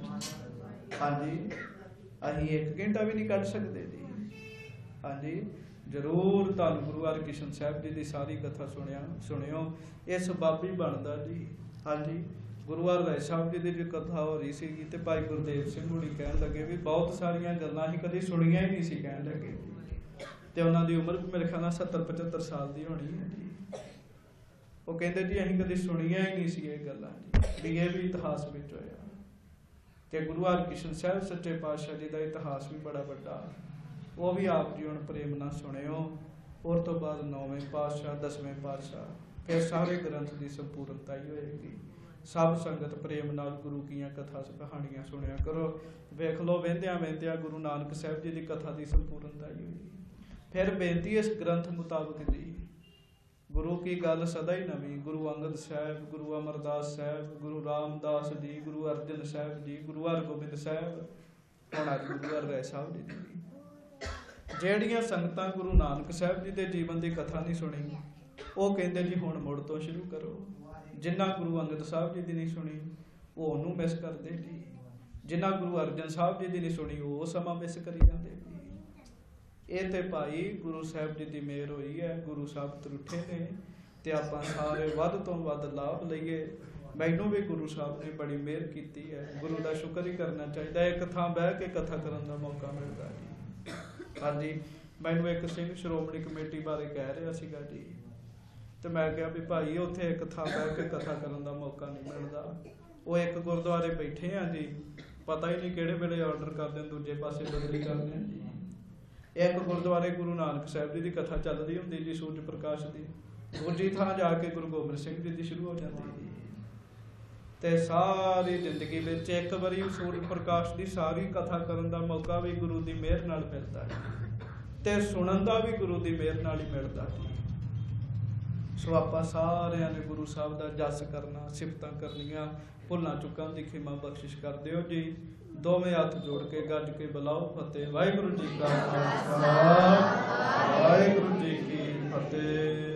S1: ਹਾਂਜੀ, ਅਸੀਂ 1 ਘੰਟਾ ਵੀ ਨਹੀਂ ਕੱਢ ਸਕਦੇ ਜੀ। ਹਾਂਜੀ, ਜ਼ਰੂਰ ਧੰਨ ਗੁਰੂ ਹਰਿਕ੍ਰਿਸ਼ਨ ਸਾਹਿਬ ਜੀ ਦੀ ਸਾਰੀ ਕਥਾ ਸੁਣਿਓ, ਇਹ ਸਬੱਬ ਹੀ ਬਣਦਾ ਜੀ। ਹਾਂਜੀ, ਗੁਰੂ ਹਰਿਰਾਏ ਸਾਹਿਬ ਜੀ ਦੀ ਕਥਾ ਹੋ ਰਹੀ ਸੀਗੀ ਤੇ ਭਾਈ ਗੁਰਦੇਵ ਸਿੰਘ ਹੁਣੀ ਕਹਿਣ ਲੱਗੇ ਵੀ ਬਹੁਤ ਸਾਰੀਆਂ ਗੱਲਾਂ ਅਸੀਂ ਕਦੇ ਸੁਣੀਆਂ ਹੀ ਨਹੀਂ ਸੀ, ਕਹਿਣ ਲੱਗੇ। ਤੇ ਉਹਨਾਂ ਦੀ ਉਮਰ ਮੇਰੇ ਖਿਆਲ ਨਾਲ 70-75 ਸਾਲ ਦੀ ਹੋਣੀ ਹੈ ਜੀ। ਉਹ ਕਹਿੰਦੇ ਜੀ ਅਸੀਂ ਕਦੇ ਸੁਣੀਆਂ ਹੀ ਨਹੀਂ ਸੀ ਇਹ ਗੱਲਾਂ ਜੀ, ਵੀ ਇਹ ਵੀ ਇਤਿਹਾਸ ਵਿੱਚ ਹੋਇਆ। ਤੇ ਗੁਰੂ ਹਰਿਕ੍ਰਿਸ਼ਨ ਸਾਹਿਬ ਸੱਚੇ ਪਾਤਸ਼ਾਹ ਜੀ ਦਾ ਇਤਿਹਾਸ ਵੀ ਬੜਾ ਵੱਡਾ, ਉਹ ਵੀ ਆਪ ਜੀ ਹੁਣ ਪ੍ਰੇਮ ਨਾਲ ਸੁਣਿਓ। ਉਸ ਤੋਂ ਬਾਅਦ 9ਵੇਂ ਪਾਤਸ਼ਾਹ, 10ਵੇਂ ਪਾਤਸ਼ਾਹ, ਫਿਰ ਸਾਰੇ ਗ੍ਰੰਥ ਦੀ ਸੰਪੂਰਨਤਾ ਹੀ ਹੋਏਗੀ। ਸਭ ਸੰਗਤ ਪ੍ਰੇਮ ਨਾਲ ਗੁਰੂ ਕੀਆਂ ਕਥਾ ਕਹਾਣੀਆਂ ਸੁਣਿਆ ਕਰੋ। ਵੇਖ ਲਓ, ਵਹਿੰਦਿਆਂ ਗੁਰੂ ਨਾਨਕ ਸਾਹਿਬ ਜੀ ਦੀ ਕਥਾ ਦੀ ਸੰਪੂਰਨਤਾ ਹੀ ਹੋਈ। ਫਿਰ ਬੇਨਤੀ ਇਸ ਗ੍ਰੰਥ ਮੁਤਾਬਕ ਦੀ, ਗੁਰੂ ਕੀ ਗੱਲ ਸਦਾ ਹੀ ਨਵੀਂ। ਗੁਰੂ ਅੰਗਦ ਸਾਹਿਬ, ਗੁਰੂ ਅਮਰਦਾਸ ਸਾਹਿਬ, ਗੁਰੂ ਰਾਮਦਾਸ ਜੀ, ਗੁਰੂ ਅਰਜਨ ਸਾਹਿਬ ਜੀ, ਗੁਰੂ ਹਰਗੋਬਿੰਦ ਸਾਹਿਬ, ਹੁਣ ਅੱਜ ਗੁਰੂ ਹਰਿਰਾਏ ਸਾਹਿਬ ਜੀ ਦੀ। ਜਿਹੜੀਆਂ ਸੰਗਤਾਂ ਗੁਰੂ ਨਾਨਕ ਸਾਹਿਬ ਜੀ ਦੇ ਜੀਵਨ ਦੀ ਕਥਾ ਨਹੀਂ ਸੁਣੀ, ਉਹ ਕਹਿੰਦੇ ਜੀ ਹੁਣ ਮੁੜ ਤੋਂ ਸ਼ੁਰੂ ਕਰੋ। ਜਿਨ੍ਹਾਂ ਗੁਰੂ ਅੰਗਦ ਸਾਹਿਬ ਜੀ ਦੀ ਨਹੀਂ ਸੁਣੀ, ਉਹ ਉਹਨੂੰ ਮਿਸ ਕਰਦੇ ਜੀ। ਜਿਨ੍ਹਾਂ ਗੁਰੂ ਅਰਜਨ ਸਾਹਿਬ ਜੀ ਦੀ ਨਹੀਂ ਸੁਣੀ, ਉਹ ਸਮਾਂ ਮਿਸ ਕਰੀ ਜਾਂਦੇ ਜੀ। ਇਹ ਤੇ ਭਾਈ ਗੁਰੂ ਸਾਹਿਬ ਜੀ ਦੀ ਮਿਹਰ ਹੋਈ ਹੈ, ਗੁਰੂ ਸਾਹਿਬ ਤਰੁੱਠੇ ਨੇ ਤੇ ਆਪਾਂ ਸਾਰੇ ਵੱਧ ਤੋਂ ਵੱਧ ਲਾਭ ਲਈਏ। ਮੈਨੂੰ ਵੀ ਗੁਰੂ ਸਾਹਿਬ ਨੇ ਬੜੀ ਮਿਹਰ ਕੀਤੀ ਹੈ, ਗੁਰੂ ਦਾ ਸ਼ੁਕਰ ਹੀ ਕਰਨਾ ਚਾਹੀਦਾ। ਇੱਕ ਥਾਂ ਬਹਿ ਕੇ ਕਥਾ ਕਰਨ ਦਾ ਮੌਕਾ ਮਿਲਦਾ ਜੀ। ਹਾਂਜੀ, ਮੈਨੂੰ ਇੱਕ ਸਿੰਘ ਸ਼੍ਰੋਮਣੀ ਕਮੇਟੀ ਬਾਰੇ ਕਹਿ ਰਿਹਾ ਸੀਗਾ ਜੀ, ਤੇ ਮੈਂ ਕਿਹਾ ਵੀ ਭਾਈ ਉੱਥੇ ਇੱਕ ਥਾਂ ਬਹਿ ਕੇ ਕਥਾ ਕਰਨ ਦਾ ਮੌਕਾ ਨਹੀਂ ਮਿਲਦਾ। ਉਹ ਇੱਕ ਗੁਰਦੁਆਰੇ ਬੈਠੇ ਆ ਜੀ, ਪਤਾ ਹੀ ਨਹੀਂ ਕਿਹੜੇ ਵੇਲੇ ਆਰਡਰ ਕਰਦੇ, ਦੂਜੇ ਪਾਸੇ ਬਦਲੀ ਕਰਦੇ ਆ ਜੀ। ਇੱਕ ਗੁਰਦੁਆਰੇ ਗੁਰੂ ਨਾਨਕ ਸਾਹਿਬ ਜੀ ਦੀ ਕਥਾ ਚੱਲਦੀ ਹੁੰਦੀ ਜੀ, ਸੂਰਜ ਪ੍ਰਕਾਸ਼ ਦੀ, ਦੂਜੀ ਥਾਂ ਜਾ ਕੇ ਗੁਰੂ ਗੋਬਿੰਦ ਸਿੰਘ ਜੀ ਦੀ ਸ਼ੁਰੂ ਹੋ ਜਾਂਦੀ ਜੀ। ਤੇ ਸਾਰੀ ਜ਼ਿੰਦਗੀ ਵਿੱਚ ਇੱਕ ਵਾਰੀ ਸੂਰਜ ਪ੍ਰਕਾਸ਼ ਦੀ ਸਾਰੀ ਕਥਾ ਕਰਨ ਦਾ ਮੌਕਾ ਵੀ ਗੁਰੂ ਦੀ ਮਿਹਰ ਨਾਲ ਮਿਲਦਾ ਹੈ, ਤੇ ਸੁਣਨ ਦਾ ਵੀ ਗੁਰੂ ਦੀ ਮਿਹਰ ਨਾਲ ਹੀ ਮਿਲਦਾ ਜੀ। ਸੋ ਆਪਾਂ ਸਾਰਿਆਂ ਨੇ ਗੁਰੂ ਸਾਹਿਬ ਦਾ ਜਸ ਕਰਨਾ, ਸਿਫਤਾਂ ਕਰਨੀਆਂ, ਭੁੱਲਾਂ ਚੁੱਕਾਂ ਦੀ ਖਿਮਾ ਬਖਸ਼ਿਸ਼ ਕਰ ਦਿਓ ਜੀ। ਦੋਵੇਂ ਹੱਥ ਜੋੜ ਕੇ ਗੱਜ ਕੇ ਬੁਲਾਓ ਫਤਿਹ। ਵਾਹਿਗੁਰੂ ਜੀ ਕਾ ਖਾਲਸਾ, ਵਾਹਿਗੁਰੂ ਜੀ ਕੀ ਫਤਿਹ।